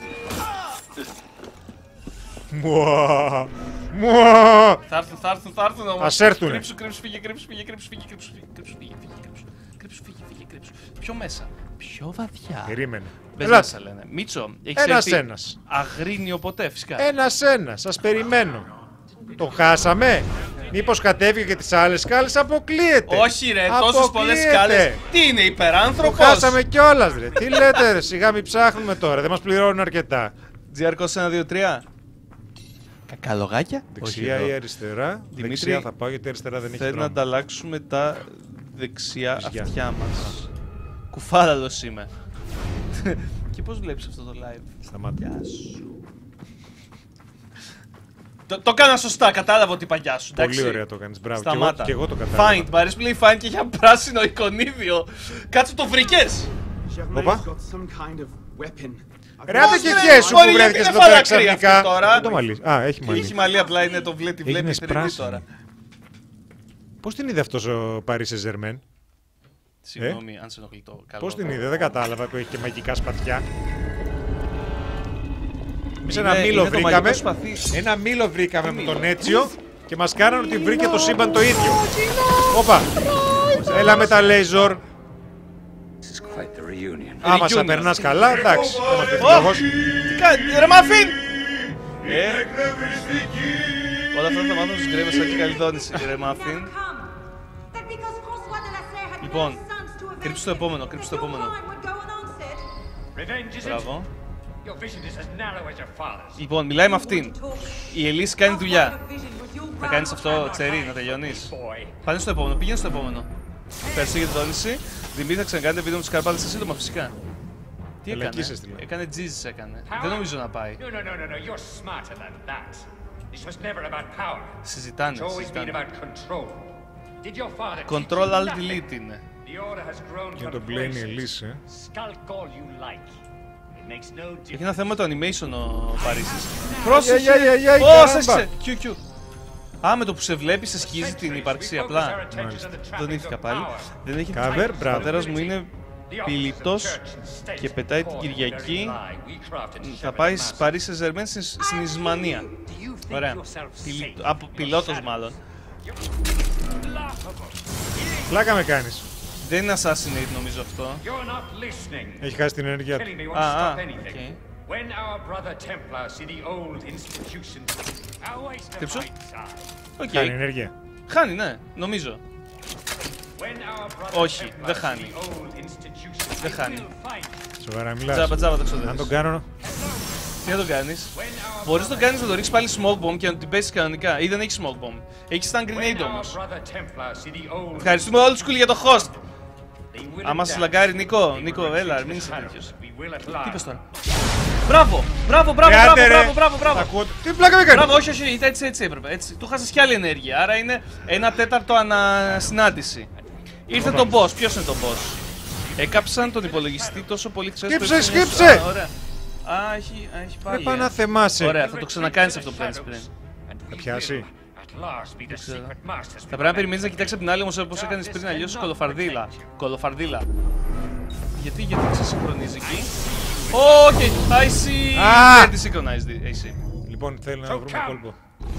Μουα, μουα. Θα έρθουν, θα έρθουν, θα έρθουν όμως. Ας έρθουνε. Κρύψου, κρύψου, φύγε, κρύψου, φύγε, κρύψου, φύγε, κρύψου, φύγε, κρύψου, φύγε, φύγε, κρύψου. Κρύψου, φύγε, φύγε, κρύψου. Πιο μέσα, πιο βαθιά. Περίμενε. Μπες Ελάτε. μέσα λένε. Μίτσο, έχεις Ένας έρθει ένας. αγρίνιο ποτέ, φυσικά. Ένας ένας, σας περιμένω. Τον χάσαμε. Μήπως κατέβηκε και τις άλλες σκάλες, αποκλείεται. Όχι ρε, τόσες πολλές Αποκλείεται. σκάλες. Τι είναι, Το υπεράνθρωπος. χάσαμε κιόλας ρε. Τι λέτε ρε, σιγά μην ψάχνουμε τώρα, δεν μας πληρώνουν αρκετά. Τζιάρκος ένα, δύο, τρία. Κακαλογάκια. Δεξιά ή αριστερά. Δημήτρη, Δεξιά θα πάω γιατί αριστερά δεν έχει Θέλω να δρόμο. ανταλλάξουμε τα δεξιά Βυζιά. αυτιά μας. Κουφάλαλος είμαι. Και πώς βλέπεις αυτό το live. Σταμάτα. Γεια σου. Το, το έκανα σωστά, κατάλαβα ότι είπα γεια σου. Πολύ εντάξει. ωραία το κάνεις, μπράβο. Και εγώ, Σταμάτα. και εγώ το κατάλαβα. Find, μ' αρέσει που λέει find και έχει ένα πράσινο εικονίδιο. Κάτσε το βρήκες. Οπα. Germain's got some kind of weapon. Ρε άντε και και σου που βρέθηκες εδώ πέρα ξαφνικά. Δεν το μαλλί. Α, έχει μαλλί. Έχει μαλλί, απλά είναι το βλέπει, βλέπει Έγινες θρηνή πράσινη. τώρα. Πώς την είδε αυτός ο Παρί Σεν-Ζερμέν? Συγγνώμη αν σε ενοχλεί το καλό. Πώς την είδε, δεν κατάλαβα που έχει και μαγικά σπαθιά. Εμείς Είναι- ένα μήλο είναι το βρήκαμε. μαγικό σπαθί. Ένα μήλο βρήκαμε με μήλο? τον Έτσιο και μας κάνανε ότι βρήκε το σύμπαν το ίδιο. Όπα! Έλα με τα λέιζορ. This is quite the reunion. Άμα Reunion. σε περνάς καλά, εντάξει. Δεν μας πέφτει Ω! λόγος. Τι κάνει, ρε Μάφιν! Ε, όλα αυτά θα μάθω στους γκρέμες σαν και καλή δόνηση, ρε Μάφιν. Λοιπόν, κρύψου το επόμενο, κρύψου το επόμενο. Revenge is it? Μπράβο. Your vision is as narrow as your father's. Λοιπόν, μιλάει με αυτήν. Η Ελίση κάνει δουλειά. Θα κάνεις αυτό, Τσερί, να τελειώνεις. Boy. Πάνε στο επόμενο, πήγαινε στο επόμενο. Ευχαριστώ για την δόνηση. Δημήτρη, θα ξανακάνετε βίντεο με τις καρπάλες σε σύντομα, φυσικά. Τι έκανε, Ελεγγύσαι στη λέει. έκανε τζίζις έκανε. Δεν νομίζω να πάει. No, no, no, no, no. You're smarter than that. This was never about power. Συζητάνε, It's always been συζητάνε. about control. Did your father teach Control you Alt nothing? Delete είναι. The order has grown Και τον πλένει η complacent. Ελίση, ε. Skulk all you like. It makes no Έχει difference. ένα θέμα το animation ο Παρίσις. Ai, ai, Πρόσεχε! ai, ai, Πώς καράμπα. έσαι! Κιου κιου. Α, με το που σε βλέπει σε σκίζει την ύπαρξη απλά. Δονήθηκα πάλι. Δεν έχει... Cover, Ο μπράβο. πατέρας μου είναι πιλιπτός και πετάει την Κυριακή. Θα πάει στις Παρί Σεν-Ζερμέν στην στην Ισμανία. Ωραία. Πιλι- Από πιλότος μάλλον. Πλάκα με κάνεις. Δεν είναι Assassinate νομίζω αυτό. You're not listening. Έχει χάσει την ενέργεια του. Telling me won't Ah, stop ah, anything. okay. When our brother Templars see the old institutions, our waste of Τύψω. right side. Οκ. Χάνει ενέργεια. Χάνει, ναι, νομίζω. When our brother Όχι, Templars δεν see χάνει. the old institutions, Δεν they χάνει. will fight. Σοβαρά μιλάς. Τζάμπα, τζάμπα το Αν ξοδεύεις. τον κάνω. Τι να τον κάνεις. When our Μπορείς να τον κάνεις να το ρίξεις πάλι smoke bomb και να την πέσεις κανονικά. Ή δεν έχει smoke bomb. Έχει stun when grenade our όμως. brother Templars see the old, Ευχαριστούμε όλους τους για το host. they will Άμα σε adapt. λαγκάρει, Νίκο, They Νίκο, will έλα, retreat μην to είσαι the τέτοιος. shadows. We will at Τι last. είπες τώρα. Μπράβο, μπράβο, μπράβο, Ρε, μπράβο, άντε, ρε. μπράβο, μπράβο, μπράβο. Ακούω. Τι πλάκα με κάνεις. Μπράβο, όχι, όχι, ήταν έτσι, έτσι έπρεπε. Έτσι. Του χάσες κι άλλη ενέργεια. Άρα είναι ένα τέταρτο ανασυνάντηση. Ήρθε το boss. Ποιος είναι το boss. Έκαψαν τον υπολογιστή τόσο πολύ χθες. Σκύψε, που έφτιαξε- σκύψε. Α, ωραία. Α, έχει, α, έχει Ρε πάλι. πά ε. να θεμάσαι. Ωραία, θα το ξανακάνεις αυτό που κάνεις πριν. And we πιάσει. will at last be the ξέρω. secret masters. Θα πρέπει να περιμένεις να κοιτάξεις από την άλλη όμως όπως έκανες πριν, αλλιώς κολοφαρδίλα. Κολοφαρδίλα. Γιατί, γιατί ξεσυγχρονίζει εκεί. Οκ, I see. Α! Δεν τη synchronized, I see. Λοιπόν, θέλω να βρούμε κόλπο.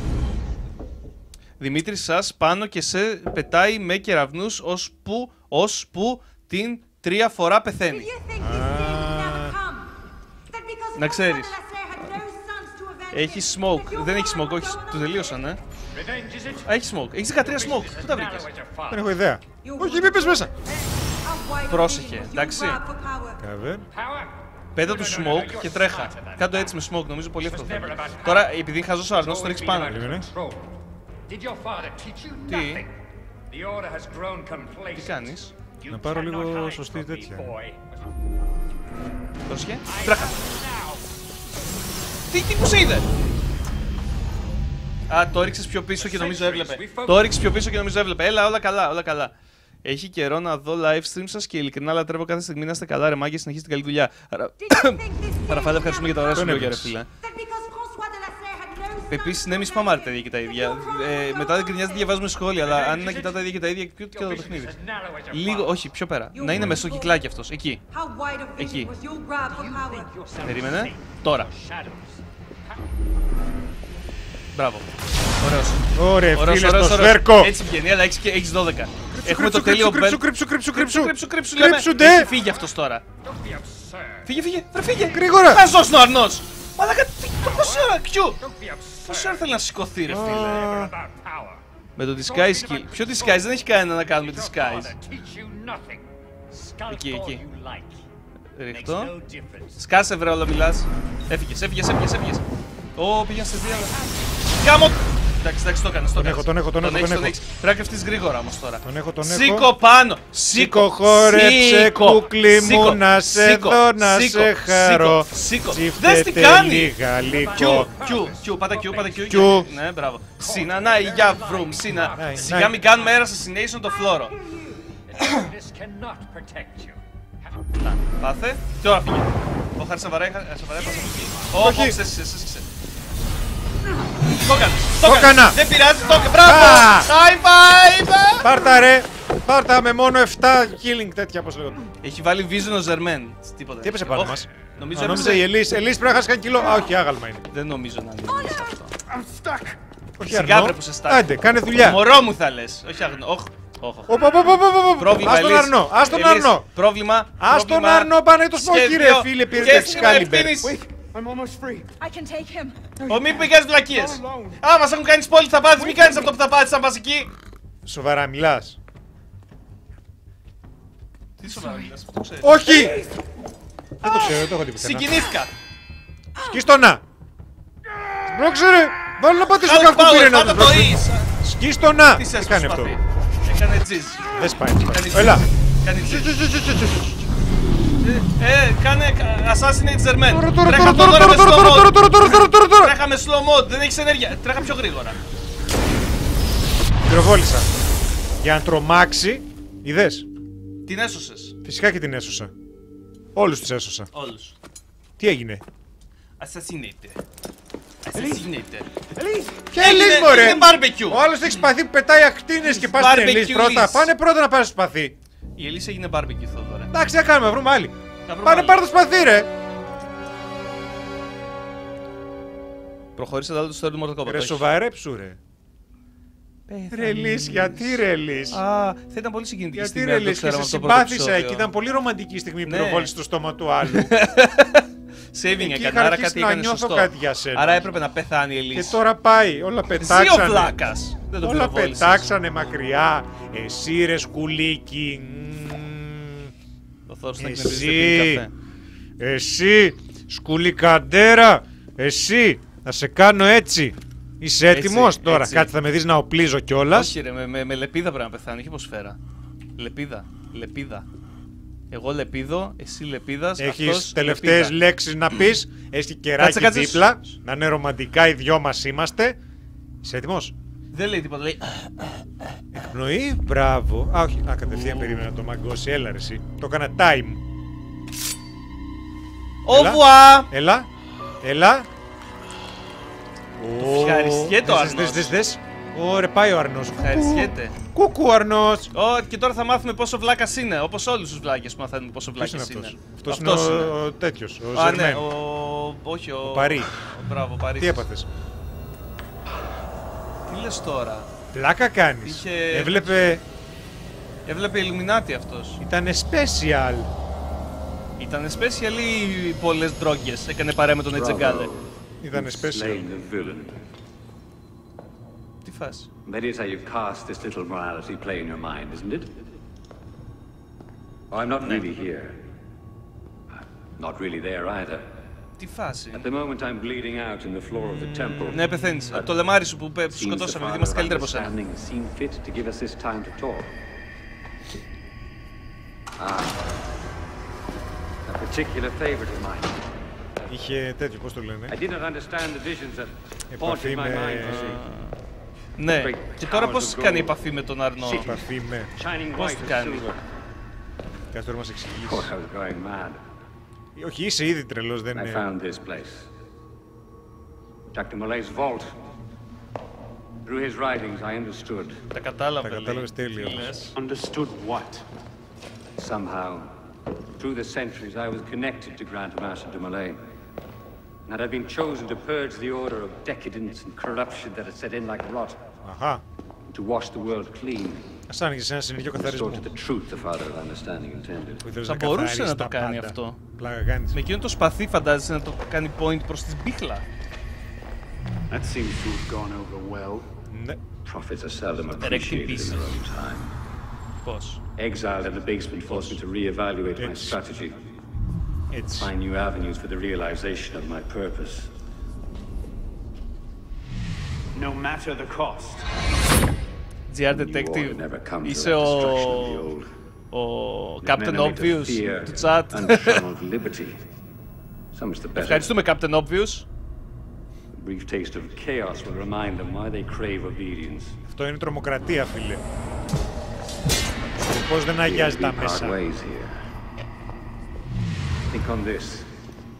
Δημήτρη σας πάνω και σε πετάει με κεραυνούς ως που, ως που την τρία φορά πεθαίνει. Να ξέρεις. Έχει smoke. Δεν έχει smoke, όχι, το τελείωσαν, ε. Revenge is it? Α, έχει smoke. Έχεις δεκατρία smoke. Πού τα βρήκες. Narrow as your father. Δεν έχω ιδέα. Όχι, μην πες μέσα. Πρόσεχε, εντάξει. Cover. Power? Πέτα του smoke και τρέχα. Κάτω έτσι με smoke, νομίζω πολύ εύκολο θα είναι. Τώρα, επειδή είναι χαζός ο Αρνός, το ρίξει πάνω. Περίμενε. Did your father teach you Τι? nothing? The order has grown complacent. Τι κάνεις. You Να πάρω cannot λίγο hide σωστή from me, τέτοια. boy. Πρόσεχε. Τρέχα. Τι, τι που σε είδε. Α, το έριξες πιο πίσω και νομίζω έβλεπε. Το έριξες πιο πίσω και νομίζω έβλεπε. Έλα, όλα καλά, όλα καλά. Έχει καιρό να δω live stream σας και ειλικρινά λατρεύω κάθε στιγμή να είστε καλά, ρε μάγκες, συνεχίστε καλή δουλειά. Ραφαέλ, ευχαριστούμε για τα ωραία σου λόγια, ρε φίλε. Επίσης, ναι, μη σπαμάρετε τα ίδια και τα ίδια. Ε, μετά δεν γκρινιάζετε, διαβάζουμε σχόλια, αλλά αν να κοιτάτε τα ίδια και τα ίδια, cute και το παιχνίδι. Λίγο, όχι, πιο πέρα. Να είναι μεσοκυκλάκι αυτός, εκεί. Εκεί. Περίμενε. Τώρα. Μπράβο. Ωραίος. Ωραία, Ωραίος, φίλε, ωραίος, στο ωραίος. σφέρκο. Έτσι βγαίνει, αλλά έχεις, και- έχεις δώδεκα. Έχουμε το Κρύψου, τέλειο κρύψου, belt. κρύψου, κρύψου, κρύψου, Κρύψου, κρύψου, λέμε. Κρύψουντε. Έχει φύγει αυτός τώρα. Don't be absurd. Φύγε, φύγε, βρε φύγε. Γρήγορα. Χαζός είναι ο Αρνός. Μαλάκα, τι- το πόση ώρα, κιού. Don't be Πόση absurd. ώρα θέλει να σηκωθεί, ρε φίλε. Never about power. Με το disguise skill. Ποιο disguise, δεν έχει κανένα να κάνουμε Your father disguise. teach you nothing. Skulk Εκεί, all εκεί. you like. Makes Ρίχτω. no difference. Σκάσε βρε όλα μιλάς. Έφυγες, έφυγες, έφυγες, έφυγες. Ω, πήγαινε σε δύο. Γάμο! Εντάξει, εντάξει, το έκανες, το έκανες. έχω, τον έχω, τον έχω, έχεις, τον έχω. έχεις. Πρέπει να κρυφτείς γρήγορα όμως τώρα. Τον έχω, τον έχω. Σήκω πάνω! Σήκω, χόρεψε, κούκλι μου, να σε δω, να σε χαρώ. Σήκω! Δες τι Τσιφτέτε κάνει! λίγα, Κιου, λίγο. κιου, κιου, πάτα κιου, πάτα κιου. Κιου. Ναι, μπράβο. Σύνα, να, για βρούμ, σύνα. Ναι, Σιγά ναι. μην κάνουμε air assassination το φλόρο. This cannot protect you. Να, πάθε. Και τώρα φύγε. Ο Χάρη Σαβαρά έπασε από εκεί. Όχι, όχι, έσχισε. Το έκανες, το έκανα. Δεν πειράζει, το έκανα. Μπράβο! High five! Πάρτα ρε! Πάρτα με μόνο επτά killing τέτοια, πώς λέγονται. Έχει βάλει vision ο Ζερμέν. Τίποτα. Τι έπεσε πάνω μας. Νομίζω νόμιζα η Ελίς. Ελίς πρέπει να χάσει κανένα κιλό. Α, όχι, άγαλμα είναι. Δεν νομίζω να είναι αυτό. I'm stuck. Όχι, Σιγά Αρνό. βρε που σε στάκει. Άντε, κάνε δουλειά. Μωρό μου θα λες. Όχι αγνό. Όχ. Πρόβλημα, Ας τον Ελίς. Αρνό, ας τον Ελίς, Αρνό. Πρόβλημα. Ας τον πρόβλημα. Αρνό, πάνε το σπόχι ρε Σχέδιο. φίλε, πήρε Και τα εσύ με Excalibur. ευθύνεις. I'm almost free. I can take him. Ω, μην πηγαίνεις βλακίες. Α, μας έχουν κάνει σπόλι, θα πάτεις. Μην κάνεις αυτό που θα πάτεις, αν πας εκεί. Σοβαρά μιλάς. Τι σοβαρά μιλάς, αυτό ξέρεις. Όχι! Δεν το ξέρω, δεν το έχω δει πουθενά. Συγκινήθηκα. Σκίστονα! Μπλόξε ρε! Βάλω να πατήσω Χάλ κάποιο πήρε power, να πάτα το το μπλόξε. εις. Σκίστονα! Τι Τι σε κάνει αυτό. έσπαθεί. Έκανε τζιζ. Δεν σπάει, δεν Κάνει σπάει. Έλα! τζιζ. Κάνει τζιζ. Ε, κάνε Assassinate Zermen. Τρέχα το τώρα με slow mode. Τρέχα με slow mode, δεν έχεις ενέργεια. Τρέχα πιο γρήγορα. Πυροβόλησα. Για να τρομάξει. Είδες. Την έσωσες. Φυσικά και την έσωσα. Όλους τους έσωσα. Όλους. Τι έγινε. Assassinate. Assassinate. Ποια Ελίς μωρέ. Είναι barbecue. Ο άλλος έχει σπαθί που πετάει ακτίνες και πας στην Ελίς Barbecue πρώτα. Elise. Πάνε πρώτα να πας στο σπαθί. Η Ελίσσα έγινε barbecue, Θόδωρα. Εντάξει, τι να κάνουμε, να βρούμε άλλη. Να βρούμε Πάνε άλλη. πάρε το σπαθί ρε. Προχωρήσε το story του Mortal Kombat. Ρε όχι. σοβαρέψου ρε. Ρε Ελίς, γιατί ρε Ελίς. Α, θα ήταν πολύ συγκινητική Γιατί στιγμή. ρε αν το Ελίς, και ξέραμε σε από το πρώτο συμπάθησα εκεί. επεισόδιο. Ήταν πολύ ρομαντική η στιγμή που Ναι. πυροβόλησε το στόμα του άλλου. Saving Εκεί έκανε, είχα άρα αρχίσει κάτι να έκανε νιώθω σωστό. κάτι για σένα. Άρα έπρεπε να πεθάνει η Και Ελίσσα. τώρα πάει, όλα Εσύ ο πετάξανε. βλάκας. Δεν το Όλα πυροβόλησες. πετάξανε μακριά. Εσύ ρε σκουλίκι. Μμμ. Το Θόρος να Εσύ. εκνευρίζεται καφέ. Εσύ, σκουλικαντέρα. Εσύ, θα σε κάνω έτσι. Είσαι Έτσι, έτοιμος τώρα. έτσι. Κάτι θα με δεις να οπλίζω κιόλας. Όχι ρε, με, με, με λεπίδα πρέπει να πεθάνει, όχι ποσφαίρα. Λεπίδα, λεπίδα. Εγώ λεπίδο, εσύ λεπίδας, Έχεις αυτός τελευταίες λεπίδα. λέξεις να πεις. Έχει Κάτσε, κεράκι κάτσε. δίπλα. Να είναι ρομαντικά οι δυο μας είμαστε. Είσαι έτοιμος. Δεν λέει τίποτα, λέει. Εκπνοή, μπράβο. Α, όχι. Α, κατευθείαν περίμενα να το μαγκώσει. Έλα ρε εσύ. Το έκανα time. Έλα. Οβουά! Έλα. Έλα. Ω, Ευχαριστιέται ο δες, Αρνός. Δες, δες, δες. Ωραία, πάει ο Αρνός. Ευχαριστιέται. Κούκου Αρνός. Ω, και τώρα θα μάθουμε πόσο βλάκας είναι, όπως όλους τους βλάκες που μαθαίνουν πόσο Ποιος είναι βλάκες είναι. αυτός. Αυτός είναι ο, ο τέτοιος, ο Α, ναι, Ζερμέν. ο... όχι, ο... Ο Παρί. Ο... Μπράβο, Παρί. Τι έπαθες. Τι λες τώρα. Πλάκα κάνεις. Είχε- Έβλεπε... Έβλεπε Illuminati αυτός. Ήτανε special. Ήταν special ή πολλές ντρόγκες. Έκανε παρέα με τον Ετζεγκάλε. Ήτανε special. Slain the villain. Τι φας. That is how you cast this little morality play in your mind, isn't it? Oh, I'm not really here. I'm not really there either. Τι φάση. At the moment, I'm bleeding out in the floor of the temple. Ναι, πεθαίνεις. Από το λεμάρι σου που πε- που Seems the σκοτώσαμε, γιατί Father είμαστε of καλύτεροι από σένα. Understanding seemed fit to give us this time to talk. Ah, a particular favorite of mine. Είχε τέτοιο, πώς το λένε. I did not understand the visions that Επαφή haunted my με... mind, you see. Ναι. Και τώρα πώς κάνει επαφή με τον Αρνό. Επαφή με... Shining Πώς white το with κάνει. silver. Κάτσε τώρα να μας Oh, εξηγήσεις. I was going mad. Όχι, είσαι ήδη τρελός, δεν I είναι... found this place. Doctor Malay's vault. Through his writings, I understood. Τα κατάλαβε. Τα κατάλαβες λέει. τέλεια. Τι λες. Understood what? Somehow, through the centuries, I was connected to Grandmaster de Malay. And that I'd been chosen to purge the order of decadence and corruption that had set in like rot, Αχα. to wash the world clean, Ας άνοιγες ένα συνεργείο καθαρισμού. restore to the truth the Father of Understanding intended. Που ήθελες Θα να μπορούσε καθαρίσεις να το τα κάνει πάντα. αυτό. Πλάκα κάνεις. Με εκείνο το σπαθί φαντάζεσαι να το κάνει point προς τη μπίχλα. That seems to have gone over well. Ναι. Prophets are seldom in appreciated in pieces. their own time. Πώς. Exiled in the basement forced me to reevaluate my It's- strategy, Έτσι. find new avenues for the realization of my purpose. No matter the cost. τζι αρ New order Detective. never comes Είσαι without ο... destruction of the old. ο Men Captain are made of Obvious fear, του chat. untrammeled liberty. So much the better. Ευχαριστούμε Captain Obvious. A brief taste of chaos will remind them why they crave obedience. Αυτό είναι τρομοκρατία, φίλε. Πώς δεν αγιάζει τα We part μέσα. ways here. Think on this.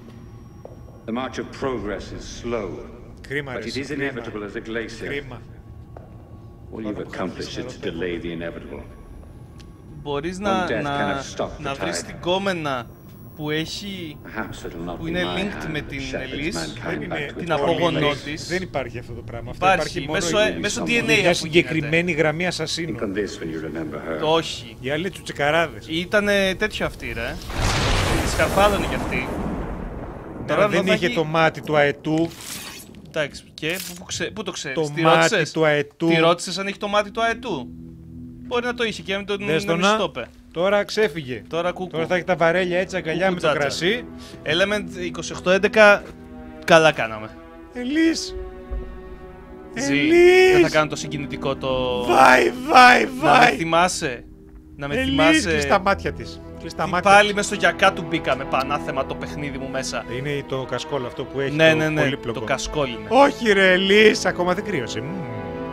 The march of progress is slow, Κρίμα, but ρε, it is κρίμα. inevitable as a glacier. Κρίμα. All you've accomplished is to delay the inevitable. Μπορείς One να, death να, cannot stop the να βρεις tide. την κόμενα που έχει, Perhaps it'll not που be είναι my linked hand με that την shepherds Ελίς, mankind back to την its απόγονό origins. της. Δεν υπάρχει αυτό το πράγμα. Αυτό Υπάρχει, μόνο μέσω, η- μέσω ντι η- εν έι μια αφού γίνεται. συγκεκριμένη γραμμή Think ασασίνου. on this when you remember her. Όχι. Οι άλλοι τσουτσεκαράδες. Ήτανε τέτοιο αυτή, ρε. Σκαρφάδωνε κι αυτή. Τώρα δεν θα είχε έχει- το μάτι του αετού. Εντάξει, και πού, πού, ξε... πού το ξέρεις, Το τι μάτι ρώτησες? του αετού. Τι ρώτησες αν έχει το μάτι του αετού? Μπορεί να το είχε και να μην το, Δες να το μην σου να. το είπε. Τώρα ξέφυγε. Τώρα κούκου. Τώρα θα έχει τα βαρέλια έτσι αγκαλιά με το Κουκουτσάτσα. κρασί. Element είκοσι οκτώ έντεκα, καλά κάναμε. Ελίς. Ζη, δεν θα Ελίς. κάνω το συγκινητικό το... Βάι, βάι, Να με βάι. θυμάσαι. Να με Ελίς, θυμάσαι. κλείς τα μάτια της. Κλείς τα Τι μάτια πάλι της. μες στο γιακά του μπήκαμε πανάθεμα το παιχνίδι μου μέσα. Είναι το κασκόλ αυτό που έχει Ναι, το ναι, ναι, πολύπλοκο. το κασκόλ είναι. Όχι ρε Ελίς, ακόμα δεν κρύωσε. Μμμ.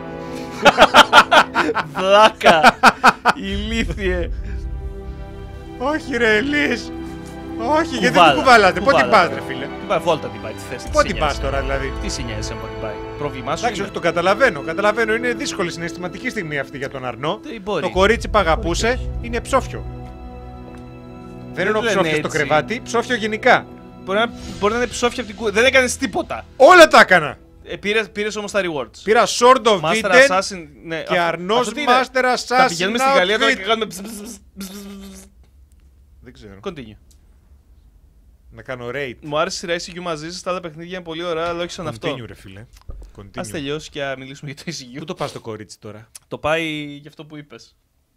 Βλάκα! Ηλίθιε! Όχι ρε Ελίς. Όχι, γιατί Κουβάλα, την κουβάλατε. Πότε κουβάλα. πας ρε φίλε. Τι πάει, βόλτα την πάει, τι θες, τι Πότε σε πας νοιάζει. τώρα δηλαδή. Τι σε νοιάζει από την πάει. Πρόβλημά σου Εντάξει, είναι. όχι, το καταλαβαίνω. Καταλαβαίνω. Είναι δύσκολη συναισθηματική στιγμή αυτή για τον Αρνό. Τι μπορεί. Το κορίτσι που αγαπούσε Μπορεί και είναι ψόφιο. Δεν Δεν εννοώ λένε ψόφιο στο έτσι. κρεβάτι, ψόφιο γενικά. Μπορεί να, μπορεί να είναι ψόφια από την κου... Δεν έκανες τίποτα. Όλα τα έκανα. Ε, πήρες, πήρες όμως τα rewards. Πήρα Sword of Master Viden Assassin, ναι. και αυτό- Αρνός αυτό τι είναι? Master Θα Assassin πηγαίνουμε στην Γαλλία τώρα και Outfit. κάνουμε ψ, ψ, ψ, ψ, ψ. Δεν ξέρω. Continue. Να κάνω rate. Μου άρεσε η σειρά I C U μαζί σας, τα άλλα παιχνίδια είναι πολύ ωραία, αλλά όχι σαν αυτό. Continue ρε φίλε. Continue. Ας τελειώσει και να μιλήσουμε για το I C U. Πού το πας το κορίτσι τώρα. Το πάει για αυτό που είπες.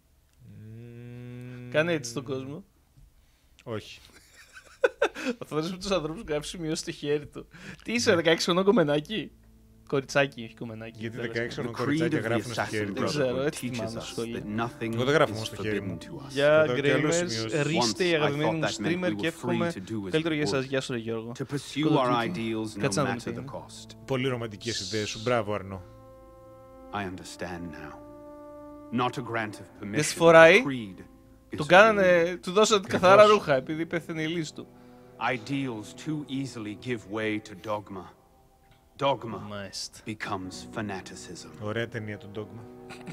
Κάνε έτσι στον κόσμο. Όχι. Ο Θόδωρος με τους ανθρώπους γράφει σημειώσει στο χέρι του. Τι είσαι, δεκαέξι χρονών κομμενάκι. Κοριτσάκι, όχι κομμενάκι. Γιατί τέλος δεκαέξι πάντων. χρονών κοριτσάκια γράφουν στο χέρι Δεν τους. ξέρω, έτσι θυμάμαι στο σχολείο. Εγώ δεν γράφω μόνο στο χέρι μου. Για Εδώ και άλλους Γκρέιμερς, σημειώσεις. ρίστε οι αγαπημένοι μου streamer και εύχομαι καλύτερο για εσάς. Γεια σου ρε Γιώργο. To pursue Call of our Duty. ideals no Κάτσε να δούμε matter τι the είναι. cost. Πολύ ρομαντικές ιδέες σου. Μπράβο Αρνό. I understand now. Not a grant of permission. Δεν στη φοράει. but a creed is Του a κάνανε, του δώσανε καθαρά ρούχα επειδή πέθανε η λύση του. Ideals too easily give way to dogma. Dogma Μάλιστα. becomes fanaticism. Ωραία ταινία το Dogma.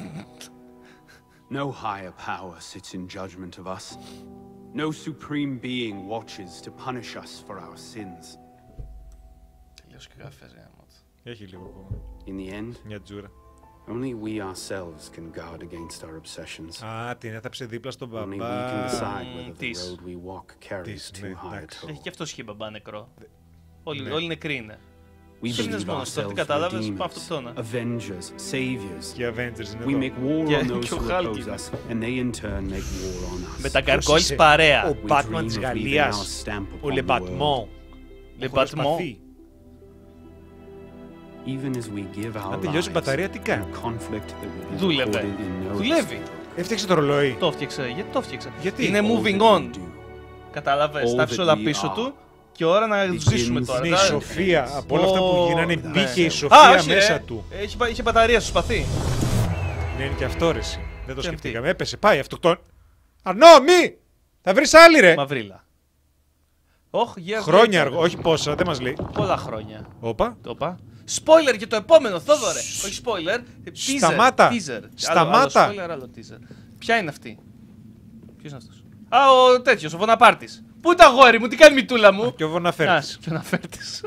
No higher power sits in judgment of us. No supreme being watches to punish us for our sins. Τελείωσε και καφές γάμο. Έχει λίγο ακόμα. In the end, Μια τζούρα. only we ourselves can guard against our obsessions. Α, την έθαψε δίπλα στον Only we can μπαμπά. decide whether the Της. road we walk carries Της, too ναι, high a εντάξει. toll. Έχει και αυτός είχε μπαμπά νεκρό. Όλοι, Ναι. όλοι νεκροί είναι. We Εσύ είναι believe μόνος του, αυτή ourselves κατάλαβες, redeemers, πάμε αυτοκτόνα. avengers, saviors. Και οι Avengers είναι We εδώ. make war Και- on those και ο who Hulk oppose είναι. us, and they in turn make war on us. Με τα Ποιος γκαργκόλς είσαι? παρέα. Ο We Batman dream της of leaving Γαλλίας. our stamp Ο upon the Λεμπατμό. Λεμπατμό. Even as we give our Αν τελειώσει η lives μπαταρία, τι in κάνει? conflict that will be Δούλευε. recorded in notes. Δουλεύει. Έφτιαξε το ρολόι. Το έφτιαξε. Γιατί το έφτιαξε. Γιατί? Είναι All moving that we on. do. Κατάλαβες. All Τα άφησε that όλα we πίσω are του και ώρα να begins ζήσουμε τώρα. Είναι η Τα- σοφία. Από όλα αυτά που Ω, γίνανε ναι. μπήκε η Α, σοφία όχι, μέσα ε. του. Έχει, μπα- είχε μπαταρία στο σπαθί. Ναι, είναι και αυτό ρε εσύ. Δεν το Και σκεφτήκαμε. Έπεσε, πάει αυτοκτόν. Αρνό, μη! Θα βρεις άλλη ρε. Μαυρίλα. Όχ, γεια Χρόνια αργό, όχι πόσα, δεν μας λέει. Πολλά χρόνια. Όπα. Το είπα. Spoiler για το επόμενο, Θόδωρε. Όχι spoiler. Teaser. Σταμάτα. Teaser. Σταμάτα. Άλλο, άλλο spoiler, άλλο teaser. Ποια είναι αυτή? Ποιος είναι αυτός? Α, ο τέτοιος, ο Βοναπάρτης. Πού είναι το αγόρι μου, τι κάνει η μητούλα μου? Και ο Α, Βοναφέρτης. και ο Βοναπάρτης.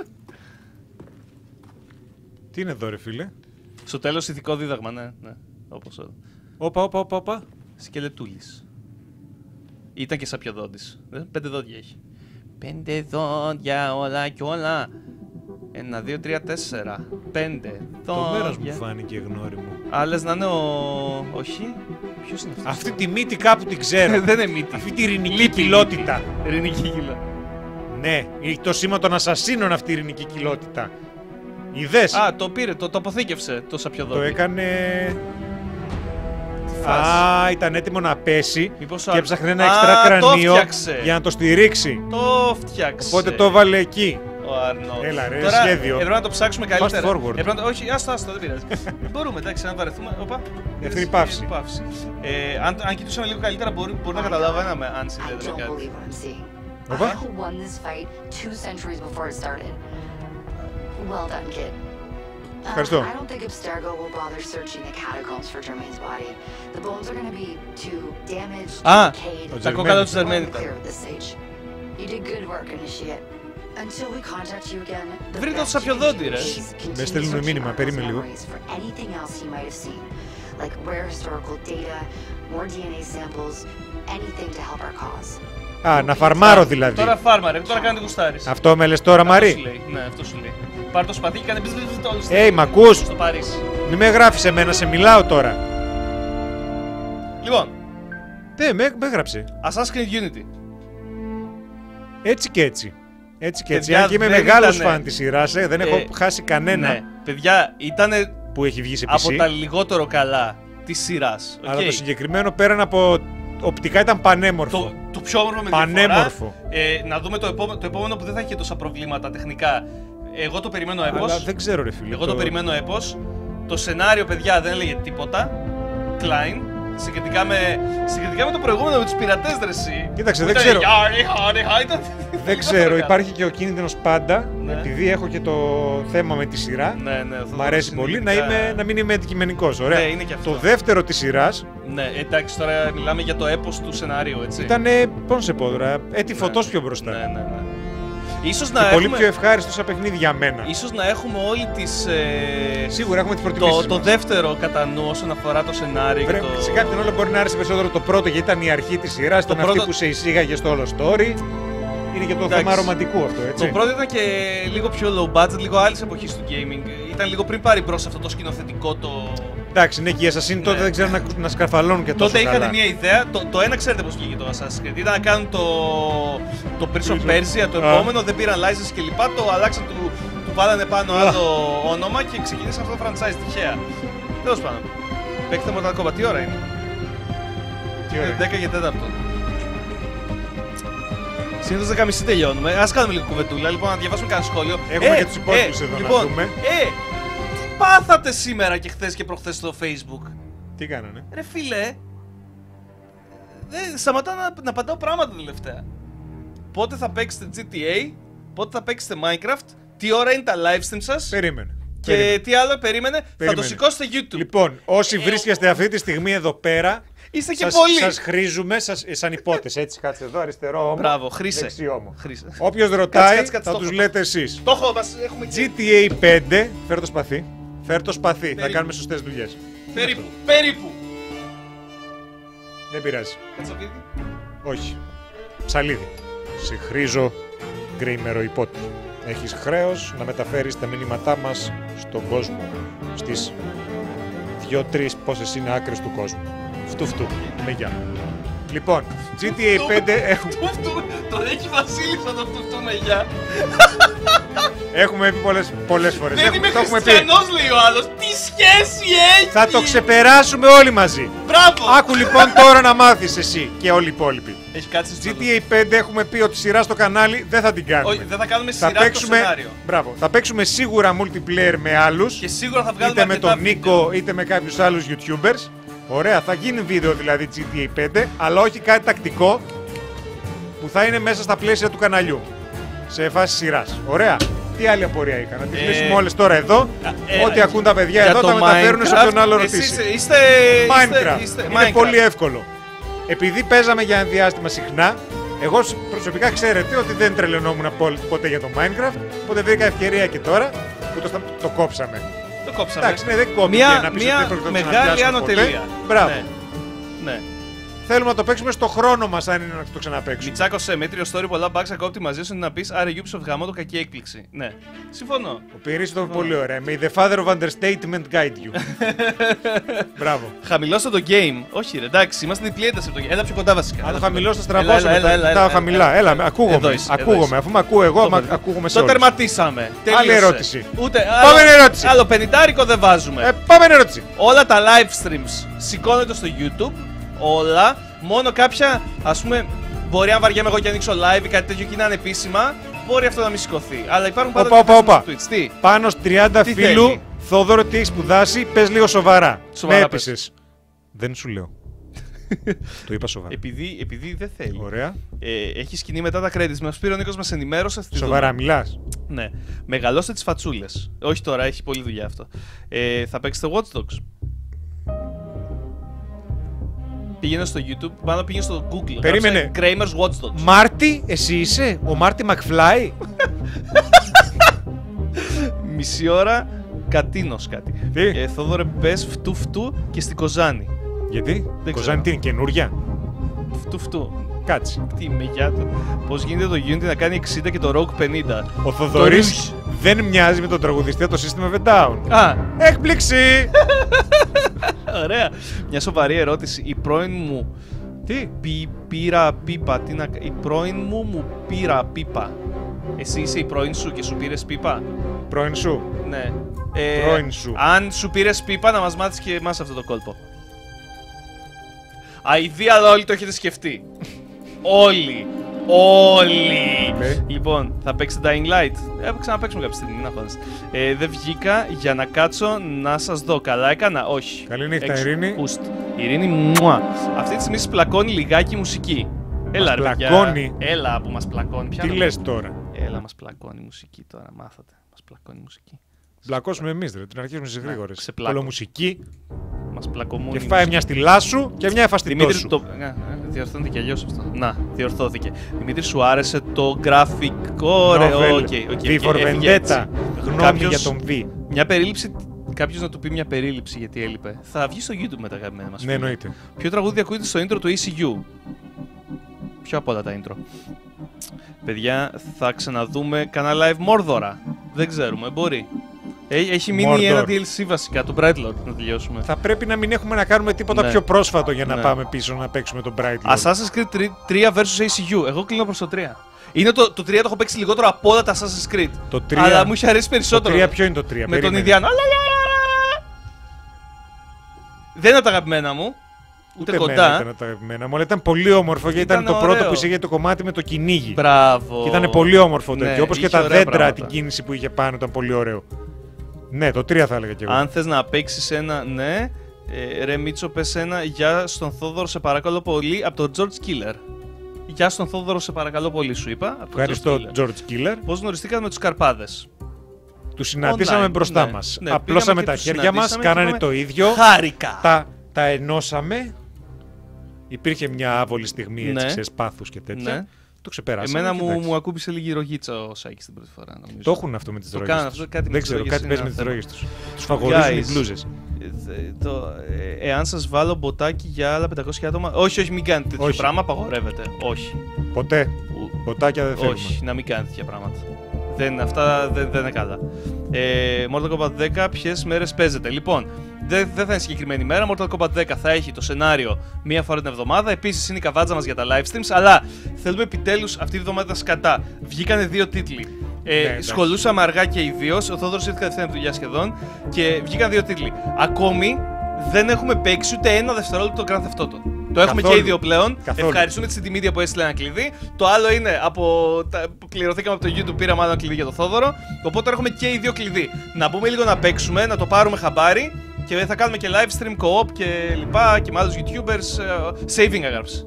Τι είναι εδώ ρε φίλε. Στο τέλος ηθικό δίδαγμα, ναι. ναι. Όπως εδώ. Όπα, όπα, όπα, όπα. Σκελετούλης. Ήταν και σαπιοδόντης. Ε, Πέντε δόντια έχει. Πέντε δόντια όλα κι όλα. Ένα, δύο, τρία, τέσσερα. Πέντε Το μέρος μου δόντια. φάνηκε γνώρι μου. Α, λες να είναι ο... Όχι. Ποιος είναι αυτός? Αυτή τη μύτη κάπου την ξέρω. Δεν είναι μύτη. Αυτή τη ειρηνική Λείπει η κοιλότητα. μύτη. Ειρηνική κοιλότητα. Ναι, είναι το σήμα των ασασίνων αυτή η ειρηνική κοιλότητα. Είδες. Α, το πήρε, το, το αποθήκευσε το σαπιοδότη. Το έκανε. φάση. Α, ήταν έτοιμο να πέσει Μήπως και α- έψαχνε ένα Α, εξτρά το κρανίο φτιάξε. για να το στηρίξει. Το φτιάξε. Οπότε το έβαλε εκεί. Ο Αρνό. Έλα, ρε, Τώρα, σχέδιο. Έπρεπε να το ψάξουμε καλύτερα. forward. Έπρεπε να το... Όχι, άστο, άστο, δεν πειράζει. Μπορούμε, εντάξει, να βαρεθούμε. Οπα. Δεύτερη παύση. παύση. Ε, αν, αν κοιτούσαμε λίγο καλύτερα, μπορεί, μπορεί να καταλαβαίναμε αν I συνδέεται με don't κάτι. believe what I'm seeing. Όπα. I won this fight two centuries before it started. Well done, kid. Ευχαριστώ. Um, I don't think Abstergo will bother searching the catacombs for Germain's body. The bones are going to be too damaged, Ah, decayed. τα κόκαλα του Germain. Clear at this stage. You did good work, Initiate. Until we contact you again, the Βρείτε το best σαπιοδότη, you can ρε. do is continue Με στέλνουν searching μήνυμα, Arnold's περίμενε λίγο. memories for anything else you might have seen, like rare historical data, more ντι εν έι samples, anything to help our cause. Α, να φαρμάρω δηλαδή. Τώρα φάρμα, ρε, τώρα κάνει τι γουστάρεις. Αυτό με λες τώρα, Αυτό σου Μαρή. λέει. Ναι, αυτό σου λέει. Πάρ' το σπαθί και κάνε μπιζ, μπιζ, μπιζ, όλους Έι, μ' ακούς? στο Παρίσι. Μη με γράφεις εμένα, σε μιλάω τώρα. Λοιπόν, Ναι, με, με έγραψε. Assassin's Creed Unity. Έτσι και έτσι. Έτσι και έτσι. Παιδιά, Αν και είμαι δεν μεγάλος ήτανε- φαν της σειράς, ε, δεν έχω Ε, χάσει κανένα Ναι, παιδιά, ήταν που έχει βγει σε πι σι. από τα λιγότερο καλά της σειράς. Αλλά οκ. το συγκεκριμένο πέραν από οπτικά ήταν πανέμορφο. Το, το πιο όμορφο με Πανέμορφο. διαφορά. Ε, να δούμε το επόμενο, το επόμενο που δεν θα έχει τόσα προβλήματα τεχνικά. Εγώ το περιμένω έπος. Αλλά δεν ξέρω, ρε φίλε. Εγώ το περιμένω έπος. Το σενάριο, παιδιά, δεν έλεγε τίποτα. Klein. Συγκριτικά με, συγκριτικά με το προηγούμενο με τους πειρατές, ρε εσύ. Κοίταξε, Που δεν ήταν ξέρω. γιάρι, χάρι, χάρι, ήταν Δεν λιγότερο ξέρω, καλά. υπάρχει και ο κίνδυνος πάντα, Ναι. επειδή έχω και το θέμα με τη σειρά. Ναι, ναι, θα Μ' δω αρέσει πολύ να, συνειδητικά. είμαι, να μην είμαι αντικειμενικός. Ωραία. Ναι, είναι και αυτό. Το δεύτερο της σειράς Ναι, εντάξει, τώρα μιλάμε για το έπος του σενάριου, έτσι. ήταν, πώς να σε πω τώρα, έτη φωτός πιο μπροστά. Ναι, ναι, ναι. Ίσως Και να πολύ έχουμε... πιο ευχάριστο σαν παιχνίδι για μένα. Ίσως να έχουμε όλοι τις... Ε... Σίγουρα έχουμε τις προτιμήσεις το, το μας. δεύτερο κατά νου όσον αφορά το σενάριο Βρε, και το... σε κάποιον όλο μπορεί να άρεσε περισσότερο το πρώτο γιατί ήταν η αρχή της σειράς, ήταν πρώτο- αυτή που σε εισήγαγε στο όλο story. Είναι και το Εντάξει. θέμα ρομαντικού αυτό, έτσι. Το πρώτο ήταν και λίγο πιο low budget, λίγο άλλης εποχής του gaming. Ήταν λίγο πριν πάρει μπρος αυτό το σκηνοθετικό το... Εντάξει, ναι, και οι Assassin τότε Ναι. δεν ξέρουν να, να σκαρφαλώνουν και τόσο Τότε είχαν καλά. μια ιδέα. Το, το ένα ξέρετε πώς βγήκε το Assassin's Creed. Ήταν να κάνουν το, το Prince of Prince of- Persia, το Α. επόμενο, δεν πήραν license κλπ. Το αλλάξαν, του, του βάλανε πάνω άλλο όνομα και ξεκινήσαν αυτό το franchise τυχαία. Τέλος πάντων. Παίξτε Mortal Kombat, τι ώρα είναι? Τι ώρα είναι? δέκα και τέσσερα. Συνήθως δέκα και μισή τελειώνουμε. Ας κάνουμε λίγο κουβεντούλα, λοιπόν, να διαβάσουμε κανένα σχόλιο. Έχουμε και τους υπόλοιπους εδώ να λοιπόν, δούμε. Ε, τι πάθατε σήμερα και χθες και προχθές στο Facebook? Τι κάνανε. Ρε φίλε, δεν σταματάω να, να πατάω πράγματα τελευταία. Πότε θα παίξετε τζι τι έι, πότε θα παίξετε Minecraft, τι ώρα είναι τα live stream σας Περίμενε. και Περίμενε. τι άλλο περίμενε, θα το Περίμενε. σηκώσετε YouTube. Λοιπόν, όσοι Ε, βρίσκεστε αυτή τη στιγμή εδώ πέρα, Είστε και σας, πολλοί. σας χρήζουμε σας, ε, σαν υπότες, έτσι, κάτσε εδώ, αριστερό όμο, Μπράβο, χρήσε. δεξιό όμο. Χρήσε. Όποιος ρωτάει, κάτσε, κάτσε, θα το τους έχω. λέτε εσείς. Το έχω, μας έχουμε τζι και... τι έι πέντε, φέρ το σπαθί, φέρ το σπαθί, θα Περίπου. κάνουμε σωστές δουλειές. Περίπου, περίπου. Δεν πειράζει. Κατσαβίδι. Όχι. Ψαλίδι. Σε χρήζω, γκρέιμερο υπότι. Έχεις χρέος να μεταφέρεις τα μηνύματά μας στον κόσμο. Στις δύο-τρεις πόσες είναι άκρες του κόσμου. Φτου φτου. Με γεια. Λοιπόν, τζι τι έι πέντε έχουμε, Του φτου, τον έχει βασίλισσα το φτου φτου με γεια. έχουμε πει πολλές, πολλές φορές. Δεν Έχουμε- είμαι το έχουμε πει. χριστιανός, λέει ο άλλος. Τι σχέση έχει. Θα το ξεπεράσουμε όλοι μαζί. Μπράβο. Άκου λοιπόν τώρα να μάθεις εσύ και όλοι οι υπόλοιποι. Έχει κάτσει στο τζι τι έι πέντε έχουμε πει ότι σειρά στο κανάλι δεν θα την κάνουμε. Όχι, δεν θα κάνουμε Θα σειρά παίξουμε, το σενάριο. μπράβο, θα παίξουμε σίγουρα multiplayer με άλλους, Και σίγουρα θα βγάλουμε είτε με αρκετά τον βίντεο. Νίκο είτε με κάποιους άλλους YouTubers. Ωραία, θα γίνει βίντεο δηλαδή τζι τι έι πέντε, αλλά όχι κάτι τακτικό που θα είναι μέσα στα πλαίσια του καναλιού. Σε φάση σειράς. Ωραία. Τι άλλη απορία είχα, να τις Ε, λύσουμε όλες τώρα εδώ. ε, Ό,τι ακούν τα παιδιά Για εδώ το τα μεταφέρουν σε Minecraft, όποιον άλλο εσείς ρωτήσει. Είστε, Minecraft. είστε, Είναι Minecraft. πολύ εύκολο. Επειδή παίζαμε για ένα διάστημα συχνά, εγώ σ- προσωπικά ξέρετε ότι δεν τρελαινόμουν πο- ποτέ για το Minecraft, οπότε βρήκα ευκαιρία και τώρα που το, στα- το κόψαμε. Το κόψαμε. Εντάξει, ναι, δεν κόπηκε Μια, να πεις μια ότι δεν πρόκειται να το μεγάλη ξαναπιάσουμε ανωτελεία. ποτέ. Μπράβο. Ναι. ναι. Θέλουμε να το παίξουμε στο χρόνο μας, αν είναι να το ξαναπαίξουμε. Μιτσάκο σε μέτριο story, πολλά bugs ακόπτη μαζί σου είναι να πεις άρα Ubisoft γαμώ το κακή έκπληξη. Ναι. Συμφωνώ. Ο Πυρής το είπε πολύ ωραία. May the father of understatement guide you. Μπράβο. Χαμηλώστε το game. Όχι, ρε, εντάξει, είμαστε διπλή ένταση από το game. Έλα πιο κοντά βασικά. Αν Έλα το πιο χαμηλώσω, θα κοντά. Έλα, στραβώσω έλα, μετά. έλα, Κοιτάω έλα, χαμηλά. έλα. Έλα, ακούγομαι. Εδώ είσαι, εδώ Ακούγομαι. είσαι. Αφού με ακούω εγώ, Το μα- παιδί. ακούγομαι σε Το όλους. τερματίσαμε. Άλλη Τέλειωσε. ερώτηση. Ούτε Επόμενη άλλο- ερώτηση. Άλλο πενηντάρικο δεν βάζουμε. Επόμενη ερώτηση. Όλα τα live streams σηκώνονται στο YouTube. Όλα. Μόνο κάποια, ας πούμε, μπορεί αν βαριέμαι εγώ και ανοίξω live ή κάτι τέτοιο και είναι ανεπίσημα, μπορεί αυτό να μην σηκωθεί. Αλλά υπάρχουν πάντα Όπα, όπα, διαθέσιμα όπα. στο Twitch. Τι. Πάνω στις τριάντα Τι φίλου, θέλει? Θόδωρο, τι έχει σπουδάσει, πες λίγο σοβαρά. Σοβαρά Με πες. έπεισες. Δεν σου λέω. Το είπα σοβαρά. Επειδή, επειδή δεν θέλει. Ωραία. Ε, έχει σκηνή μετά τα credits. Μας πήρε ο Νίκος, μας ενημέρωσε. Σοβαρά μιλάς. Ναι. Μεγαλώστε τις φατσούλες. Όχι τώρα, έχει πολλή δουλειά αυτό. Ε, θα παίξετε Watch Dogs. Πήγαινε στο YouTube, πάνω πήγαινε στο Google. Περίμενε. Kramer's Watch Dogs. Μάρτι, εσύ είσαι, ο Μάρτι Μακφλάι. Μισή ώρα κατίνος κάτι. Τι? Ε, Θόδωρε, πες φτού φτού και στην Κοζάνη. Γιατί, Δεν Κοζάνη τι είναι, καινούρια. Φτού φτού. Κάτσε. Τι με για το. Πώς γίνεται το Unity να κάνει εξήντα και το Rogue πενήντα. Ο Θοδωρής δεν μοιάζει με τον τραγουδιστή από το σύστημα Down. Α, Έκπληξη! ωραία. Μια σοβαρή ερώτηση. Η πρώην μου. Τι? Πι, πήρα πίπα. Τι να... Η πρώην μου μου πήρα πίπα. Εσύ είσαι η πρώην σου και σου πήρες πίπα. Πρώην σου. Ναι. Ε, Πρώην σου. Αν σου πήρες πίπα, να μας μάθεις και εμάς αυτό το κόλπο. Αηδία, αλλά όλοι το έχετε σκεφτεί. Όλοι. Όλοι. Ναι. Λοιπόν, θα παίξετε Dying Light. Ε, ξαναπαίξουμε κάποια στιγμή, μην αγχώνεσαι. Ε, δεν βγήκα για να κάτσω να σας δω. Καλά έκανα, όχι. Καλή νύχτα, Έξω. Ειρήνη. Πουστ. Ειρήνη, μουα. Αυτή τη στιγμή σας πλακώνει λιγάκι μουσική. Έλα, ρε, παιδιά. πλακώνει? Έλα που μας πλακώνει. Ποια Τι είναι- λες τώρα. Έλα, μας πλακώνει μουσική τώρα, μάθατε. Μας πλακώνει μουσική. Μπλακώσουμε εμείς, ρε. Την αρχίσουμε στις γρήγορες. ξεπλάκω. Κολομουσική Μας πλακωμούν. και φάει μια στη λάσου και μια εφαστητό Δημήτρη, σου. το... Ναι, διορθώνεται και αλλιώς αυτό. Να, διορθώθηκε. Δημήτρη, σου άρεσε το γραφικό, ρε. Novel. Οκ, οκ, V οκ, for έφυγε έτσι. Vendetta. Γνώμη Κάποιος- για τον V. Μια περίληψη. Κάποιος να του πει μια περίληψη γιατί έλειπε. Θα βγει στο YouTube μετά αγαπημένα μας. Ναι, φίλε. εννοείται. Ποιο τραγούδι ακούγεται στο intro του ι σι γιου. Ποιο από όλα τα intro. Παιδιά, θα ξαναδούμε κανένα live Μόρδορα. Δεν ξέρουμε, μπορεί. Έ- Έχει μείνει Mordor. ένα ντι ελ σι βασικά, το Brightlord, να τελειώσουμε. Θα πρέπει να μην έχουμε να κάνουμε τίποτα Ναι. πιο πρόσφατο για να Ναι. πάμε πίσω να παίξουμε τον Bright Lord. Assassin's Creed τρία versus ι σι γιου. Εγώ κλείνω προς το τρία. Είναι το, το τρία το έχω παίξει λιγότερο από όλα τα Assassin's Creed. Το τρία- Αλλά μου είχε αρέσει Το περισσότερο. τρία ποιο είναι το τρία. Με τον περίμενε. Ινδιάνο. Δεν είναι από τα αγαπημένα μου. Ούτε, Ούτε κοντά. εμένα ήταν τα αγαπημένα μου, αλλά ήταν πολύ όμορφο γιατί ήταν, Ήταν το πρώτο ωραίο. που είχε το κομμάτι με το κυνήγι. Μπράβο. Και ήταν πολύ όμορφο Ναι, τέτοιο. Όπως και είχε τα ωραία δέντρα, πράγματα. την κίνηση που είχε πάνω ήταν πολύ ωραίο. Ναι, το τρία θα έλεγα κι εγώ. Αν θες να παίξεις ένα, ναι. Ε, ρε Μίτσο, πες ένα γεια στον Θόδωρο, σε παρακαλώ πολύ, από τον George Killer. Γεια στον Θόδωρο, σε παρακαλώ πολύ, σου είπα. Από τον Ευχαριστώ, George Killer. George Killer. Πώς γνωριστήκατε με τους Καρπάδες. Του συναντήσαμε Online, μπροστά ναι. μας. Ναι, Απλώσαμε πήγαμε τα και τους χέρια μας, συναντήσαμε και κάνανε είπαμε, το ίδιο. Χάρηκα. Τα, τα ενώσαμε. Υπήρχε μια άβολη στιγμή έτσι, Ναι. ξέρεις, πάθους και τέτοια. Ναι. Το ξεπεράσαμε. Εμένα και μου, εντάξει. μου ακούμπησε λίγη ρογίτσα ο Σάκης την πρώτη φορά, νομίζω. Το έχουν αυτό με τις Το δρόγες κάνουν τους. αυτό, κάτι με Δεν τις ξέρω, δρόγες κάτι είναι παίζει με ένα τις θέμα. δρόγες τους. Τους φαβορίζουν οι Guys, μπλούζες. ε, θε- το, ε, εάν σας βάλω μποτάκι για άλλα πεντακόσια άτομα. Όχι, όχι, μην κάνετε τέτοιο Όχι. πράγμα, απαγορεύεται. Όχι. Ποτέ. Ου- Ποτάκια δεν θέλουμε. Όχι, να μην κάνετε τέτοια πράγματα. Δεν, αυτά δεν, δεν είναι καλά. Ε, Mortal Kombat δέκα, ποιες μέρες παίζετε. Λοιπόν, δεν, δεν θα είναι συγκεκριμένη μέρα. Mortal Kombat δέκα θα έχει το σενάριο μία φορά την εβδομάδα. Επίσης είναι η καβάτζα μας για τα live streams. Αλλά θέλουμε επιτέλους αυτή τη εβδομάδα σκατά. Βγήκανε δύο τίτλοι. Ε, Ναι, εντάξει. σχολούσαμε αργά και οι δύο. Ο Θόδωρος ήρθε κατευθείαν από δουλειά σχεδόν. Και βγήκαν δύο τίτλοι. Ακόμη δεν έχουμε παίξει ούτε ένα δευτερόλεπτο Grand Theft Auto. Το έχουμε Καθόλου. και οι δύο πλέον. Καθόλου. Ευχαριστούμε τη Media που έστειλε ένα κλειδί. Το άλλο είναι από. Τα, που κληρωθήκαμε από το YouTube, πήραμε άλλο ένα κλειδί για το Θόδωρο. Οπότε τώρα έχουμε και οι δύο κλειδί. Να μπούμε λίγο να παίξουμε, να το πάρουμε χαμπάρι και θα κάνουμε και live stream, co-op και λοιπά και με άλλους YouTubers. ε, Saving έγραψε.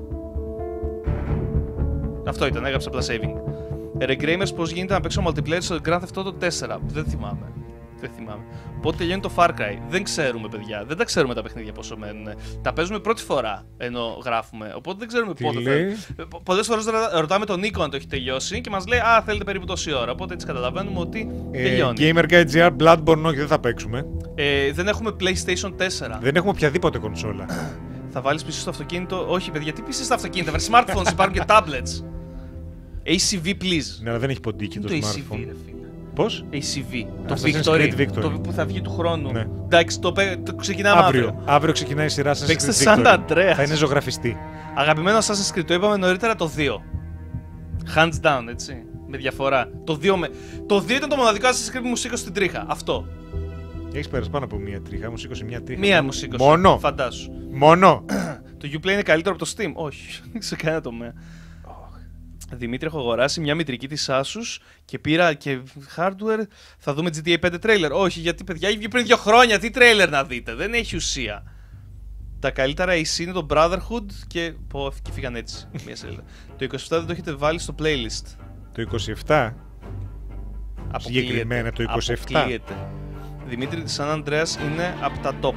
Αυτό ήταν, έγραψε απλά saving. Ρε Gamers, πώς γίνεται να παίξω multiplayer στο Grand Theft Auto τέσσερα. Δεν θυμάμαι. Δεν θυμάμαι. Πότε τελειώνει το Far Cry. Δεν ξέρουμε, παιδιά. Δεν τα ξέρουμε τα παιχνίδια πόσο μένουν. Τα παίζουμε πρώτη φορά ενώ γράφουμε. Οπότε δεν ξέρουμε Τι πότε λέει? θα. Πολλές φορές ρωτα- ρωτάμε τον Νίκο αν το έχει τελειώσει και μας λέει Α, θέλετε περίπου τόση ώρα. Οπότε έτσι καταλαβαίνουμε ότι Ε, τελειώνει. Gamer.gr, Bloodborne, όχι, δεν θα παίξουμε. Ε, δεν έχουμε PlayStation τέσσερα. Δεν έχουμε οποιαδήποτε κονσόλα. Θα βάλεις πίσω στο αυτοκίνητο. Όχι, παιδιά, τι πίσω στα αυτοκίνητα. Βρε smartphones υπάρχουν και tablets. έι σι βι, please. Ναι, αλλά δεν έχει ποντίκι Είναι το το έι σι βι, smartphone. ρε φίλε. Πώς? έι σι βι. Το Assassin's Victory, Creed Victory. Το που θα βγει του χρόνου. Ναι. Εντάξει, το, πέ- το ξεκινάμε αύριο. Αύριο. Αύριο ξεκινάει η σειρά Assassin's Παίξτε Creed San Victory. Andreas. Θα είναι ζωγραφιστή. Αγαπημένο Assassin's Creed, το είπαμε νωρίτερα το δύο. Hands down, έτσι. Με διαφορά. Το δύο, με... το δύο ήταν το μοναδικό Assassin's Creed που μου σήκωσε στην τρίχα. Αυτό. Έχεις πέρασει πάνω από μία τρίχα, μου σήκωσε μία τρίχα. Μία μου σήκωσε. Μόνο. Φαντάσου. Μόνο. Το Uplay είναι καλύτερο από το Steam. Όχι, σε κανένα τομέα. Δημήτρη, έχω αγοράσει μια μητρική της Asus και πήρα και hardware. Θα δούμε τζι τι έι πέντε trailer. Όχι, γιατί παιδιά έχει βγει πριν δύο χρόνια. Τι trailer να δείτε, δεν έχει ουσία. Τα καλύτερα έι σι είναι το Brotherhood και. Πω, και φύγαν έτσι. Μία σελίδα. Το είκοσι επτά δεν το έχετε βάλει στο playlist. Το είκοσι επτά. Αποκλείεται. Συγκεκριμένα το είκοσι επτά. Αποκλείεται. Δημήτρη, Σαν Ανδρέας είναι από τα top.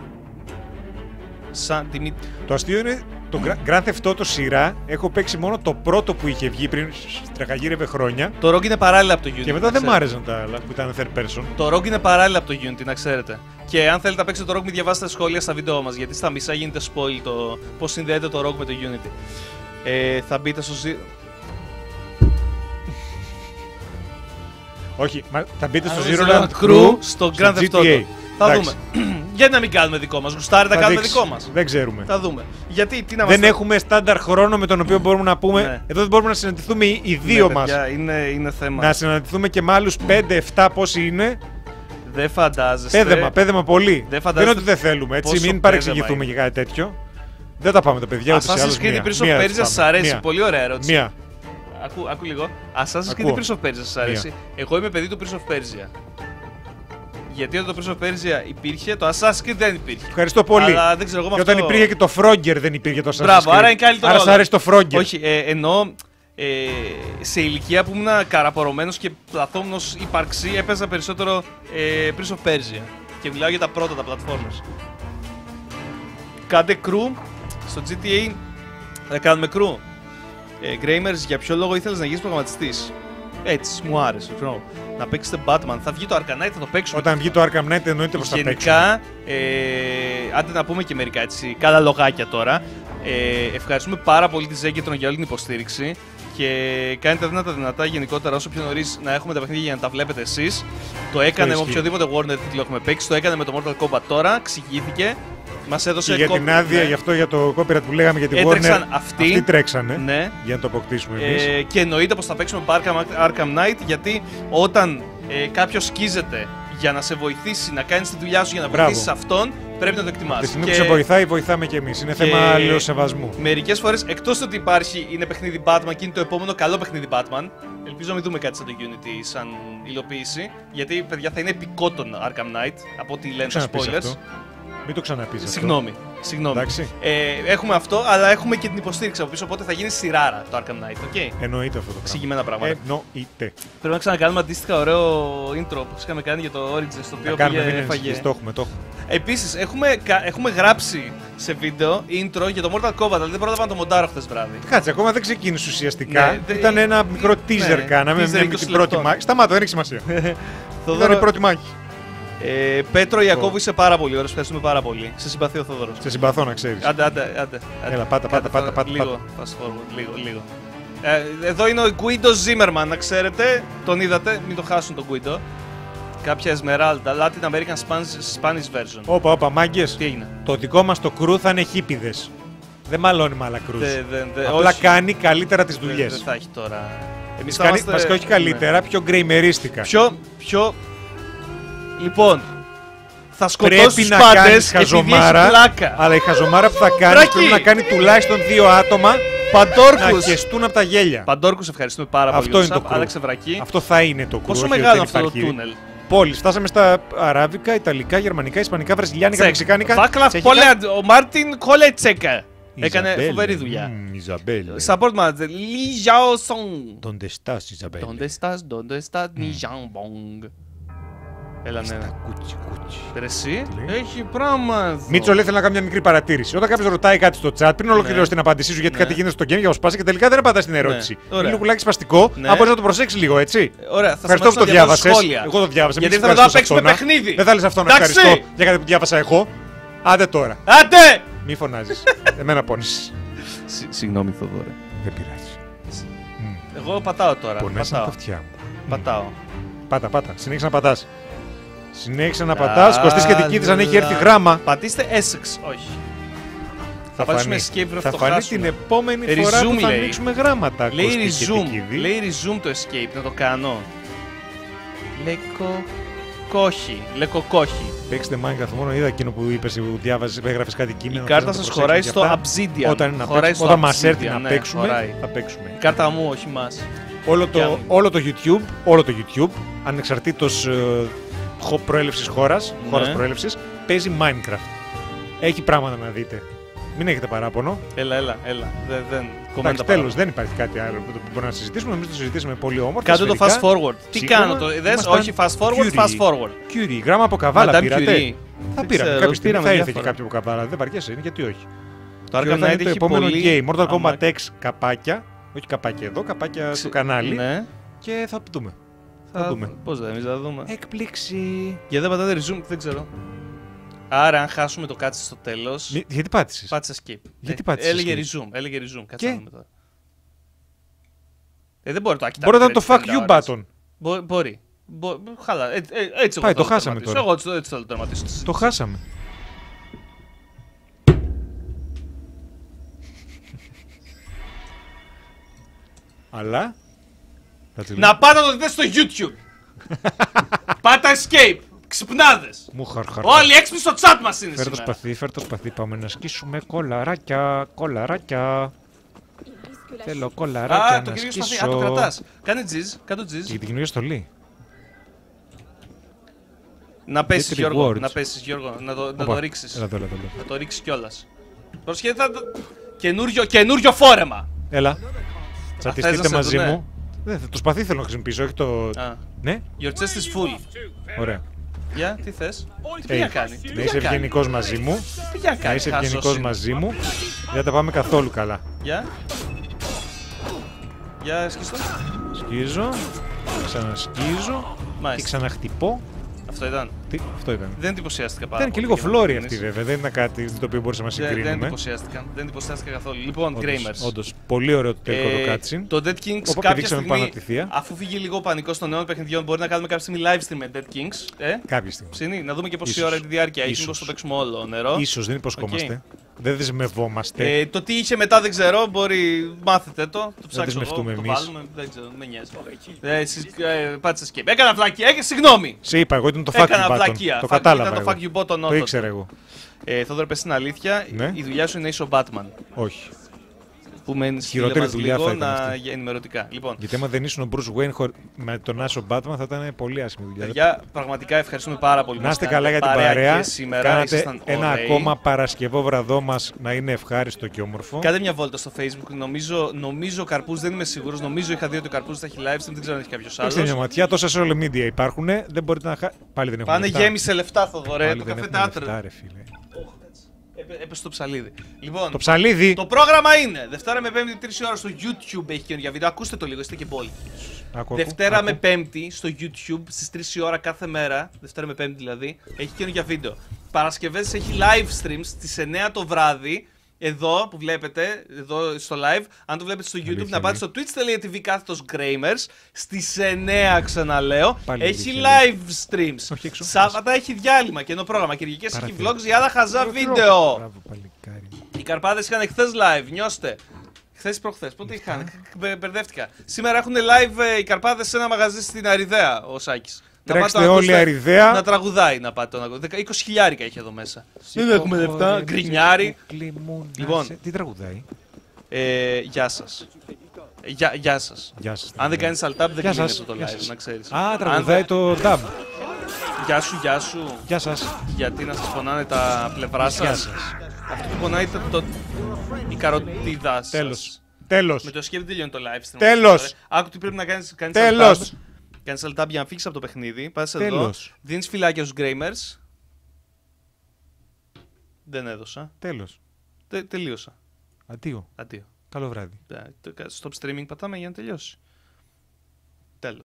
Σαν, Δημή... Το αστείο είναι το Grand Theft Auto σειρά. Έχω παίξει μόνο το πρώτο που είχε βγει πριν τρεχαγύρευε χρόνια. Το Rogue είναι παράλληλα από το Unity. Και μετά δεν μ' άρεσαν τα άλλα που ήταν third person. Το Rogue είναι παράλληλα από το Unity, να ξέρετε. Και αν θέλετε να παίξετε το Rogue, μην διαβάσετε σχόλια στα βίντεο μας. Γιατί στα μισά γίνεται spoil το πώς συνδέεται το Rogue με το Unity. Ε, θα μπείτε στο. Όχι, μα, θα μπείτε στο Zero Zero Land Crew στο Grand Theft Auto. Θα δούμε. Γιατί να μην κάνουμε δικό μας. Γουστάρετε να κάνουμε δείξει. δικό μας. Δεν ξέρουμε. Θα δούμε. Γιατί τι να δεν μας... έχουμε στάνταρ χρόνο με τον οποίο μπορούμε να πούμε. Ναι. Εδώ δεν μπορούμε να συναντηθούμε οι δύο ναι, μας. Είναι, είναι θέμα. Να συναντηθούμε και με άλλους πέντε εφτά πόσοι είναι. Δεν φαντάζεστε. Πέδεμα, πέδεμα πολύ. Δεν δεν είναι ότι δεν θέλουμε, έτσι. Μην παρεξηγηθούμε για κάτι τέτοιο. Δεν τα πάμε τα παιδιά. Assassin's Creed Prince of Persia σας αρέσει. Μία. Πολύ ωραία ερώτηση. Μία. Ακού, ακού λίγο. Assassin's Creed Prince of Persia σας αρέσει. Μία. Εγώ είμαι παιδί του Prince of Persia. Γιατί όταν το Prince of Persia υπήρχε, το Assassin's Creed δεν υπήρχε. Ευχαριστώ πολύ. Αλλά δεν ξέρω, εγώ και αυτό... όταν υπήρχε και το Frogger δεν υπήρχε το Assassin's Creed. Μπράβο, άρα είναι καλύτερο. Άρα σ' αρέσει το Frogger. Όχι, ε, εννοώ ε, σε ηλικία που ήμουν καραπορωμένος και πλαθόμνος ύπαρξη, έπαιζα περισσότερο ε, Prince of Persia. Και μιλάω για τα πρώτα, τα platformers. Κάντε crew στο τζι τι έι. Θα κάνουμε crew. Ε, Gramers, για ποιο λόγο ήθελες να γίνεις προγραμματιστής? Έτσι, μου άρεσε. Ξέρω. Να παίξετε Batman. Θα βγει το Arkham Knight, θα το παίξουμε. Όταν βγει το Arkham Knight εννοείται πως θα παίξουμε. Γενικά, ε, άντε να πούμε και μερικά έτσι, καλά λογάκια τώρα. Ε, ευχαριστούμε πάρα πολύ τη Zenketron για όλη την υποστήριξη. Και κάνετε δυνατά δυνατά γενικότερα όσο πιο νωρίς να έχουμε τα παιχνίδια για να τα βλέπετε εσείς. Το έκανε με οποιοδήποτε Warner τίτλο έχουμε παίξει. Το έκανε με το Mortal Kombat τώρα. Εξηγήθηκε. Μας έδωσε και για την άδεια, ναι. γι' αυτό για το copyright που λέγαμε για την Έτρεξαν Warner. αυτοί, αυτοί τρέξανε. Ναι. Για να το αποκτήσουμε εμείς. Ε, και εννοείται πως θα παίξουμε Arkham, Arkham Knight, γιατί όταν ε, κάποιος σκίζεται για να σε βοηθήσει να κάνεις τη δουλειά σου για να βοηθήσεις αυτόν, πρέπει να το εκτιμάς. Τη στιγμή και... που σε βοηθάει, βοηθάμε και εμείς. Είναι και... θέμα αλληλοσεβασμού. Μερικές φορές, εκτός ότι υπάρχει, είναι παιχνίδι Batman και είναι το επόμενο καλό παιχνίδι Batman. Ελπίζω να μην δούμε κάτι σαν το Unity σαν υλοποίηση. Γιατί παιδιά θα είναι επικότον Arkham Knight από ό,τι λένε τα spoilers. Αυτό. Μην το ξαναπείς αυτό. Συγγνώμη. Συγγνώμη. Ε, έχουμε αυτό, αλλά έχουμε και την υποστήριξη από πίσω. Οπότε θα γίνει σειράρα το Arkham Knight. Okay? Εννοείται αυτό το πράγμα. Εξηγημένα πράγματα. Εννοείται. Πρέπει να ξανακάνουμε αντίστοιχα ωραίο intro που είχαμε κάνει για το Origins. Στο οποίο κάνουμε, πήγε, μην έφαγε. Το έχουμε, το έχουμε. Επίσης, έχουμε, έχουμε γράψει σε βίντεο intro για το Mortal Kombat, αλλά δεν πρόλαβα να το μοντάρω χθες βράδυ. Κάτσε, ακόμα δεν ξεκίνησε ουσιαστικά. Ναι, δε... Ήταν ένα μικρό teaser, ναι, κάναμε με την πρώτη μάχη. Σταμάτω, δεν έχει σημασία. Ήταν η πρώτη μάχη. Ε, Πέτρο Ιακώβου, είσαι πάρα πολύ ωραίος, ευχαριστούμε πάρα πολύ. Σε συμπαθεί ο Θόδωρος. Σε συμπαθώ να ξέρεις. Άντε, άντε, άντε. Έλα, πάτα, πάτα, πάτα, πάτα. Λίγο, fast forward, λίγο, λίγο. Ε, εδώ είναι ο Guido Zimmerman, να ξέρετε. Τον είδατε, μην το χάσουν τον Guido. Κάποια Esmeralda, Latin American Spanish, Spanish version. Όπα, όπα, μάγκες. Τι έγινε? Το δικό μας το κρού θα είναι χίπιδες. Δεν μαλώνει με άλλα κρούς. Δε, δε, δε, Απλά όχι. κάνει καλύτερα τις δουλειές. Δεν δε θα έχει τώρα. Εμείς κάνει, είμαστε... Βασικά όχι καλύτερα, ναι. Πιο γκρεϊμερίστικα. Πιο, πιο... Λοιπόν, θα σκοτώσει τους να πάντες χαζομάρα, πλάκα. Αλλά η χαζομάρα που θα κάνει πρέπει να κάνει τουλάχιστον δύο άτομα Παντόρκους. να χεστούν από τα γέλια. Παντόρκους, ευχαριστούμε πάρα πολύ. Αυτό είναι το κρού. Άλεξε Βρακή. Αυτό θα είναι το κρού. Πόσο μεγάλο αυτό το τούνελ? Πόλεις. Φτάσαμε στα αράβικα, ιταλικά, γερμανικά, ισπανικά, βραζιλιάνικα, μεξικάνικα. Βάκλαβ Πόλεαντ, ο Μάρτιν Κολετσέκα. Έκανε φοβερή δουλειά. Ιζαμπέλ. Support manager, Li Zhao Song. Donde estás, Ιζαμπέλ? Donde estás, donde estás, Ni Zhang Bong. Έλα, ναι. Κούτσι, κούτσι. Εσύ, έχει πράγμα. Μίτσο, λέει, θέλω να κάνω μια μικρή παρατήρηση. Όταν κάποιος ρωτάει κάτι στο chat, πριν ολοκληρώσει την απάντησή σου γιατί κάτι γίνεται στο game για να σπάσει και τελικά δεν απαντά στην ερώτηση. Είναι λιγουλάκι σπαστικό. Αν μπορεί να το προσέξει λίγο, έτσι. Ωραία, θα ευχαριστώ που το διάβασε. Εγώ το διάβασα. Γιατί θα να παίξουμε παιχνίδι. Δεν θα λες αυτό να ευχαριστώ για κάτι που διάβασα εγώ. Άντε τώρα. Άντε! Μη φωνάζεις. Εμένα πόνεσες. Συγγνώμη, Θοδωρέ. Δεν πειράζει. Εγώ πατάω τώρα. Πονέσαν τα αυτιά μου. Πατάω. Πάτα, πάτα. Συνέχισε να πατάς. Συνέχισε να πατάς. Κωστής και Τικίδης αν έχει έρθει γράμμα. Πατήστε Essex. Όχι. Θα φανεί, θα φανεί την επόμενη resume, φορά που θα λέει. Ανοίξουμε γράμματα. Λέει resume. Λέει resume το escape. Να το κάνω. Λέκο κόχι. Λέκο κόχι. Παίξτε Minecraft μόνο. Είδα εκείνο που είπες, που διάβαζες, έγραφες κάτι κείμενο. Η κάρτα σας χωράει στο Obsidian. Όταν, όταν μας έρθει να παίξουμε, χωράει. θα παίξουμε. Η κάρτα μου, όχι μας. Όλο το, όλο το YouTube, όλο το YouTube, ανεξαρτήτως προέλευσης χώρας, ναι. χώρας προέλευσης, παίζει Minecraft. Έχει πράγματα να δείτε. Μην έχετε παράπονο. Έλα, έλα, έλα. Δεν, δεν. Εντάξει, τέλος, δεν υπάρχει κάτι άλλο που μπορούμε να συζητήσουμε. Νομίζω το συζητήσουμε πολύ όμορφα. Κάντε το fast forward. Τι κάνω το. Δες, όχι fast forward, fast forward. Curie, γράμμα από καβάλα πήρατε. Θα πήραμε κάποια στιγμή. Θα ήρθε και διάφορα. κάποιο από καβάλα. Δεν παρκέσαι, είναι γιατί όχι. Το Arkham Knight το έχει επόμενο πολύ... game. Mortal Άμα... Kombat X καπάκια. Όχι καπάκια εδώ, καπάκια Ξε... στο κανάλι. Ναι. Και θα δούμε. Θα, θα δούμε. Πώς δεν, εμείς θα δούμε. Έκπληξη. Γιατί δεν πατάτε resume, δεν ξέρω. Άρα, αν χάσουμε το κάτσε στο τέλος. Μη... Γιατί πάτησες. Πάτησα skip. Γιατί ε, πάτησες. Έλεγε skip. resume, έλεγε resume. Κάτσε Και... να δούμε τώρα. Ε, δεν μπορεί το άκητα. Μπορεί να ήταν το fuck you button. Μπο, μπορεί. Μπο, χαλά. Ε, ε, έτσι Πάει, εγώ το χάσαμε τώρα. Εγώ έτσι, έτσι θα το τερματίσω. Το χάσαμε. Αλλά... Να πάτε να το δείτε στο YouTube. Πάτα escape. Ξυπνάδες. Μου χαρχαρ. Όλοι έξυπνοι στο chat μας είναι Φέρ' το σήμερα. σπαθί, φέρ' το σπαθί. Πάμε να σκίσουμε κολαράκια, κολαράκια. Θέλω κολαράκια Α, το να καινούργιο σκίσω. σπαθί. Α, το κρατάς. Κάνε τζιζ, κάτω τζιζ. Και την καινούργια στολή. Να πέσεις Get Γιώργο, rewards. να πέσεις Γιώργο, να το, να Οπα. το ρίξεις. Έλα εδώ, έλα εδώ. Να το ρίξεις κιόλας. Προσχέτε θα το... Καινούριο, καινούριο φόρεμα. Έλα. θες Τσατιστείτε να σε μαζί δουνε? μου. Ναι, το σπαθί θέλω να χρησιμοποιήσω, όχι το... Α. Ναι, Your chest is full. ωραία. Γεια, τι θες. Τι Ε, πήγε να κάνει. Τι να πήγε είσαι να κάνει. ευγενικός μαζί μου. Τι πήγε να Να κάνει. είσαι χάσος ευγενικός είναι. μαζί μου. Δεν τα πάμε καθόλου καλά. Γεια. Γεια, σκίστο. Σκίζω, ξανασκίζω και Μάλιστα. ξαναχτυπώ. Αυτό ήταν. Τι, αυτό ήταν. Δεν εντυπωσιάστηκα πάρα Ήταν και πολύ, λίγο για να φλόρη είμαι αυτή ειλικρινής. βέβαια. Δεν ήταν κάτι το οποίο μπορούσαμε να Δεν, δεν συγκρίνουμε. εντυπωσιάστηκα. Δεν εντυπωσιάστηκα καθόλου. Λοιπόν, Όντως, Gramers. όντως, πολύ ωραίο το τελικό Ε, το cutscene. Το Dead Kings Όπου κάποια πηδήξαμε πάνω στιγμή, από τη θεία. αφού φύγει λίγο ο πανικός των νέων παιχνιδιών, μπορεί να κάνουμε κάποια στιγμή live stream με Dead Kings. Ε? Κάποια στιγμή. Ψήνει, να δούμε και πόση Ίσως. ώρα είναι η διάρκεια. Ίσως Ίσως. μήπως το παίξουμε όλο νερό. Ίσως δεν υποσχόμαστε. Οκ. Δεν δεσμευόμαστε. Ε, το τι είχε μετά δεν ξέρω, μπορεί μάθετε το. Το ψάξω εγώ, δεσμευτούμε το εμείς. βάλουμε, δεν ξέρω, δεν με νοιάζει. Ε, εσείς ε, πάτησε skip. Έκανα βλακία, έκανα συγγνώμη. Σε είπα, εγώ ήταν το fuck Έκανα you button. βλακεία. Το Fuck- κατάλαβα ήταν το εγώ. fuck you button Το όντως. ήξερα εγώ. Ε, Θόδωρα, πες την αλήθεια, Ναι. η δουλειά σου είναι ίσο Batman. Όχι. Που μένει στη Χειρότερη μας δουλειά λίγο θα ήταν να... αυτή. για ενημερωτικά. Λοιπόν, Γιατί άμα δεν ήσουν ο Bruce Wayne χωρ... με τον Άσο Batman θα ήταν πολύ άσχημη δουλειά. παιδιά, πραγματικά ευχαριστούμε πάρα πολύ που Να μας είστε κάνετε καλά για την παρέα παρέα. και σήμερα. Κάνατε Ήσασταν ένα ωραίοι. ακόμα Παρασκευό βραδό μας να είναι ευχάριστο και όμορφο. Κάντε μια βόλτα στο Facebook. Νομίζω, νομίζω ο Καρπούς, δεν είμαι σίγουρος. Νομίζω είχα δει ότι ο Καρπούς θα έχει live stream. Δεν ξέρω αν έχει κάποιο Ρίξτε μια άλλο. ματιά, τόσα social media υπάρχουν. Δεν μπορείτε να χα... Πάλι δεν έχουμε Πάνε λεφτά. γέμισε λεφτά, Θοδωρέ. Πάλι Το δεν καφέ έχουμε teatro. λεφτά, ρε φίλε. Έπε- Έπεσε το ψαλίδι. Λοιπόν, Το ψαλίδι. το πρόγραμμα είναι Δευτέρα με Πέμπτη τρεις ώρα στο YouTube έχει καινούργια βίντεο. Ακούστε το λίγο, είστε και μπόλικοι. Άκου, άκου, Δευτέρα άκου. με Πέμπτη στο YouTube στις τρεις η ώρα κάθε μέρα. Δευτέρα με Πέμπτη δηλαδή. Έχει καινούργια βίντεο. Παρασκευές έχει live streams στις εννιά το βράδυ. Εδώ που βλέπετε, εδώ στο live, αν το βλέπετε στο YouTube, Αλήθεια, να πάτε στο twitch.tv κάθετος Gramers στις εννιά ξαναλέω. Πάλι Έχει αλήθεια, live streams. Όχι έξω. Σάββατα έχει διάλειμμα και ενώ πρόγραμμα. Κυριακές έχει Παραθύρο. vlogs για άλλα χαζά βίντεο. Μπράβο, παλικάρι. Οι Καρπάδες είχαν χθες live, νιώστε. Χθες ή προχθές, πότε είχαν, Μπε- μπερδεύτηκα. Σήμερα έχουν live ε, οι Καρπάδες σε ένα μαγαζί στην Αριδαία, ο Σάκης. Να Τρέξτε πάτε να όλοι ακούσετε- Αριδαία. Να τραγουδάει, να πάτε να ακούτε. είκοσι χιλιάρικα έχει εδώ μέσα. Δεν έχουμε λεφτά, γκρινιάρι. Λοιπόν. Τι τραγουδάει. Ε, γεια σας. Ε, Γεια, γεια σας. Γεια σας. Αν δεν κάνεις alt-tab δεν Γεια κλείνει σας. αυτό το Γεια live, σας. να ξέρεις. Α, Αν τραγουδάει δεν- το dub. Γεια σου, γεια σου. Γεια σας. Γιατί να σας πονάνε τα πλευρά σας. Γεια σας. Αυτό που πονάει το, το... η καροτίδα σας. Τέλος. Τέλος. Με το escape τελειώνει το live stream. Τέλος. Ωραία. Άκου τι πρέπει να κάνεις. Κάνεις Τέλος. alt-tab. Κάνεις alt-tab για να φύγεις από το παιχνίδι. Πας εδώ. Τέλος. Δίνεις φυλάκια στους Gramers. Δεν έδωσα. Τέλος. Τε, τελείωσα. Αντίο. Αντίο. Καλό βράδυ. Τα- το- Stop streaming πατάμε για να τελειώσει.